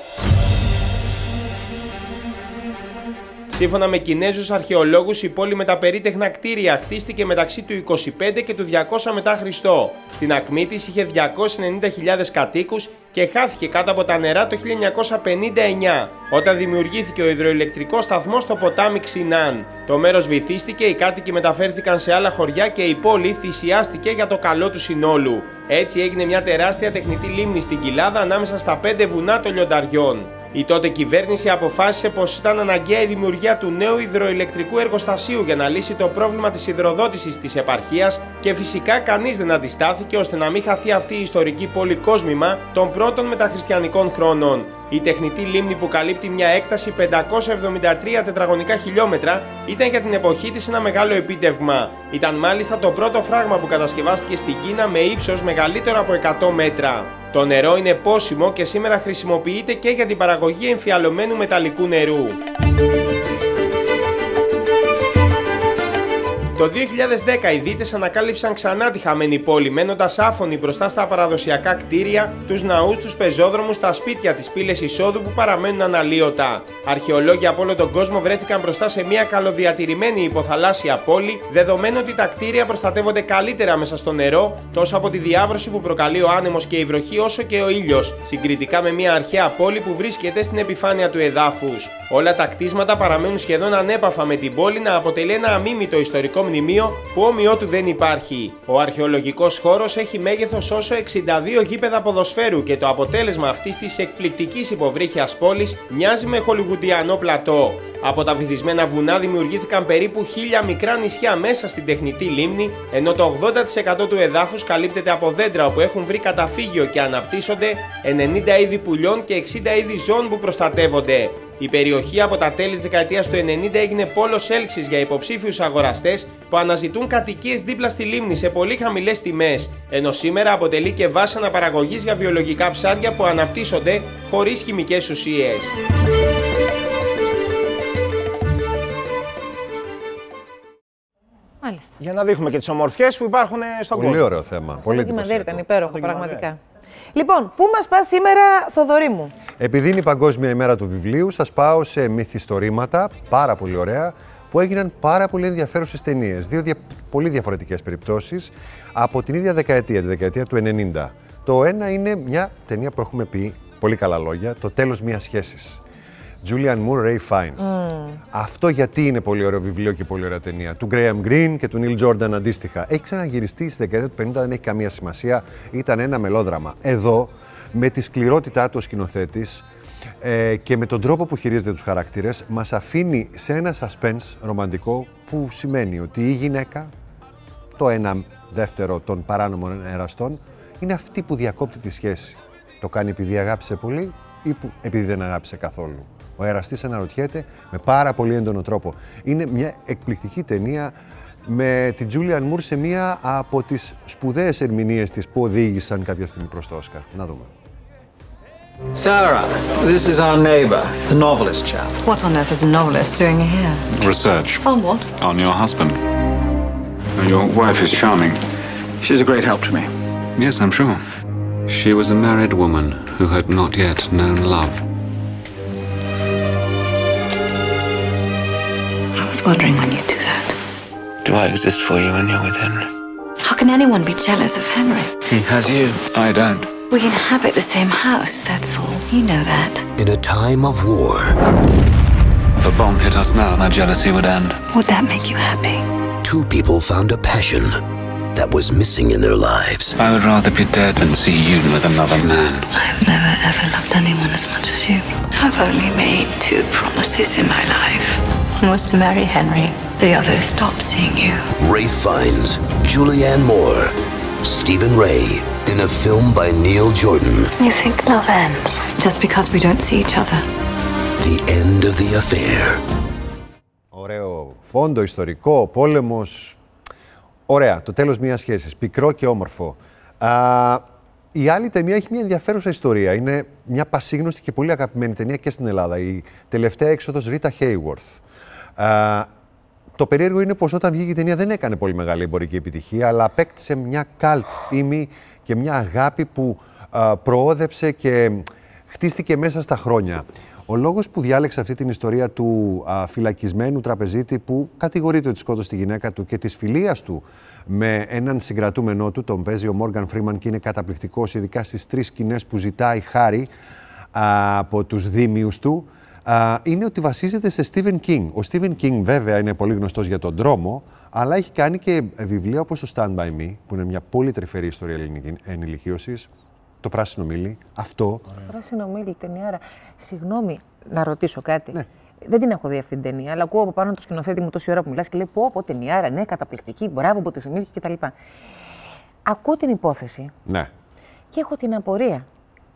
Σύμφωνα με Κινέζους αρχαιολόγους, η πόλη με τα περίτεχνα κτίρια χτίστηκε μεταξύ του είκοσι πέντε και του διακόσια μετά Χριστό. Στην ακμή της είχε διακόσιες ενενήντα χιλιάδες κατοίκους και χάθηκε κάτω από τα νερά το χίλια εννιακόσια πενήντα εννιά, όταν δημιουργήθηκε ο υδροηλεκτρικός σταθμός στο ποτάμι Ξινάν. Το μέρος βυθίστηκε, οι κάτοικοι μεταφέρθηκαν σε άλλα χωριά και η πόλη θυσιάστηκε για το καλό του συνόλου. Έτσι έγινε μια τεράστια τεχνητή λίμνη στην κοιλάδα ανάμεσα στα πέντε βουνά των λιονταριών. Η τότε κυβέρνηση αποφάσισε πως ήταν αναγκαία η δημιουργία του νέου υδροηλεκτρικού εργοστασίου για να λύσει το πρόβλημα της υδροδότησης της επαρχίας και φυσικά κανείς δεν αντιστάθηκε ώστε να μην χαθεί αυτή η ιστορική πόλη κόσμημα των πρώτων μεταχριστιανικών χρόνων. Η τεχνητή λίμνη που καλύπτει μια έκταση πεντακόσια εβδομήντα τρία τετραγωνικά χιλιόμετρα ήταν για την εποχή της ένα μεγάλο επίτευγμα. Ήταν μάλιστα το πρώτο φράγμα που κατασκευάστηκε στην Κίνα με ύψος μεγαλύτερο από εκατό μέτρα. Το νερό είναι πόσιμο και σήμερα χρησιμοποιείται και για την παραγωγή εμφιαλωμένου μεταλλικού νερού. Το δύο χιλιάδες δέκα οι δίτες ανακάλυψαν ξανά τη χαμένη πόλη, μένοντας άφωνοι μπροστά στα παραδοσιακά κτίρια, τους ναούς, τους πεζόδρομους, τα σπίτια, τις πύλες εισόδου που παραμένουν αναλύωτα. Αρχαιολόγοι από όλο τον κόσμο βρέθηκαν μπροστά σε μια καλοδιατηρημένη υποθαλάσσια πόλη, δεδομένου ότι τα κτίρια προστατεύονται καλύτερα μέσα στο νερό, τόσο από τη διάβρωση που προκαλεί ο άνεμος και η βροχή, όσο και ο ήλιος, συγκριτικά με μια αρχαία πόλη που βρίσκεται στην επιφάνεια του εδάφους. Όλα τα κτίσματα παραμένουν σχεδόν ανέπαφα με την πόλη να αποτελεί ένα αμίμητο ιστορικό μνημείο που όμοιό του δεν υπάρχει. Ο αρχαιολογικός χώρος έχει μέγεθος όσο εξήντα δύο γήπεδα ποδοσφαίρου και το αποτέλεσμα αυτής της εκπληκτικής υποβρύχιας πόλης μοιάζει με χολιγουντιανό πλατό. Από τα βυθισμένα βουνά δημιουργήθηκαν περίπου χίλια μικρά νησιά μέσα στην τεχνητή λίμνη, ενώ το ογδόντα τοις εκατό του εδάφους καλύπτεται από δέντρα όπου έχουν βρει καταφύγιο και αναπτύσσονται ενενήντα είδη πουλιών και εξήντα είδη ζώων που προστατεύονται. Η περιοχή από τα τέλη της δεκαετίας του ενενήντα έγινε πόλος έλξης για υποψήφιους αγοραστές που αναζητούν κατοικίες δίπλα στη λίμνη σε πολύ χαμηλές τιμές, ενώ σήμερα αποτελεί και βάση αναπαραγωγής για βιολογικά ψάρια που αναπτύσσονται χωρίς χημικές ουσίες. Μάλιστα. Για να δείχνουμε και τις ομορφιές που υπάρχουν στον κόσμο. Πολύ ωραίο θέμα. Πολύ εντυπωσιακό. Ήταν υπέροχο, πραγματικά. Λοιπόν, πού μας πας σήμερα, Θοδωρή μου? Επειδή είναι η Παγκόσμια ημέρα του βιβλίου, σας πάω σε μυθιστορήματα, πάρα πολύ ωραία, που έγιναν πάρα πολύ ενδιαφέρουσες ταινίες. Δύο δια... πολύ διαφορετικές περιπτώσεις από την ίδια δεκαετία, τη δεκαετία του ενενήντα. Το ένα είναι μια ταινία που έχουμε πει πολύ καλά λόγια, Το τέλος μιας σχέσης. Julianne Moore, Ray Fiennes. Mm. Αυτό γιατί είναι πολύ ωραίο βιβλίο και πολύ ωραία ταινία. Του Graham Greene και του Neil Jordan αντίστοιχα. Έχει ξαναγυριστεί στη δεκαετία του πενήντα, δεν έχει καμία σημασία. Ήταν ένα μελόδραμα. Εδώ, με τη σκληρότητά του ο σκηνοθέτης ε, και με τον τρόπο που χειρίζεται τους χαρακτήρες, μας αφήνει σε ένα suspense ρομαντικό που σημαίνει ότι η γυναίκα, το ένα δεύτερο των παράνομων εραστών, είναι αυτή που διακόπτει τη σχέση. Το κάνει επειδή αγάπησε πολύ ή που, επειδή δεν αγάπησε καθόλου. Ο εραστής αναρωτιέται με πάρα πολύ έντονο τρόπο. Είναι μια εκπληκτική ταινία με την Julianne Moore σε μία από τις σπουδαίες ερμηνείες της που οδήγησαν κάποια στιγμή προς το Όσκαρ. Να δούμε. Sarah, this is our neighbor, the novelist chap. What on earth is a novelist doing here? Research. On what? On your husband. Your wife is charming. She's a great help to me. Yes, I'm sure. She was a married woman who had not yet known love. I was wondering when you'd do that. Do I exist for you when you're with Henry? How can anyone be jealous of Henry? He has you. I don't. We inhabit the same house, that's all. You know that. In a time of war. If a bomb hit us now, that jealousy would end. Would that make you happy? Two people found a passion that was missing in their lives. I would rather be dead than see you with another man. I've never ever loved anyone as much as you. I've only made two promises in my life. One was to marry Henry. The other is stop seeing you. Ray Fiennes, Julianne Moore, Stephen Ray, in a film by Neil Jordan. You think love ends just because we don't see each other? The end of the affair. Ωραίο φόντο, ιστορικό, πόλεμος. Ωραία, το τέλος μιας σχέσης, πικρό και όμορφο. Α, η άλλη ταινία έχει μια ενδιαφέρουσα ιστορία. Είναι μια πασίγνωστη και πολύ αγαπημένη ταινία και στην Ελλάδα. Η τελευταία έξοδος Rita Hayworth. Α, το περίεργο είναι πως όταν βγήκε η ταινία δεν έκανε πολύ μεγάλη εμπορική επιτυχία, αλλά απέκτησε μια καλτ φήμη και μια αγάπη που α, προόδεψε και χτίστηκε μέσα στα χρόνια. Ο λόγος που διάλεξε αυτή την ιστορία του α, φυλακισμένου τραπεζίτη που κατηγορείται ότι σκότωσε τη γυναίκα του και της φιλίας του με έναν συγκρατούμενό του, τον παίζει ο Μόργαν Φρήμαν και είναι καταπληκτικός, ειδικά στις τρεις σκηνές που ζητάει χάρη α, από τους δήμιους του, α, είναι ότι βασίζεται σε Stephen King. Ο Stephen King βέβαια είναι πολύ γνωστός για τον τρόμο, αλλά έχει κάνει και βιβλία όπως το Stand By Me, που είναι μια πολύ τρυφερή ιστορία ενηλικίωσης. Το Πράσινο Μήλι, αυτό. Πράσινο Μήλι, ταινιάρα. Συγγνώμη, να ρωτήσω κάτι. Ναι. Δεν την έχω δει αυτή την ταινία, αλλά ακούω από πάνω το σκηνοθέτη μου τόση ώρα που μιλάς και λέει: Πω, πω, ταινιάρα, ναι, καταπληκτική, μπράβο που τη θυμήθηκε κτλ. Ακούω την υπόθεση. Ναι. Και έχω την απορία.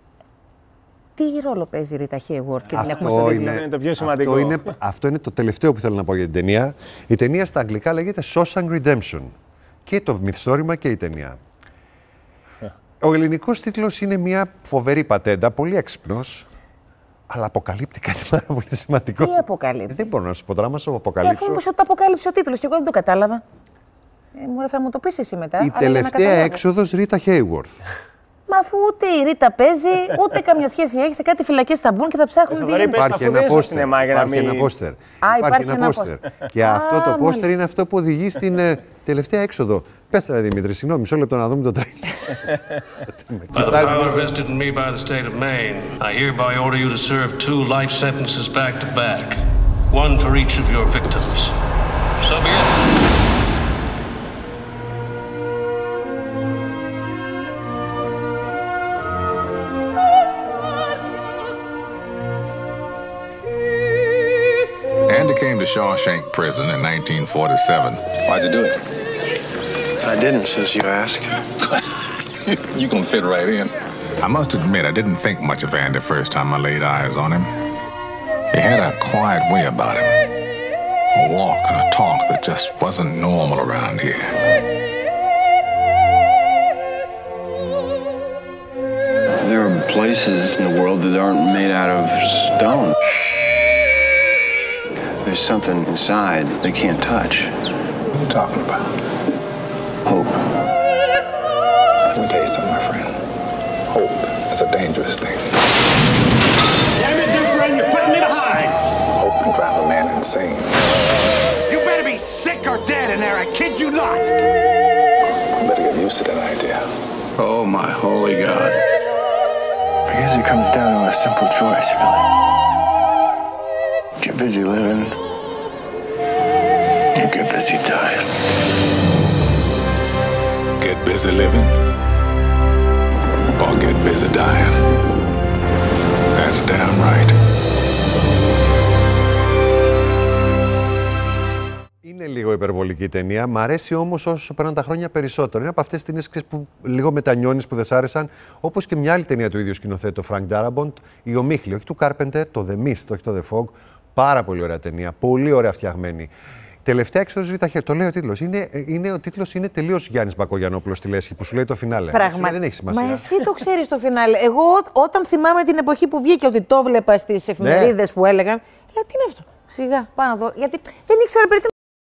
Τι ρόλο παίζει η Rita Hayworth και την έχουμε στο είναι, είναι το πιο σημαντικό. Αυτό είναι, αυτό είναι το τελευταίο που θέλω να πω για την ταινία. Η ταινία στα αγγλικά λέγεται Shawshank Redemption. Και το μυθιστόρημα και η ταινία. Ο ελληνικός τίτλος είναι μια φοβερή πατέντα, πολύ έξυπνος, αλλά αποκαλύπτει κάτι πάρα πολύ σημαντικό. Τι αποκαλύπτει? Δεν μπορώ να σου πω τώρα, μα σου αποκαλύψω. Ε, αφού το αποκάλυψε ο τίτλος και εγώ δεν το κατάλαβα. Ε, μωρέ, θα μου το πεις εσύ μετά. Η τελευταία έξοδος Rita Hayworth. Μα αφού ούτε η Ρίτα παίζει, ούτε καμιά σχέση έχει, σε κάτι φυλακές θα μπουν και θα ψάχνουν τι γίνεται. Υπάρχει ένα πόστερ. Υπάρχει ένα πόστερ. Υπάρχει ένα πόστερ. Και αυτό το πόστερ είναι αυτό που οδηγεί στην τελευταία έξοδο. Πες τώρα, Δημήτρη, συγγνώμη, μισό λεπτό να δούμε το τρέιλερ. By the power vested in me by the state of Maine, I hereby order you to serve two life sentences back to back, one for each of your victims. So be it. Andy came to Shawshank Prison in nineteen forty-seven. Why'd you do it? I didn't, since you ask. You can fit right in. I must admit, I didn't think much of Andy first time I laid eyes on him. He had a quiet way about him. A walk and a talk that just wasn't normal around here. There are places in the world that aren't made out of stone. There's something inside they can't touch. What are you talking about? Hope. Let me tell you something, my friend. Hope is a dangerous thing. Damn it, dear friend, you're putting me behind. Hope can drive a man insane. You sick or dead in there, I kid you not! Better get used to that idea. Oh, my holy God. I guess it comes down to a simple choice, really. Get busy living, or get busy dying. Get busy living, or get busy dying. That's damn right. Είναι λίγο υπερβολική η ταινία. Μ' αρέσει όμως όσο περνάνε τα χρόνια περισσότερο. Είναι από αυτές τις ταινίες που λίγο μετανιώνεις που δεν σ' άρεσαν. Όπως και μια άλλη ταινία του ίδιου σκηνοθέτη, το Frank Darabont, η Ομίχλη, όχι του Carpenter, το The Mist, όχι το The Fog. Πάρα πολύ ωραία ταινία. Πολύ ωραία φτιαγμένη. Τελευταία έξοδος Β' το λέει ο τίτλος. Είναι, είναι, ο τίτλος είναι τελείως Γιάννης Μπακογιαννόπουλος στη λέσχη που σου λέει το φινάλε. Πράγμα. Δεν έχει σημασία. Μα εσύ το ξέρεις το φινάλε. Εγώ όταν θυμάμαι την εποχή που βγήκε ότι το βλέπα στις εφημερίδες ναι. που έλεγαν. Λέω τι είναι αυτό. Σιγά, πάνω εδώ. Γιατί δεν ήξερα περί.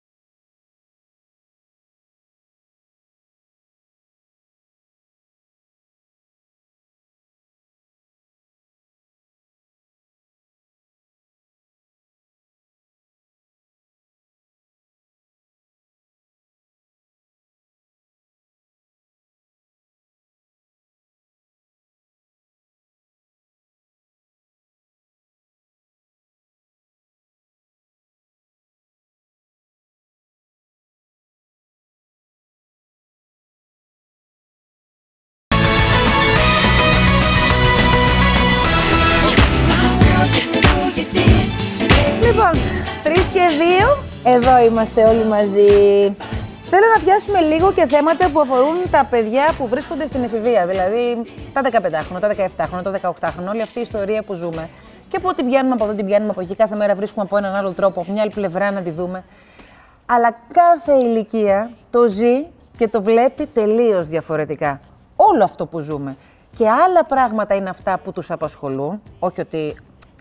Λοιπόν, τρεις και δύο, εδώ είμαστε όλοι μαζί. Θέλω να πιάσουμε λίγο και θέματα που αφορούν τα παιδιά που βρίσκονται στην εφηβεία. Δηλαδή τα δεκαπεντάχρονα, τα δεκαεπτάχρονα, τα δεκαοκτάχρονα, όλη αυτή η ιστορία που ζούμε. Και από ό,τι πιάνουμε από εδώ, την πιάνουμε από εκεί, κάθε μέρα βρίσκουμε από έναν άλλο τρόπο, από μια άλλη πλευρά να τη δούμε. Αλλά κάθε ηλικία το ζει και το βλέπει τελείως διαφορετικά. Όλο αυτό που ζούμε. Και άλλα πράγματα είναι αυτά που τους απασχολούν. Όχι ότι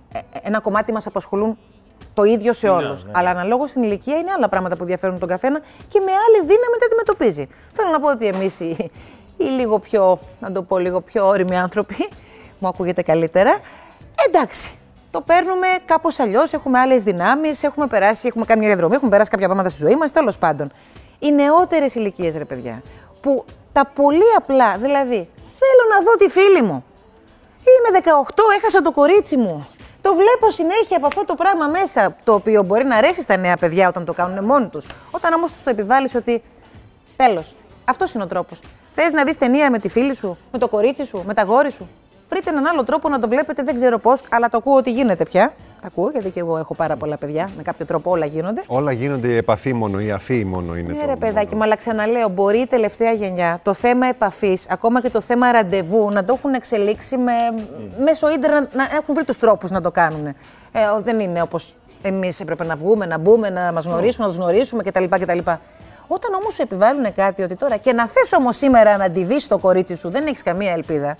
ένα κομμάτι μας απασχολούν το ίδιο σε όλους. Ναι, ναι. Αλλά αναλόγως στην ηλικία είναι άλλα πράγματα που διαφέρουν τον καθένα και με άλλη δύναμη τα αντιμετωπίζει. Θέλω να πω ότι εμείς οι, οι λίγο πιο, να το πω λίγο πιο όριμοι άνθρωποι, μου ακούγεται καλύτερα, εντάξει. Το παίρνουμε κάπως αλλιώς, έχουμε άλλες δυνάμεις, έχουμε περάσει, έχουμε κάνει μια διαδρομή, έχουμε περάσει κάποια πράγματα στη ζωή μας, τέλος πάντων. Οι νεότερες ηλικίες, ρε παιδιά, που τα πολύ απλά, δηλαδή, θέλω να δω τη φίλη μου. Είμαι δεκαοκτώ, έχασα το κορίτσι μου. Το βλέπω συνέχεια από αυτό το πράγμα μέσα, το οποίο μπορεί να αρέσει στα νέα παιδιά όταν το κάνουν μόνοι τους. Όταν όμως τους το επιβάλλεις ότι τέλος, αυτός είναι ο τρόπος. Θες να δεις ταινία με τη φίλη σου, με το κορίτσι σου, με τα γόρι σου. Βρείτε έναν άλλο τρόπο να το βλέπετε, δεν ξέρω πώς, αλλά το ακούω ότι γίνεται πια. Τα ακούω, γιατί και εγώ έχω πάρα πολλά παιδιά. Με κάποιο τρόπο όλα γίνονται. Όλα γίνονται η επαφή μόνο, η αφή μόνο είναι. Ναι, ρε παιδάκι, μα αλλά ξαναλέω, μπορεί η τελευταία γενιά το θέμα επαφής, ακόμα και το θέμα ραντεβού, να το έχουν εξελίξει με, mm. μέσω ίντερνετ, να έχουν βρει τους τρόπους να το κάνουν. Ε, δεν είναι όπως εμείς έπρεπε να βγούμε, να μπούμε, να μας γνωρίσουμε, να τους γνωρίσουμε κτλ. κτλ. Όταν όμως σου επιβάλλουν κάτι ότι τώρα και να θες όμως σήμερα να τη δεις το κορίτσι σου, δεν έχεις καμία ελπίδα.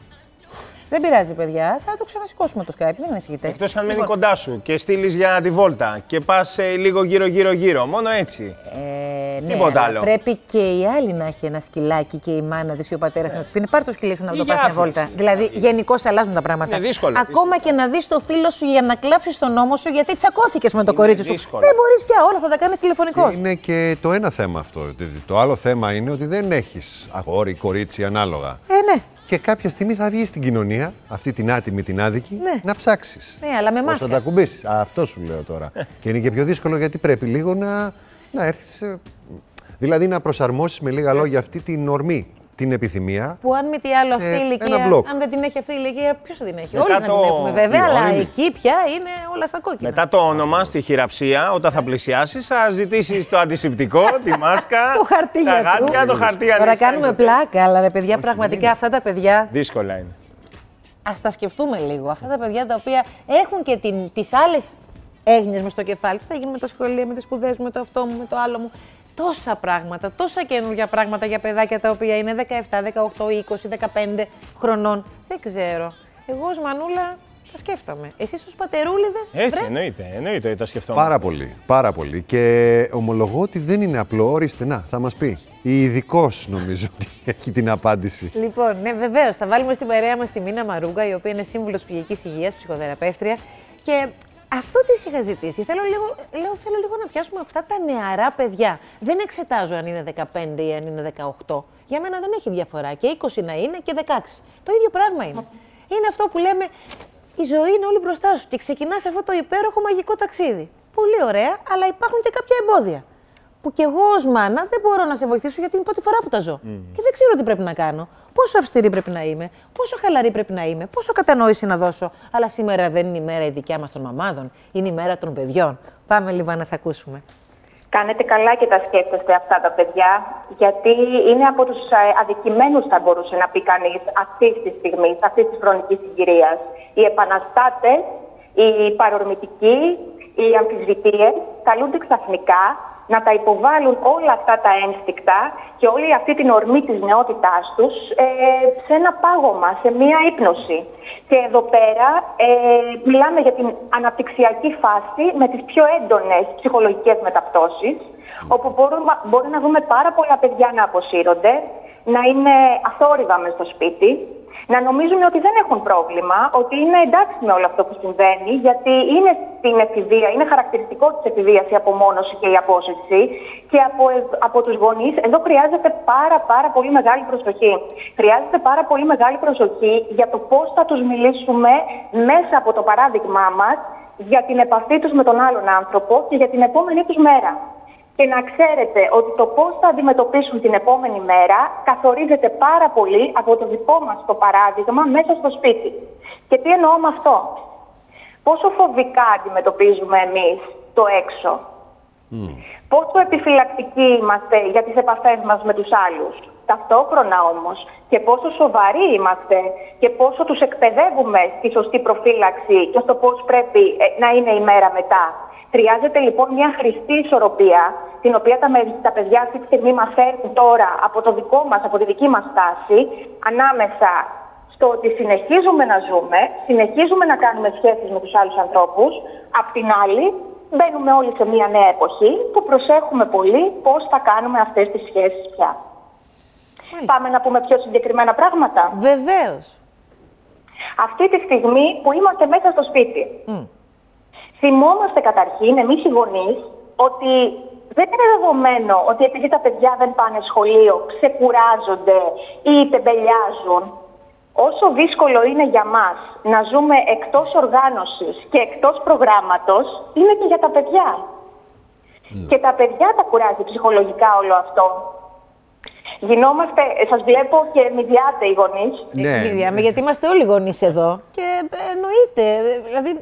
Δεν πειράζει, παιδιά. Θα το ξανασηκώσουμε το Skype. Δεν ανησυχείτε. Εκτός αν μένει κοντά σου και στείλει για τη βόλτα και πας ε, λίγο γύρω-γύρω-γύρω. Μόνο έτσι. Ε, Τίποτα ναι, άλλο. Πρέπει και η άλλη να έχει ένα σκυλάκι και η μάνα της ή ο πατέρας να της πει: πάρ' το σκυλί σου να το πας μια βόλτα. Δηλαδή, γενικώς αλλάζουν τα πράγματα. Είναι δύσκολο. Ακόμα δύσκολο. και να δεις το φίλο σου για να κλάψεις τον ώμο σου γιατί τσακώθηκες με το είναι κορίτσι σου. δύσκολο. Δεν μπορείς πια. Όλα θα τα κάνεις τηλεφωνικώς. Είναι και το ένα θέμα αυτό. Το άλλο θέμα είναι ότι δεν έχεις αγόρι, κορίτσι ανάλογα. Ε, ναι. Και κάποια στιγμή θα βγει στην κοινωνία, αυτή την άτιμη, την άδικη, ναι. να ψάξεις. Ναι, αλλά με μάσκα. Πώς θα τα ακουμπήσεις. Αυτό σου λέω τώρα. Και είναι και πιο δύσκολο γιατί πρέπει λίγο να, να έρθεις. Δηλαδή να προσαρμόσεις με λίγα λόγια αυτή την ορμή, την επιθυμία. Που αν μη τι άλλο αυτή η ηλικία, αν δεν την έχει αυτή η ηλικία, ποιος θα την έχει. Όλοι να την έχουμε βέβαια, αλλά εκεί πια είναι όλα στα κόκκινα. Μετά το όνομα στη χειραψία, όταν θα πλησιάσεις, θα ζητήσεις το αντισηπτικό, τη μάσκα, το χαρτί τα γάτια, το χαρτί. Τώρα κάνουμε πλάκα, αλλά ρε παιδιά, πραγματικά αυτά τα παιδιά. Δύσκολα είναι. Ας τα σκεφτούμε λίγο. Αυτά τα παιδιά τα οποία έχουν και την, τις άλλες έγνοιες μες στο κεφάλι τους. Θα γίνει με τα σχολεία, με τις σπουδές μου, με το αυτό μου, με το άλλο μου. Τόσα πράγματα, τόσα καινούργια πράγματα για παιδάκια τα οποία είναι δεκαεπτά, δεκαοκτώ, είκοσι, δεκαπέντε χρονών. Δεν ξέρω. Εγώ ως μανούλα τα σκέφτομαι. Εσείς ως πατερούλιδες. Έτσι, βρε? εννοείται, εννοείται τα σκεφτόμαστε. Πάρα πολύ, πάρα πολύ. Και ομολογώ ότι δεν είναι απλό. Ορίστε, να, θα μας πει. Η ειδικός νομίζω ότι έχει την απάντηση. Λοιπόν, ναι, βεβαίως. Θα βάλουμε στην παρέα μας τη Μίνα Μαρούγκα, η οποία είναι σύμβουλος ψυχικής υγείας, ψυχοθεραπεύτρια. Και Αυτό τι είχα ζητήσει. Θέλω λίγο, λέω, θέλω λίγο να πιάσουμε αυτά τα νεαρά παιδιά. Δεν εξετάζω αν είναι δεκαπέντε ή αν είναι δεκαοκτώ. Για μένα δεν έχει διαφορά. Και είκοσι να είναι και δεκαέξι. Το ίδιο πράγμα είναι. Είναι αυτό που λέμε, η ζωή είναι όλη μπροστά σου και ξεκινάς αυτό το υπέροχο μαγικό ταξίδι. Πολύ ωραία, αλλά υπάρχουν και κάποια εμπόδια. Που κι εγώ ως μάνα δεν μπορώ να σε βοηθήσω γιατί είναι η πρώτη φορά που τα ζω. Mm. Και δεν ξέρω τι πρέπει να κάνω. Πόσο αυστηρή πρέπει να είμαι, πόσο χαλαρή πρέπει να είμαι, πόσο κατανόηση να δώσω. Αλλά σήμερα δεν είναι η μέρα η δικιά μας των μαμάδων, είναι η μέρα των παιδιών. Πάμε λίγο να σε ακούσουμε. Κάνετε καλά και τα σκέφτεστε αυτά τα παιδιά, γιατί είναι από τους αδικημένους, θα μπορούσε να πει κανείς, αυτής της στιγμής, αυτής της χρονικής συγκυρίας. Οι επαναστάτες, οι παρορμητικοί, οι αμφισβητείες καλούνται ξαφνικά να τα υποβάλουν όλα αυτά τα ένστικτα και όλη αυτή την ορμή της νεότητάς τους ε, σε ένα πάγωμα, σε μία ύπνωση. Και εδώ πέρα ε, μιλάμε για την αναπτυξιακή φάση με τις πιο έντονες ψυχολογικές μεταπτώσεις, όπου μπορούμε, μπορεί να δούμε πάρα πολλά παιδιά να αποσύρονται, να είναι αθόρυβα μες στο σπίτι, να νομίζουν ότι δεν έχουν πρόβλημα, ότι είναι εντάξει με όλο αυτό που συμβαίνει, γιατί είναι στην εφηβεία, είναι χαρακτηριστικό της εφηβείας η απομόνωση και η απόσυρση. Και από, από τους γονείς, εδώ χρειάζεται πάρα πάρα πολύ μεγάλη προσοχή. Χρειάζεται πάρα πολύ μεγάλη προσοχή για το πώς θα τους μιλήσουμε μέσα από το παράδειγμά μας για την επαφή τους με τον άλλον άνθρωπο και για την επόμενη τους μέρα. Και να ξέρετε ότι το πώς θα αντιμετωπίσουν την επόμενη μέρα καθορίζεται πάρα πολύ από το δικό μας το παράδειγμα μέσα στο σπίτι. Και τι εννοώ με αυτό? Πόσο φοβικά αντιμετωπίζουμε εμείς το έξω. Mm. Πόσο επιφυλακτικοί είμαστε για τις επαφές μας με τους άλλους. Ταυτόχρονα όμως και πόσο σοβαροί είμαστε και πόσο τους εκπαιδεύουμε στη σωστή προφύλαξη και στο πώς πρέπει να είναι η μέρα μετά. Χρειάζεται λοιπόν μια χρηστή ισορροπία, την οποία τα, τα παιδιά αυτή τη στιγμή μαθαίνουν τώρα από το δικό μας, από τη δική μας στάση, ανάμεσα στο ότι συνεχίζουμε να ζούμε, συνεχίζουμε να κάνουμε σχέσεις με τους άλλους ανθρώπους, απ' την άλλη μπαίνουμε όλοι σε μια νέα εποχή που προσέχουμε πολύ πώς θα κάνουμε αυτές τις σχέσεις πια. Μάλιστα. Πάμε να πούμε πιο συγκεκριμένα πράγματα. Βεβαίως. Αυτή τη στιγμή που είμαστε μέσα στο σπίτι, mm. θυμόμαστε καταρχήν εμείς οι γονείς ότι δεν είναι δεδομένο ότι επειδή τα παιδιά δεν πάνε σχολείο, ξεκουράζονται ή τεμπελιάζουν. Όσο δύσκολο είναι για μας να ζούμε εκτός οργάνωσης και εκτός προγράμματος, είναι και για τα παιδιά. Mm. Και τα παιδιά τα κουράζει ψυχολογικά όλο αυτό. Γινόμαστε, σας βλέπω και μηδιάτε οι γονείς. Ναι, μηδιάμε, γιατί είμαστε όλοι γονείς εδώ. Και εννοείται, δηλαδή...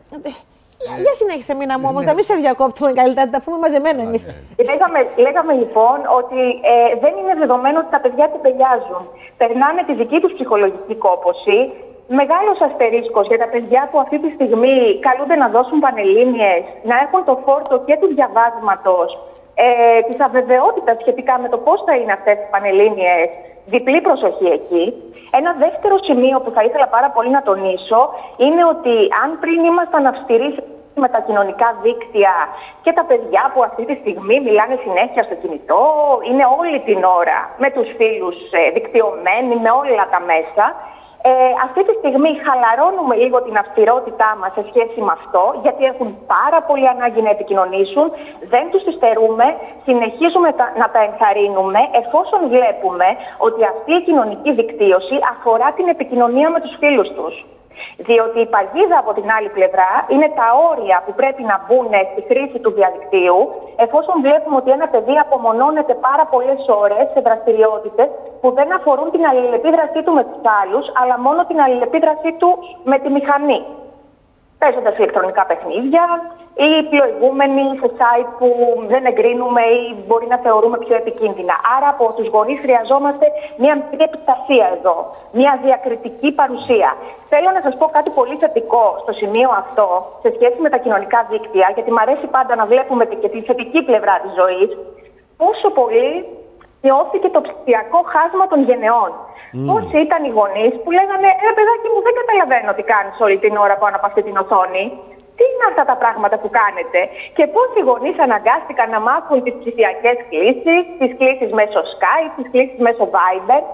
Για συνέχισε, Μίνα μου, όμως, να μην σε διακόπτουμε καλύτερα, να τα πούμε μαζεμένα εμείς. Λέγαμε, λέγαμε λοιπόν ότι ε, δεν είναι δεδομένο ότι τα παιδιά τεμπελιάζουν. Περνάνε τη δική τους ψυχολογική κόπωση. Μεγάλος αστερίσκος για τα παιδιά που αυτή τη στιγμή καλούνται να δώσουν πανελλήνιες, να έχουν το φόρτο και του διαβάσματος, ε, της αβεβαιότητας σχετικά με το πώς θα είναι αυτές τις πανελλήνιες. Διπλή προσοχή εκεί. Ένα δεύτερο σημείο που θα ήθελα πάρα πολύ να τονίσω είναι ότι αν πριν ήμασταν αυστηροί με τα κοινωνικά δίκτυα και τα παιδιά που αυτή τη στιγμή μιλάνε συνέχεια στο κινητό, είναι όλη την ώρα με τους φίλους δικτυωμένοι, με όλα τα μέσα, Ε, αυτή τη στιγμή χαλαρώνουμε λίγο την αυστηρότητά μας σε σχέση με αυτό, γιατί έχουν πάρα πολύ ανάγκη να επικοινωνήσουν, δεν τους υστερούμε, συνεχίζουμε τα, να τα ενθαρρύνουμε, εφόσον βλέπουμε ότι αυτή η κοινωνική δικτύωση αφορά την επικοινωνία με τους φίλους τους. Διότι η παγίδα από την άλλη πλευρά είναι τα όρια που πρέπει να μπουν στη χρήση του διαδικτύου, εφόσον βλέπουμε ότι ένα παιδί απομονώνεται πάρα πολλές ώρες σε δραστηριότητες που δεν αφορούν την αλληλεπίδρασή του με τους άλλους, αλλά μόνο την αλληλεπίδρασή του με τη μηχανή. Παίζοντας ηλεκτρονικά παιχνίδια ή πλοηγούμενοι σε site που δεν εγκρίνουμε ή μπορεί να θεωρούμε πιο επικίνδυνα. Άρα από τους γονείς χρειαζόμαστε μια μικρή επιστασία εδώ, μια διακριτική παρουσία. Θέλω να σας πω κάτι πολύ θετικό στο σημείο αυτό, σε σχέση με τα κοινωνικά δίκτυα, γιατί μου αρέσει πάντα να βλέπουμε και τη θετική πλευρά της ζωής, πόσο πολύ μειώθηκε το ψηφιακό χάσμα των γενεών. Mm. Πόσοι ήταν οι γονείς που λέγανε «Ε, παιδάκι μου, δεν καταλαβαίνω τι κάνεις όλη την ώρα πάνω από αυτή την οθόνη. Τι είναι αυτά τα πράγματα που κάνετε?» Και πόσοι γονείς αναγκάστηκαν να μάθουν τις ψηφιακές κλήσεις, τις κλήσεις μέσω Skype, τις κλήσεις μέσω Viber.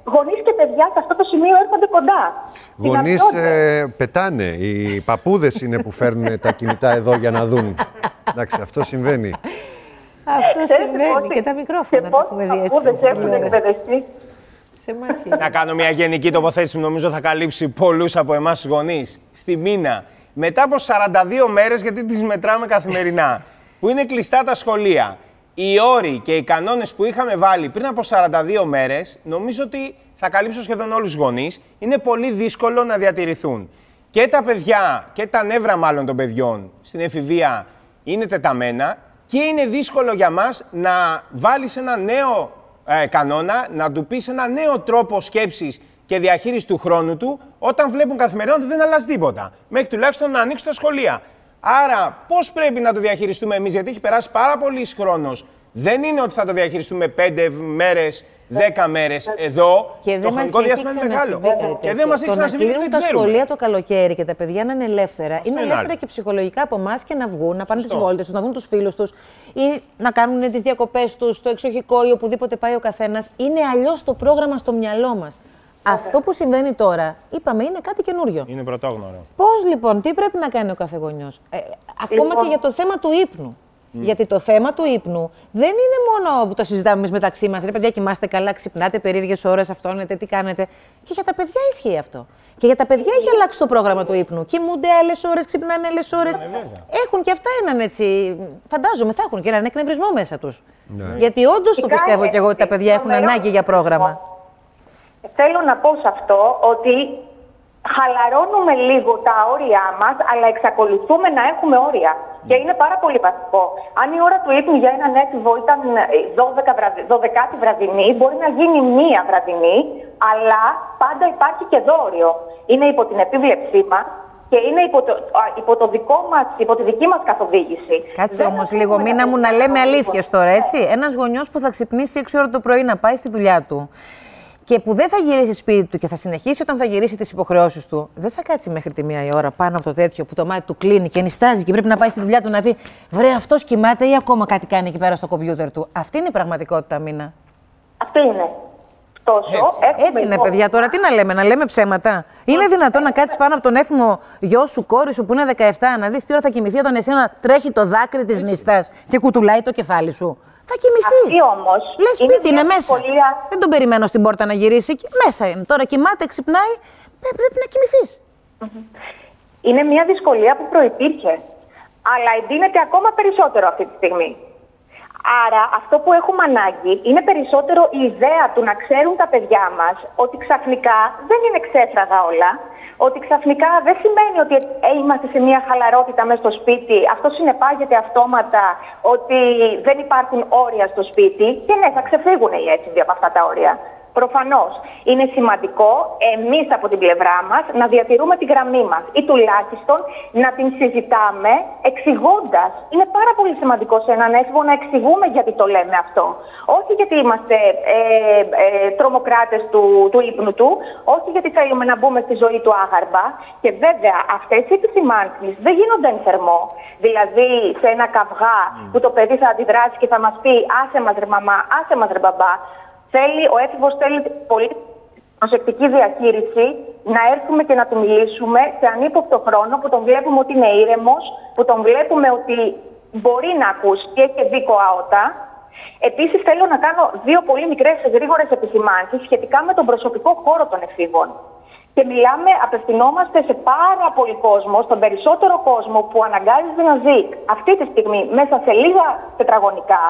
γονείς και παιδιά σε αυτό το σημείο έρχονται κοντά. Γονείς ε, πετάνε. Οι παππούδες είναι που φέρνουν τα κινητά εδώ για να δουν. Εντάξει, αυτό συμβαίνει. Αυτό συμβαίνει και τα μικρόφωνα τα έχουμε δει έτσι. Να κάνω μια γενική τοποθέτηση που νομίζω θα καλύψει πολλούς από εμάς τους γονείς. Στη Μίνα, μετά από σαράντα δύο μέρες, γιατί τις μετράμε καθημερινά, που είναι κλειστά τα σχολεία, οι όροι και οι κανόνες που είχαμε βάλει πριν από σαράντα δύο μέρες, νομίζω ότι θα καλύψω σχεδόν όλους τους γονείς, είναι πολύ δύσκολο να διατηρηθούν. Και τα παιδιά, και τα νεύρα μάλλον των παιδιών στην εφηβεία είναι τεταμένα και είναι δύσκολο για μας να βάλεις ένα νέο ε, κανόνα, να του πεις ένα νέο τρόπο σκέψης και διαχείριση του χρόνου του, όταν βλέπουν καθημερινά ότι δεν αλλάζει τίποτα. Μέχρι τουλάχιστον να ανοίξουν τα σχολεία. Άρα, πώς πρέπει να το διαχειριστούμε εμείς, γιατί έχει περάσει πάρα πολύς χρόνος. Δεν είναι ότι θα το διαχειριστούμε πέντε μέρες, δέκα μέρες. Εδώ και το χρονικό διάστημα είναι μεγάλο. Και δεν μας έχει ξανασυμβεί, δεν τα ξέρουμε. σχολεία το καλοκαίρι και τα παιδιά να είναι ελεύθερα. Αυτό είναι ελεύθερα άλλο. Και ψυχολογικά από εμάς και να βγουν, να πάνε τις βόλτες τους, να δουν τους φίλους τους ή να κάνουν τις διακοπές τους στο εξοχικό ή οπουδήποτε πάει ο καθένας. Είναι αλλιώς το πρόγραμμα στο μυαλό μας. Αυτό που συμβαίνει τώρα, είπαμε, είναι κάτι καινούριο. Είναι πρωτόγνωρο. Πώς λοιπόν, τι πρέπει να κάνει ο κάθε γονιός, ε, ακόμα λοιπόν. Και για το θέμα του ύπνου. Mm. Γιατί το θέμα του ύπνου δεν είναι μόνο που το συζητάμε εμείς μεταξύ μας. Ρε παιδιά, κοιμάστε καλά, ξυπνάτε περίεργες ώρες, αυτόνετε, τι κάνετε. Και για τα παιδιά ισχύει αυτό. Και για τα παιδιά έχει αλλάξει το πρόγραμμα του ύπνου. Κοιμούνται άλλες ώρες, ξυπνάνε άλλες ώρες. Ναι, έχουν και αυτά έναν έτσι. Φαντάζομαι θα έχουν και έναν εκνευρισμό μέσα τους. Ναι. Γιατί όντως το πιστεύω κι εγώ ότι τα παιδιά έχουν ανάγκη για πρόγραμμα. Θέλω να πω σε αυτό ότι χαλαρώνουμε λίγο τα όρια μας, αλλά εξακολουθούμε να έχουμε όρια. Mm. Και είναι πάρα πολύ βασικό. Αν η ώρα του ύπνου για έναν έφηβο ήταν δώδεκα βραδινή, μπορεί να γίνει μία βραδινή, αλλά πάντα υπάρχει και δώριο. Είναι υπό την επίβλεψή μας και είναι υπό το, υπό το δικό μας, υπό τη δική μας καθοδήγηση. Κάτσε όμως λίγο, Μίνα μου, να λέμε αλήθειες τώρα, έτσι. Ένας γονιός που θα ξυπνήσει έξι ώρα το πρωί να πάει στη δουλειά του και που δεν θα γυρίσει σπίτι του και θα συνεχίσει όταν θα γυρίσει τις υποχρεώσεις του, δεν θα κάτσει μέχρι τη μία η ώρα πάνω από το τέτοιο που το μάτι του κλείνει και νιστάζει και πρέπει να πάει στη δουλειά του να δει, βρε, αυτός κοιμάται ή ακόμα κάτι κάνει εκεί πέρα στο κομπιούτερ του. Αυτή είναι η πραγματικότητα, Μίνα. Αυτή είναι. Τόσο, έτσι έτσι είναι, παιδιά. Τώρα τι να λέμε, να λέμε ψέματα. Είναι δυνατόν να κάτσεις πάνω από τον έφημο γιο σου, κόρη σου που είναι δεκαεπτά, να δεις τι ώρα θα κοιμηθεί όταν εσύ να τρέχει το δάκρυ της νηστάς και κουτουλάει το κεφάλι σου. Θα κοιμηθείς. Αυτή όμως. Λες σπίτι είναι, είναι μέσα. Δυσκολία. Δεν τον περιμένω στην πόρτα να γυρίσει. Μέσα είναι. Τώρα κοιμάται, ξυπνάει. Πρέπει να κοιμηθείς. Είναι μια δυσκολία που προϋπήρχε. Αλλά εντείνεται ακόμα περισσότερο αυτή τη στιγμή. Άρα αυτό που έχουμε ανάγκη είναι περισσότερο η ιδέα του να ξέρουν τα παιδιά μας ότι ξαφνικά δεν είναι ξέφραγα όλα. Ότι ξαφνικά δεν σημαίνει ότι είμαστε σε μια χαλαρότητα μέσα στο σπίτι. Αυτό συνεπάγεται αυτόματα ότι δεν υπάρχουν όρια στο σπίτι. Και ναι, θα ξεφύγουν οι έφηβοι από αυτά τα όρια. Προφανώς. Είναι σημαντικό εμείς από την πλευρά μας να διατηρούμε τη γραμμή μας ή τουλάχιστον να την συζητάμε εξηγώντας. Είναι πάρα πολύ σημαντικό σε έναν έφηβο να εξηγούμε γιατί το λέμε αυτό. Όχι γιατί είμαστε ε, ε, τρομοκράτες του, του ύπνου του, όχι γιατί θέλουμε να μπούμε στη ζωή του άγαρμα. Και βέβαια αυτές οι επισημάνσεις δεν γίνονται εν θερμό. Δηλαδή σε ένα καυγά που το παιδί θα αντιδράσει και θα μας πει άσε μας ρε μαμά, άσε μας ρε μπαμπά. Θέλει, ο έφηβος θέλει πολύ προσεκτική διαχείριση, να έρθουμε και να του μιλήσουμε σε ανύποπτο χρόνο που τον βλέπουμε ότι είναι ήρεμος, που τον βλέπουμε ότι μπορεί να ακούσει και έχει δίκο αότα. Επίσης θέλω να κάνω δύο πολύ μικρές γρήγορες επισημάνσεις σχετικά με τον προσωπικό χώρο των εφήβων. Και μιλάμε, απευθυνόμαστε σε πάρα πολύ κόσμο, στον περισσότερο κόσμο που αναγκάζεται να ζει αυτή τη στιγμή μέσα σε λίγα τετραγωνικά.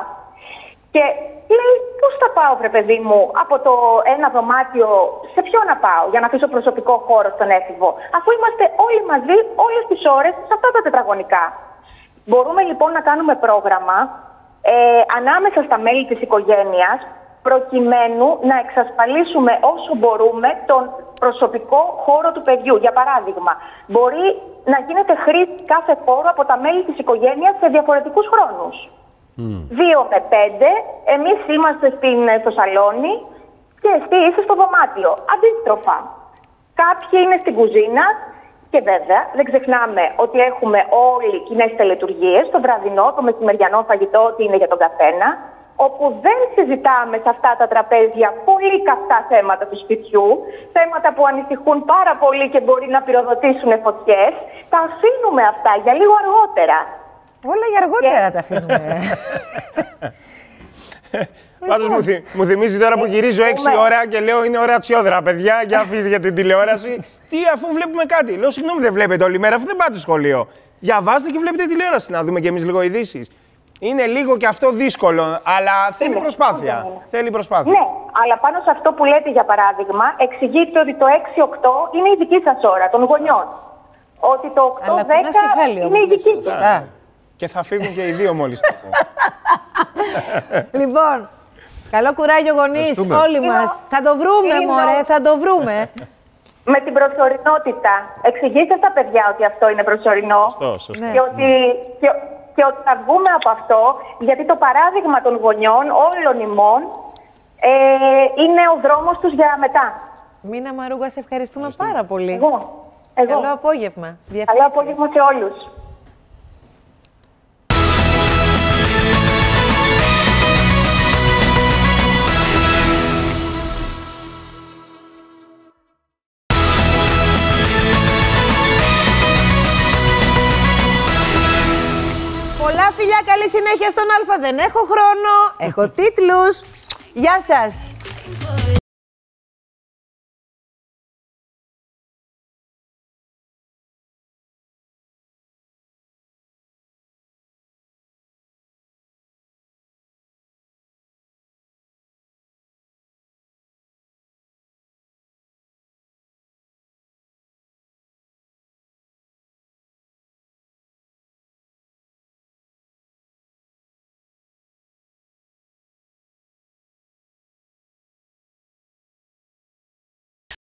Και λέει, πώς θα πάω, βρε παιδί μου, από το ένα δωμάτιο, σε ποιο να πάω, για να αφήσω προσωπικό χώρο στον έφηβο, αφού είμαστε όλοι μαζί, όλες τις ώρες, σε αυτά τα τετραγωνικά. Μπορούμε λοιπόν να κάνουμε πρόγραμμα ε, ανάμεσα στα μέλη της οικογένειας, προκειμένου να εξασφαλίσουμε όσο μπορούμε τον προσωπικό χώρο του παιδιού. Για παράδειγμα, μπορεί να γίνεται χρήση κάθε χώρο από τα μέλη της οικογένειας σε διαφορετικούς χρόνους. Mm. Δύο με πέντε, εμείς είμαστε στην, στο σαλόνι και εσύ είσαι στο δωμάτιο. Αντίστροφα. Κάποιοι είναι στην κουζίνα και βέβαια δεν ξεχνάμε ότι έχουμε όλοι κοινές τελετουργίες, το βραδινό, το μεσημεριανό φαγητό, ότι είναι για τον καθένα. όπου δεν συζητάμε σε αυτά τα τραπέζια πολύ καυτά θέματα του σπιτιού, θέματα που ανησυχούν πάρα πολύ και μπορεί να πυροδοτήσουν φωτιές, τα αφήνουμε αυτά για λίγο αργότερα. Όλα για αργότερα και... τα αφήνουμε. Πάντως μου, θυ... μου θυμίζει τώρα που γυρίζω έξι ώρα και λέω είναι ώρα τσιόδρα, παιδιά, για αφήστε για την τηλεόραση. Τι, αφού βλέπουμε κάτι. Λέω, συγγνώμη, δεν βλέπετε όλη μέρα, αφού δεν πάτε σχολείο. Διαβάζετε και βλέπετε τηλεόραση, να δούμε κι εμείς λίγο ειδήσεις. Είναι λίγο και αυτό δύσκολο, αλλά θέλει είναι, προσπάθεια. Είναι. Θέλει προσπάθεια. Ναι, αλλά πάνω σε αυτό που λέτε, για παράδειγμα, εξηγείτε ότι το έξι οκτώ είναι η δική σας ώρα, των γονιών. Ότι το οκτώ δέκα είναι η δική σας. Και θα φύγουν και οι δύο μόλις το πω. Λοιπόν, καλό κουράγιο γονείς, όλοι μας. Θα το βρούμε, μωρέ, θα το βρούμε. Με την προσωρινότητα. Εξηγήστε στα παιδιά ότι αυτό είναι προσωρινό. Σωστό, σωστό. Και ότι, και, και ότι θα βγούμε από αυτό, γιατί το παράδειγμα των γονιών, όλων ημών, ε, είναι ο δρόμος τους για μετά. Μίνα Μαρούγα, σε ευχαριστούμε πάρα πολύ. Εγώ. Εγώ. Καλό απόγευμα. Καλό απόγευμα σε όλους. Πολλά φιλιά, καλή συνέχεια στον Α. Δεν έχω χρόνο, έχω τίτλους. Γεια σας.